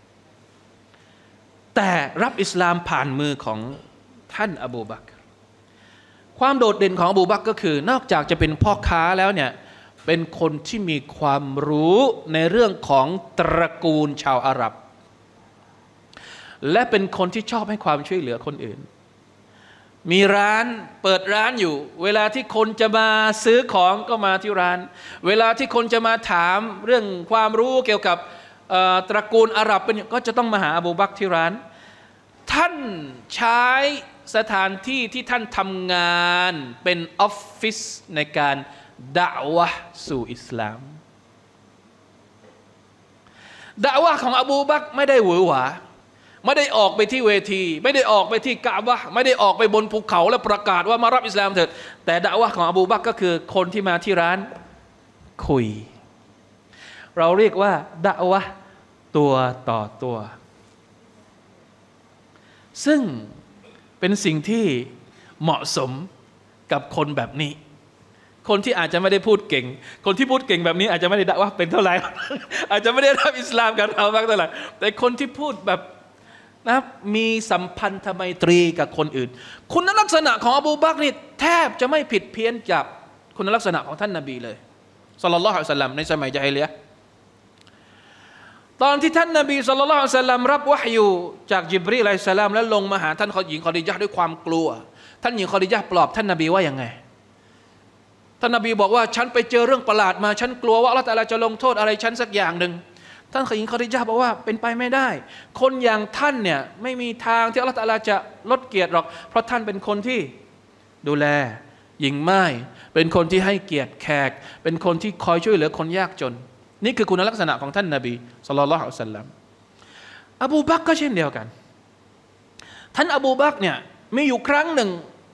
แต่รับอิสลามผ่านมือของท่านอบูบักรความโดดเด่นของอบูบักรก็คือนอกจากจะเป็นพ่อค้าแล้วเนี่ยเป็นคนที่มีความรู้ในเรื่องของตระกูลชาวอาหรับและเป็นคนที่ชอบให้ความช่วยเหลือคนอื่นมีร้านเปิดร้านอยู่เวลาที่คนจะมาซื้อของก็มาที่ร้านเวลาที่คนจะมาถามเรื่องความรู้เกี่ยวกับตระกูลอาหรับเป็นก็จะต้องมาหาอบูบักรที่ร้านท่านใช้สถานที่ที่ท่านทำงานเป็นออฟฟิศในการดะอ์วะห์สู่อิสลามดะอ์วะห์ของอบูบักรไม่ได้หวือหวาไม่ได้ออกไปที่เวทีไม่ได้ออกไปที่กะอ์บะห์ไม่ได้ออกไปบนภูเขาและประกาศว่ามารับอิสลามเถิดแต่ดะอ์วะห์ของอบูบักรก็คือคนที่มาที่ร้านคุยเราเรียกว่าดะอ์วะห์ตัวต่อตัวซึ่งเป็นสิ่งที่เหมาะสมกับคนแบบนี้คนที่อาจจะไม่ได้พูดเก่งคนที่พูดเก่งแบบนี้อาจจะไม่ได้ดะอ์วะห์เป็นเท่าไหร่ อาจจะไม่ได้รับอิสลามกับเราบ้างเท่าไหร่แต่คนที่พูดแบบนะมีสัมพันธไมตรีกับคนอื่นคุณลักษณะของอบูบักรนี่แทบจะไม่ผิดเพี้ยนจากคุณลักษณะของท่านนบีเลยศ็อลลัลลอฮุอะลัยฮิวะซัลลัมในสมัยญะฮิลิยะห์ตอนที่ท่านนบีศ็อลลัลลอฮุอะลัยฮิวะซัลลัมรับวะฮยูจากญิบรีลอะลัยฮิสสลามแล้วลงมาหาท่านหญิงคอดีญะห์ด้วยความกลัวท่านหญิงคอดีญะห์ปลอบท่านนบีว่ายังไงท่านนบีบอกว่าฉันไปเจอเรื่องประหลาดมาฉันกลัวว่าอัลเลาะห์ตะอาลาจะลงโทษอะไรฉันสักอย่างนึงท่านหญิงคอดีญะห์บอกว่าเป็นไปไม่ได้คนอย่างท่านเนี่ยไม่มีทางที่อัลเลาะห์ตะอาลาจะลดเกียรติหรอกเพราะท่านเป็นคนที่ดูแลหญิงม่ายเป็นคนที่ให้เกียรติแขกเป็นคนที่คอยช่วยเหลือคนยากจนนี่คือคุณลักษณะของท่านนบีศ็อลลัลลอฮุอะลัยฮิวะซัลลัมอบูบักรก็เช่นเดียวกันท่านอบูบักรเนี่ยมีอยู่ครั้งหนึ่ง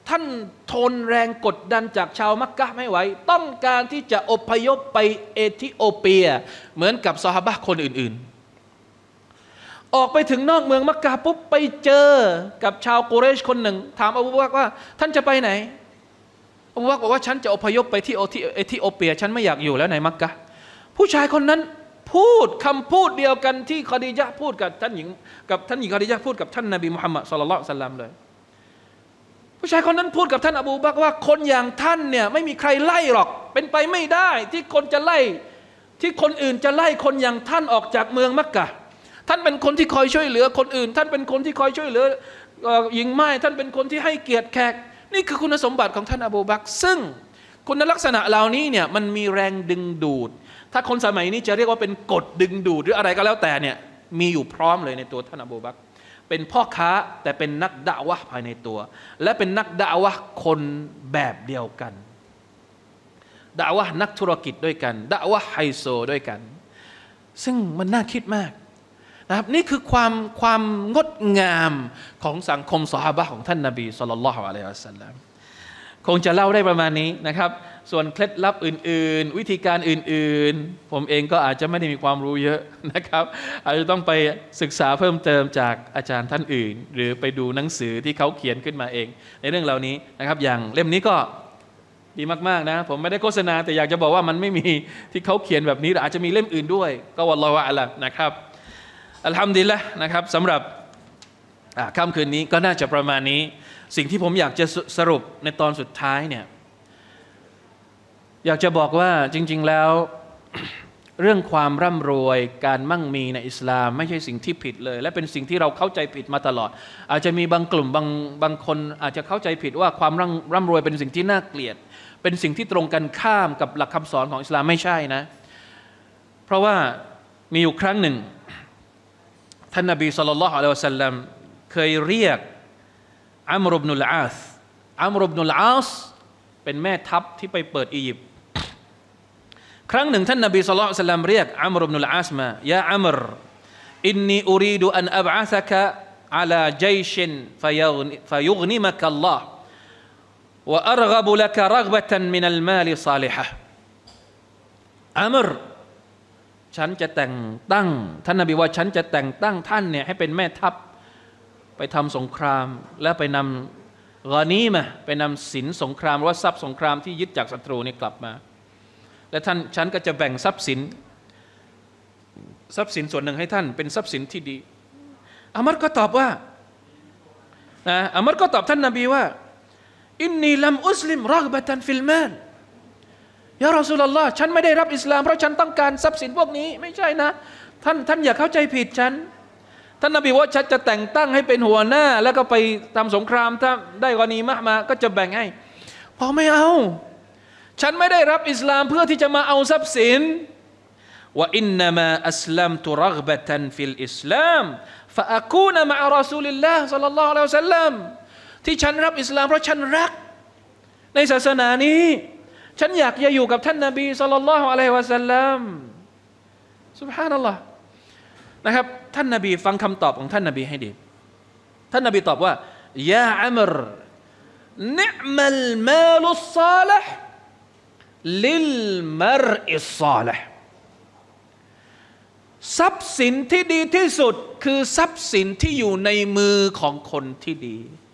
ท่านทนแรงกดดันจากชาวมักกะฮ์ไม่ไหวต้องการที่จะอพยพไปเอธิโอเปียเหมือนกับซอฮาบะห์คนอื่นๆออกไปถึงนอกเมืองมักกะฮ์ปุ๊บไปเจอกับชาวกุเรชคนหนึ่งถามอบูบักรว่าท่านจะไปไหนอบูบักรบอกว่าฉันจะอพยพไปที่เอธิโอเปียฉันไม่อยากอยู่แล้วในมักกะฮ์ผู้ชายคนนั้นพูดคำพูดเดียวกันที่คอดีญะห์พูดกับท่านหญิงกับท่านหญิงคอดีญะห์พูดกับท่านนบีมุฮัมมัดศ็อลลัลลอฮุอะลัยฮิวะซัลลัมเลยผู้ชายคนนั้นพูดกับท่านอบูบักรว่าคนอย่างท่านเนี่ยไม่มีใครไล่หรอกเป็นไปไม่ได้ที่คนจะไล่ที่คนอื่นจะไล่คนอย่างท่านออกจากเมืองมักกะฮ์ท่านเป็นคนที่คอยช่วยเหลือคนอื่นท่านเป็นคนที่คอยช่วยเหลือหญิงม่ายท่านเป็นคนที่ให้เกียรติแขกนี่คือคุณสมบัติของท่านอบูบักรซึ่งคุณลักษณะเหล่านี้เนี่ยมันมีแรงดึงดูดถ้าคนสมัยนี้จะเรียกว่าเป็นกฎดึงดูดหรืออะไรก็แล้วแต่เนี่ยมีอยู่พร้อมเลยในตัวท่านอบูบักรเป็นพ่อค้าแต่เป็นนักดะอ์วะห์ภายในตัวและเป็นนักดะอ์วะห์คนแบบเดียวกันดะอ์วะห์นักธุรกิจด้วยกันดะอ์วะห์ไฮโซด้วยกันซึ่งมันน่าคิดมากนะครับนี่คือความความงดงามของสังคมซอฮาบะห์ของท่านนบีศ็อลลัลลอฮุอะลัยฮิวะซัลลัมคงจะเล่าได้ประมาณนี้นะครับส่วนเคล็ดลับอื่นๆวิธีการอื่นๆผมเองก็อาจจะไม่ได้มีความรู้เยอะนะครับอาจจะต้องไปศึกษาเพิ่มเติมจากอาจารย์ท่านอื่นหรือไปดูหนังสือที่เขาเขียนขึ้นมาเองในเรื่องเหล่านี้นะครับอย่างเล่มนี้ก็ดีมากๆนะผมไม่ได้โฆษณาแต่อยากจะบอกว่ามันไม่มีที่เขาเขียนแบบนี้อาจจะมีเล่มอื่นด้วยก็วัลลอฮุอะลัมนะครับอัลฮัมดุลิลละห์นะครับสำหรับค่ำคืนนี้ก็น่าจะประมาณนี้สิ่งที่ผมอยากจะสรุปในตอนสุดท้ายเนี่ยอยากจะบอกว่าจริงๆแล้วเรื่องความร่ำรวยการมั่งมีในอิสลามไม่ใช่สิ่งที่ผิดเลยและเป็นสิ่งที่เราเข้าใจผิดมาตลอดอาจจะมีบางกลุ่มบางบางคนอาจจะเข้าใจผิดว่าความร่ำร่ำรวยเป็นสิ่งที่น่าเกลียดเป็นสิ่งที่ตรงกันข้ามกับหลักคำสอนของอิสลามไม่ใช่นะเพราะว่ามีอยู่ครั้งหนึ่งท่านนบีศ็อลลัลลอฮุอะลัยฮิวะซัลลัมเคยเรียกอัมรอิบนุลอาสอัมรอิบนุลอาสเป็นแม่ทัพที่ไปเปิดอียิปต์ครั้งหนึ่งท่านนบีศ็อลลัลลอฮุอะลัยฮิวะซัลลัมเรียกอัมรอิบนุลอาสมายาอัมรอินนีอูรีดูอันอับอะซะกะอะลาญัยชินฟะยุฆนิมะกัลลอฮ์วะอัรฆบละกะรัฆบะตันมินัลมาลิศอลิฮะห์อัมรฉันจะแต่งตั้งท่านนบีว่าฉันจะแต่งตั้งท่านเนี่ยให้เป็นแม่ทัพไปทำสงครามและไปนำกอนีมะห์ไปนำสินสงครามหรือว่าทรัพย์สงครามที่ยึดจากศัตรูนี่กลับมาและท่านฉันก็จะแบ่งทรัพย์สินทรัพย์สินส่วนหนึ่งให้ท่านเป็นทรัพย์สินที่ดีอามัรก็ตอบว่านะอามัรก็ตอบท่านนบีว่าอินนีลัมอุสลิมรัฆบะตันฟิลมานยารอซูลุลลอฮ์ฉันไม่ได้รับอิสลามเพราะฉันต้องการทรัพย์สินพวกนี้ไม่ใช่นะท่านท่านอย่าเข้าใจผิดฉันท่านนบีว่าฉันจะแต่งตั้งให้เป็นหัวหน้าแล้วก็ไปทำสงครามถ้าได้กอนีมะห์มาก็จะแบ่งให้พอไม่เอาฉันไม่ได้รับอิสลามเพื่อที่จะมาเอาทรัพย์สินว่าอินนามาอัสลัมตุรัฆบะตันฟิลอิสลามฟะอะกูนมะอะรอซูลิลลาฮ์ศ็อลลัลลอฮุอะลัยฮิวะซัลลัมที่ฉันรับอิสลามเพราะฉันรักในศาสนานี้ฉันอยากจะอยู่กับท่านนบีศ็อลลัลลอฮุอะลัยฮิวะซัลลัมซุบฮานัลลอฮ์นะครับท่านนบีฟังคำตอบของท่านนบีให้ดีท่านนบีตอบว่ายาอัมรนิอ์มัลมาลุศศอลิฮ์ลิลมัรอิศศอลิฮ์ทรัพย์สินที่ดีที่สุดคือทรัพย์สินที่อยู่ในมือของคนที่ดี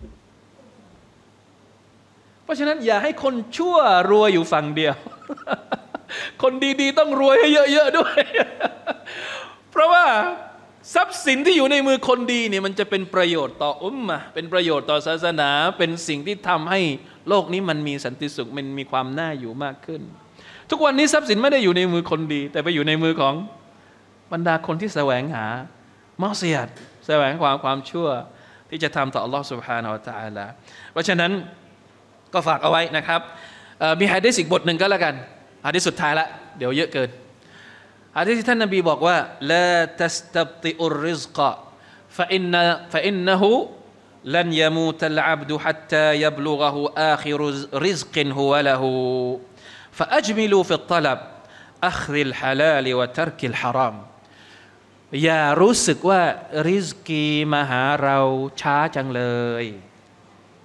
เพราะฉะนั้นอย่าให้คนชั่วรวยอยู่ฝั่งเดียวคนดีๆต้องรวยให้เยอะๆด้วยเพราะว่าทรัพย์สินที่อยู่ในมือคนดีเนี่ยมันจะเป็นประโยชน์ต่ออุมมะห์เป็นประโยชน์ต่อศาสนาเป็นสิ่งที่ทำให้โลกนี้มันมีสันติสุขมันมีความน่าอยู่มากขึ้นทุกวันนี้ทรัพย์สินไม่ได้อยู่ในมือคนดีแต่ไปอยู่ในมือของบรรดาคนที่แสวงหามอซิยะห์แสวงความความชั่วที่จะทำต่ออัลลอฮฺ سبحانه และ تعالى เพราะฉะนั้นก็ฝากเอาไว้นะครับมีหะดีษอีกบทหนึ่งก็แล้วกันหะดีษสุดท้ายละเดี๋ยวเยอะเกินหะดีษที่ท่านนบีบอกว่าลาตัสตับติอุรริซกะฟะอินนะฟะอินนะฮูลันยะมูตัลอับดุฮัตตายับลุกะฮูอาคิรุริซกินฮุวะละฮูฟะอัจมิลูฟิตตลับอัคริลฮะลาลวะตัรกิลฮารอมอย่ารู้สึกว่าริซกีมาหาเราช้าจังเลย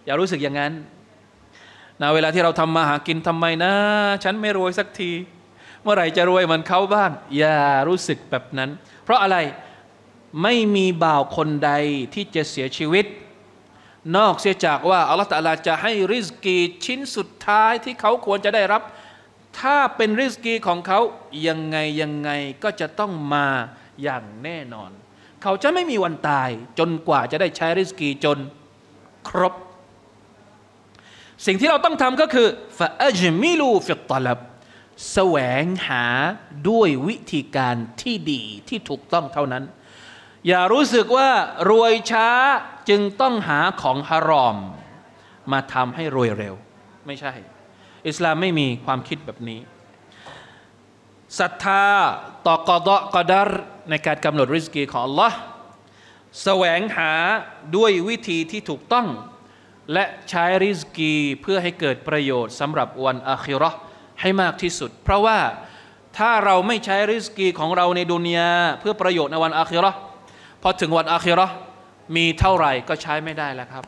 อย่ารู้สึกอย่างนั้นนะเวลาที่เราทำมาหากินทำไมนะฉันไม่รวยสักทีเมื่อไหร่จะรวยเหมือนเขาบ้างอย่ารู้สึกแบบนั้นเพราะอะไรไม่มีบ่าวคนใดที่จะเสียชีวิตนอกเสียจากว่าอัลลอฮฺตะอาลาจะให้ริสกีชิ้นสุดท้ายที่เขาควรจะได้รับถ้าเป็นริสกีของเขายังไงยังไงก็จะต้องมาอย่างแน่นอนเขาจะไม่มีวันตายจนกว่าจะได้ใช้ริสกีจนครบสิ่งที่เราต้องทำก็คือฟะอัจมิลูฟิตตลับแสวงหาด้วยวิธีการที่ดีที่ถูกต้องเท่านั้นอย่ารู้สึกว่ารวยช้าจึงต้องหาของฮารอมมาทำให้รวยเร็วไม่ใช่อิสลามไม่มีความคิดแบบนี้ศรัทธาต่อกอฎอก์กอดัรในการกำหนดริสกีของ Allah แสวงหาด้วยวิธีที่ถูกต้องและใช้ริสกีเพื่อให้เกิดประโยชน์สำหรับวันอาคิเราะห์ให้มากที่สุดเพราะว่าถ้าเราไม่ใช้ริสกีของเราในดุนยาเพื่อประโยชน์ในวันอาคิเราะห์พอถึงวันอาคิเราะห์มีเท่าไหร่ก็ใช้ไม่ได้แล้วครับ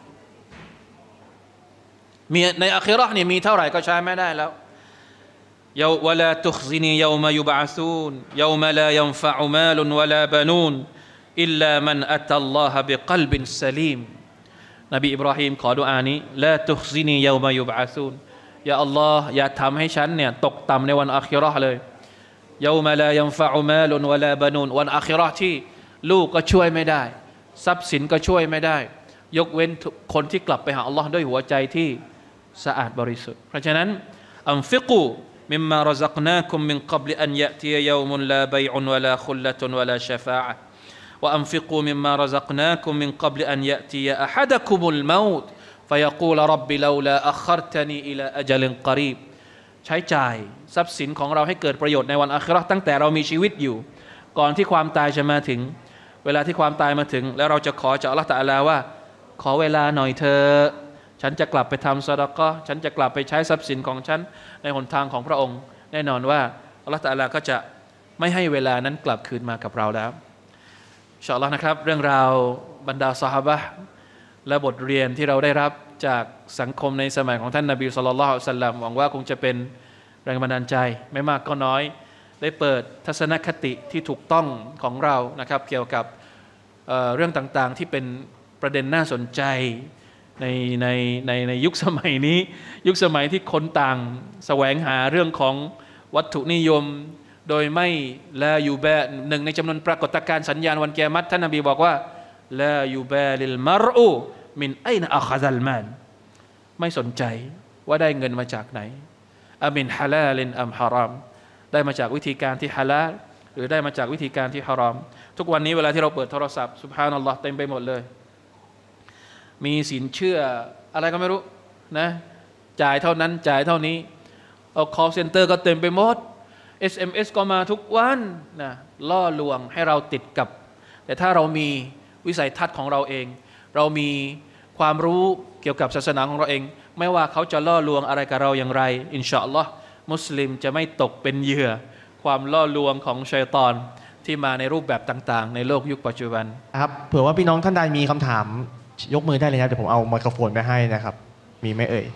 มีในอาคิเราะห์เนี่ยมีเท่าไหร่ก็ใช้ไม่ได้แล้วยาวะลาตุคซินียาวมายุบะอ์ซูนยาวมาลายันฟะอุมาลุนวะลาบะนูนอิลลามันอัตัลลอฮะบิกัลบินซะลีมนบีอิบราฮิมขอดุอานี้ลาตุคซินียาวมายุบะอ์ซูนยาอัลลอฮ์อย่าทำให้ฉันเนี่ยตกต่ำในวันอาคิเราะห์เลยยาวมาลายันฟะอุมาลุนวะลาบะนูนวันอาคิเราะห์ที่ลูกก็ช่วยไม่ได้ทรัพย์สินก็ช่วยไม่ได้ยกเว้นคนที่กลับไปหาอัลลอฮ์ด้วยหัวใจที่สะอาดบริสุทธิ์เพราะฉะนั้นอันฟิกูมิมมารัซักนาคุมมินกับลิอันยะตียาวมุนลาบัยอุนวะลาคุลละตุนวะลาชะฟาอะห์วะอันฟิกูมิมมารัซักนาคุมมินกับลิอันยะตีอะฮัดะคุมุลเมาต์فيقول رب لولا أخرتني إلى أجل قريب ใช้จ่ายทรัพย์สินของเราให้เกิดประโยชน์ในวันอาคิเราะห์ตั้งแต่เรามีชีวิตอยู่ก่อนที่ความตายจะมาถึงเวลาที่ความตายมาถึงแล้วเราจะขอจากอัลเลาะห์ตะอาลาว่าขอเวลาหน่อยเธอฉันจะกลับไปทำซอดาเกาะห์ฉันจะกลับไปใช้ทรัพย์สินของฉันในหนทางของพระองค์แน่นอนว่าอัลเลาะห์ตะอาลาก็จะไม่ให้เวลานั้นกลับคืนมากับเราแล้วอินชาอัลเลาะห์นะครับเรื่องราวบรรดาซอฮาบะห์และบทเรียนที่เราได้รับจากสังคมในสมัยของท่านนบีศ็อลลัลลอฮุอะลัยฮิวะซัลลัมหวังว่าคงจะเป็นแรงบันดาลใจไม่มากก็น้อยได้เปิดทัศนคติที่ถูกต้องของเรานะครับเกี่ยวกับ เอ่อ เรื่องต่างๆที่เป็นประเด็นน่าสนใจในในในในยุคสมัยนี้ยุคสมัยที่คนต่างแสวงหาเรื่องของวัตถุนิยมโดยไม่ลายูบะหนึ่งในจำนวนปรากฏการณ์สัญญาณวันกิยามะฮ์ท่านนบีบอกว่าลายูบาลิลมัรอูมินอัยนะอัคซัลมานไม่สนใจว่าได้เงินมาจากไหนอะมินฮะลาลินอัมฮารอมได้มาจากวิธีการที่ฮาลาลหรือได้มาจากวิธีการที่ฮารอมทุกวันนี้เวลาที่เราเปิดโทรศัพท์ซุบฮานัลลอฮ์เต็มไปหมดเลยมีสินเชื่ออะไรก็ไม่รู้นะจ่ายเท่านั้นจ่ายเท่านี้เอา call center ก็เต็มไปหมด เอส เอ็ม เอส ก็มาทุกวันนะล่อลวงให้เราติดกับแต่ถ้าเรามีวิสัยทัศน์ของเราเองเรามีความรู้เกี่ยวกับศาสนาของเราเองไม่ว่าเขาจะล่อลวงอะไรกับเราอย่างไรอินชาอัลลอฮ์มุสลิมจะไม่ตกเป็นเหยื่อความล่อลวงของชัยฏอนที่มาในรูปแบบต่างๆในโลกยุคปัจจุบันครับเผื่อว่าพี่น้องท่านใดมีคำถามยกมือได้เลยครับเดี๋ยวผมเอาไมโครโฟนไปให้นะครับมีไหมเอ่ย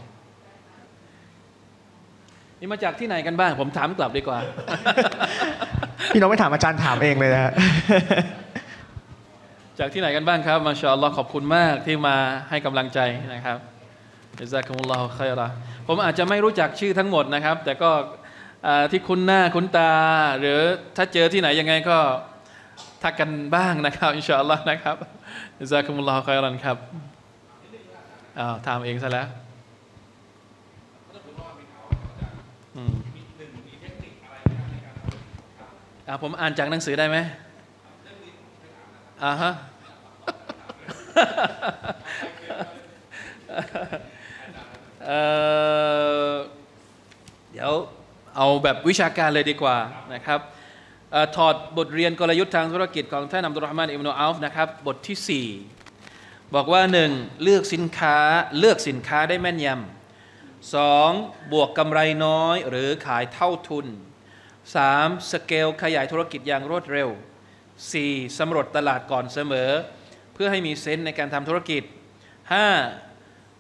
นี่มาจากที่ไหนกันบ้างผมถามกลับดีกว่าพี่น้องไม่ถามอาจารย์ถามเองเลยนะจากที่ไหนกันบ้างครับมาชาอัลลอฮ์ขอบคุณมากที่มาให้กำลังใจนะครับอิซากุมุลลอฮุค็อยเราะห์ผมอาจจะไม่รู้จักชื่อทั้งหมดนะครับแต่ก็ที่คุ้นหน้าคุ้นตาหรือถ้าเจอที่ไหนยังไงก็ทักกันบ้างนะครับอินชาอัลลอฮ์นะครับอิซากุมุลลอฮุค็อยเราะห์ครับอ้าวถามเองซะแล้วอ่าผมอ่านจากหนังสือได้ไหมอ่าฮะเอ่อเดี๋ยวเอาแบบวิชาการเลยดีกว่านะครับถอดบทเรียนกลยุทธ์ทางธุรกิจของท่านอับดุลรอห์มานอิบนุอัฟนะครับบทที่สี่บอกว่าหนึ่งเลือกสินค้าเลือกสินค้าได้แม่นยำสองบวกกำไรน้อยหรือขายเท่าทุนสามสเกลขยายธุรกิจอย่างรวดเร็วสี่สำรวจตลาดก่อนเสมอเพื่อให้มีเซนส์ในการทำธุรกิจห้า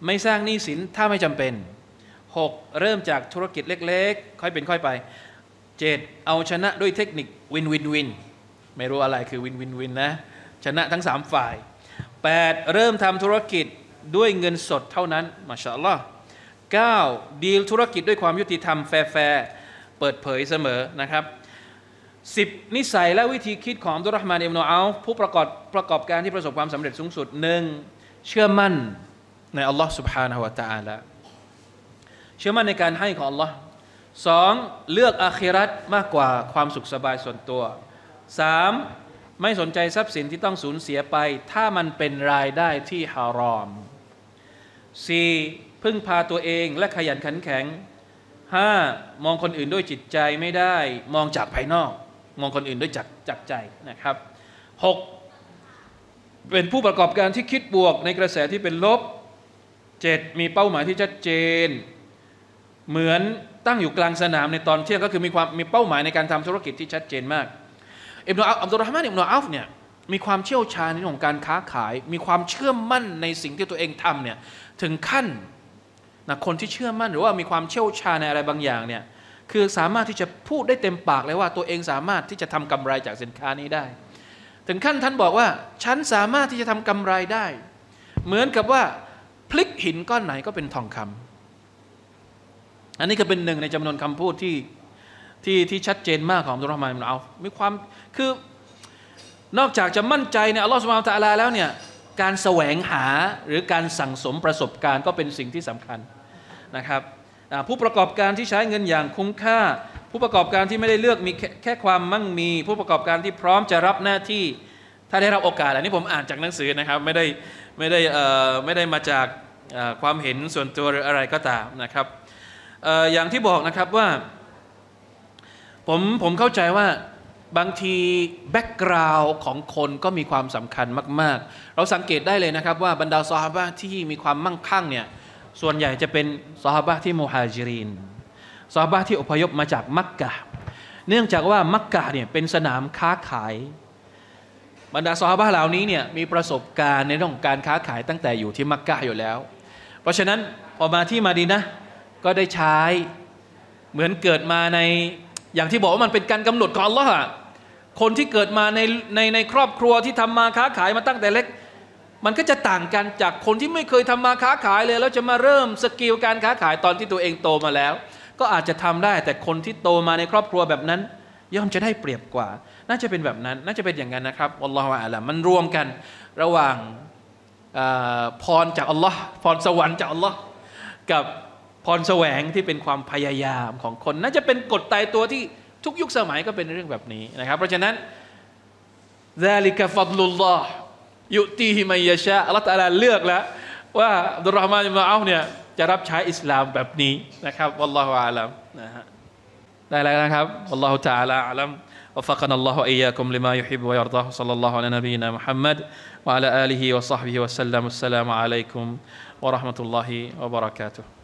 ไม่สร้างหนี้สินถ้าไม่จำเป็นหกเริ่มจากธุรกิจเล็กๆค่อยเป็นค่อยไปเจ็ดเอาชนะด้วยเทคนิควินวินวินไม่รู้อะไรคือวินวินวินนะชนะทั้งสามฝ่ายแปดเริ่มทำธุรกิจด้วยเงินสดเท่านั้นมาชาอัลลอฮ์เก้าดีลธุรกิจด้วยความยุติธรรมแฟร์ๆเปิดเผยเสมอนะครับสิบนิสัยและวิธีคิดของอับดุลเราะห์มานอิบนุเอาฟผู้ประกอบประกอบการที่ประสบความสำเร็จสูงสุดหนึ่งเชื่อมั่นในอัลลอฮ์ سبحانه และ تعالى เชื่อมั่นในการให้ของอัลลอฮ์สองเลือกอาคิเราะห์มากกว่าความสุขสบายส่วนตัวสามไม่สนใจทรัพย์สินที่ต้องสูญเสียไปถ้ามันเป็นรายได้ที่ฮารอมสี่พึ่งพาตัวเองและขยันขันแข็งห้ามองคนอื่นด้วยจิตใจไม่ได้มองจากภายนอกมองคนอื่นด้วยจากจากใจนะครับหกเป็นผู้ประกอบการที่คิดบวกในกระแสที่เป็นลบเจ็ดมีเป้าหมายที่ชัดเจนเหมือนตั้งอยู่กลางสนามในตอนเที่ยงก็คือมีความมีเป้าหมายในการทำธุรกิจที่ชัดเจนมากอิบนุอับดุลเราะห์มานอิบนุเอาฟเนี่ยมีความเชี่ยวชาญในเรื่องของการค้าขายมีความเชื่อมั่นในสิ่งที่ตัวเองทำเนี่ยถึงขั้นนะคนที่เชื่อมั่นหรือว่ามีความเชี่ยวชาญในอะไรบางอย่างเนี่ยคือสามารถที่จะพูดได้เต็มปากเลยว่าตัวเองสามารถที่จะทำกำไรจากสินค้านี้ได้ถึงขั้นท่านบอกว่าฉันสามารถที่จะทำกำไรได้เหมือนกับว่าพลิกหินก้อนไหนก็เป็นทองคำอันนี้ก็เป็นหนึ่งในจำนวนคำพูดที่ที่ที่ชัดเจนมากของอับดุลเราะห์มานอิบนุเอาฟมีความคือนอกจากจะมั่นใจในอัลลอฮฺซุบฮานะฮูวะตะอาลาแล้วเนี่ยการแสวงหาหรือการสั่งสมประสบการณ์ก็เป็นสิ่งที่สำคัญนะครับผู้ประกอบการที่ใช้เงินอย่างคุ้มค่าผู้ประกอบการที่ไม่ได้เลือกมีแค่ความมั่งมีผู้ประกอบการที่พร้อมจะรับหน้าที่ถ้าได้รับโอกาสอันนี้ผมอ่านจากหนังสือนะครับไม่ได้ไม่ได้ไม่ได้มาจากความเห็นส่วนตัวหรืออะไรก็ตามนะครับอย่างที่บอกนะครับว่าผมผมเข้าใจว่าบางทีแบ็กกราวด์ของคนก็มีความสำคัญมากๆเราสังเกตได้เลยนะครับว่าบรรดาซอฮาบะห์ที่มีความมั่งคั่งเนี่ยส่วนใหญ่จะเป็นซอฮาบะห์ที่มุฮาญิรินซอฮาบะห์ที่อพยพมาจากมักกะฮ์เนื่องจากว่ามักกะฮ์เนี่ยเป็นสนามค้าขายบรรดาซอฮาบะห์เหล่านี้เนี่ยมีประสบการณ์ในเรื่องของการค้าขายตั้งแต่อยู่ที่มักกะฮ์อยู่แล้วเพราะฉะนั้นพอมาที่มะดีนะห์ก็ได้ใช้เหมือนเกิดมาในอย่างที่บอกว่ามันเป็นการกำหนดของอัลลอฮ์คนที่เกิดมาในในในครอบครัวที่ทำมาค้าขายมาตั้งแต่เล็กมันก็จะต่างกันจากคนที่ไม่เคยทำมาค้าขายเลยแล้วจะมาเริ่มสกิลการค้าขายตอนที่ตัวเองโตมาแล้วก็อาจจะทำได้แต่คนที่โตมาในครอบครัวแบบนั้นย่อมจะได้เปรียบกว่าน่าจะเป็นแบบนั้นน่าจะเป็นอย่างนั้นนะครับอัลลอฮฺอะลัมมันรวมกันระหว่างพรจากอัลลอฮ์พรสวรรค์จากอัลลอฮ์กับพรแสวงที่เป็นความพยายามของคนน่าจะเป็นกฎตายตัวที่ทุกยุคสมัยก็เป็นเรื่องแบบนี้นะครับเพราะฉะนั้น ذلك فضل الله ยุตีฮิมัยยะชาอัลเลาะห์ตะอาลาเลือกแล้วว่าอับดุลเราะห์มานอิบนุเอาฟเนี่ยจะรับใช้อิสลามแบบนี้นะครับวัลลอฮุอาลัมนะฮะได้แล้วนะครับวัลลอฮุตะอาลาอะลัมوفقنا الله وإياكم لما يحب ويرضاه صلى الله على نبينا محمد وعلى آله وصحبه وسلم السلام عليكم ورحمة الله وبركاته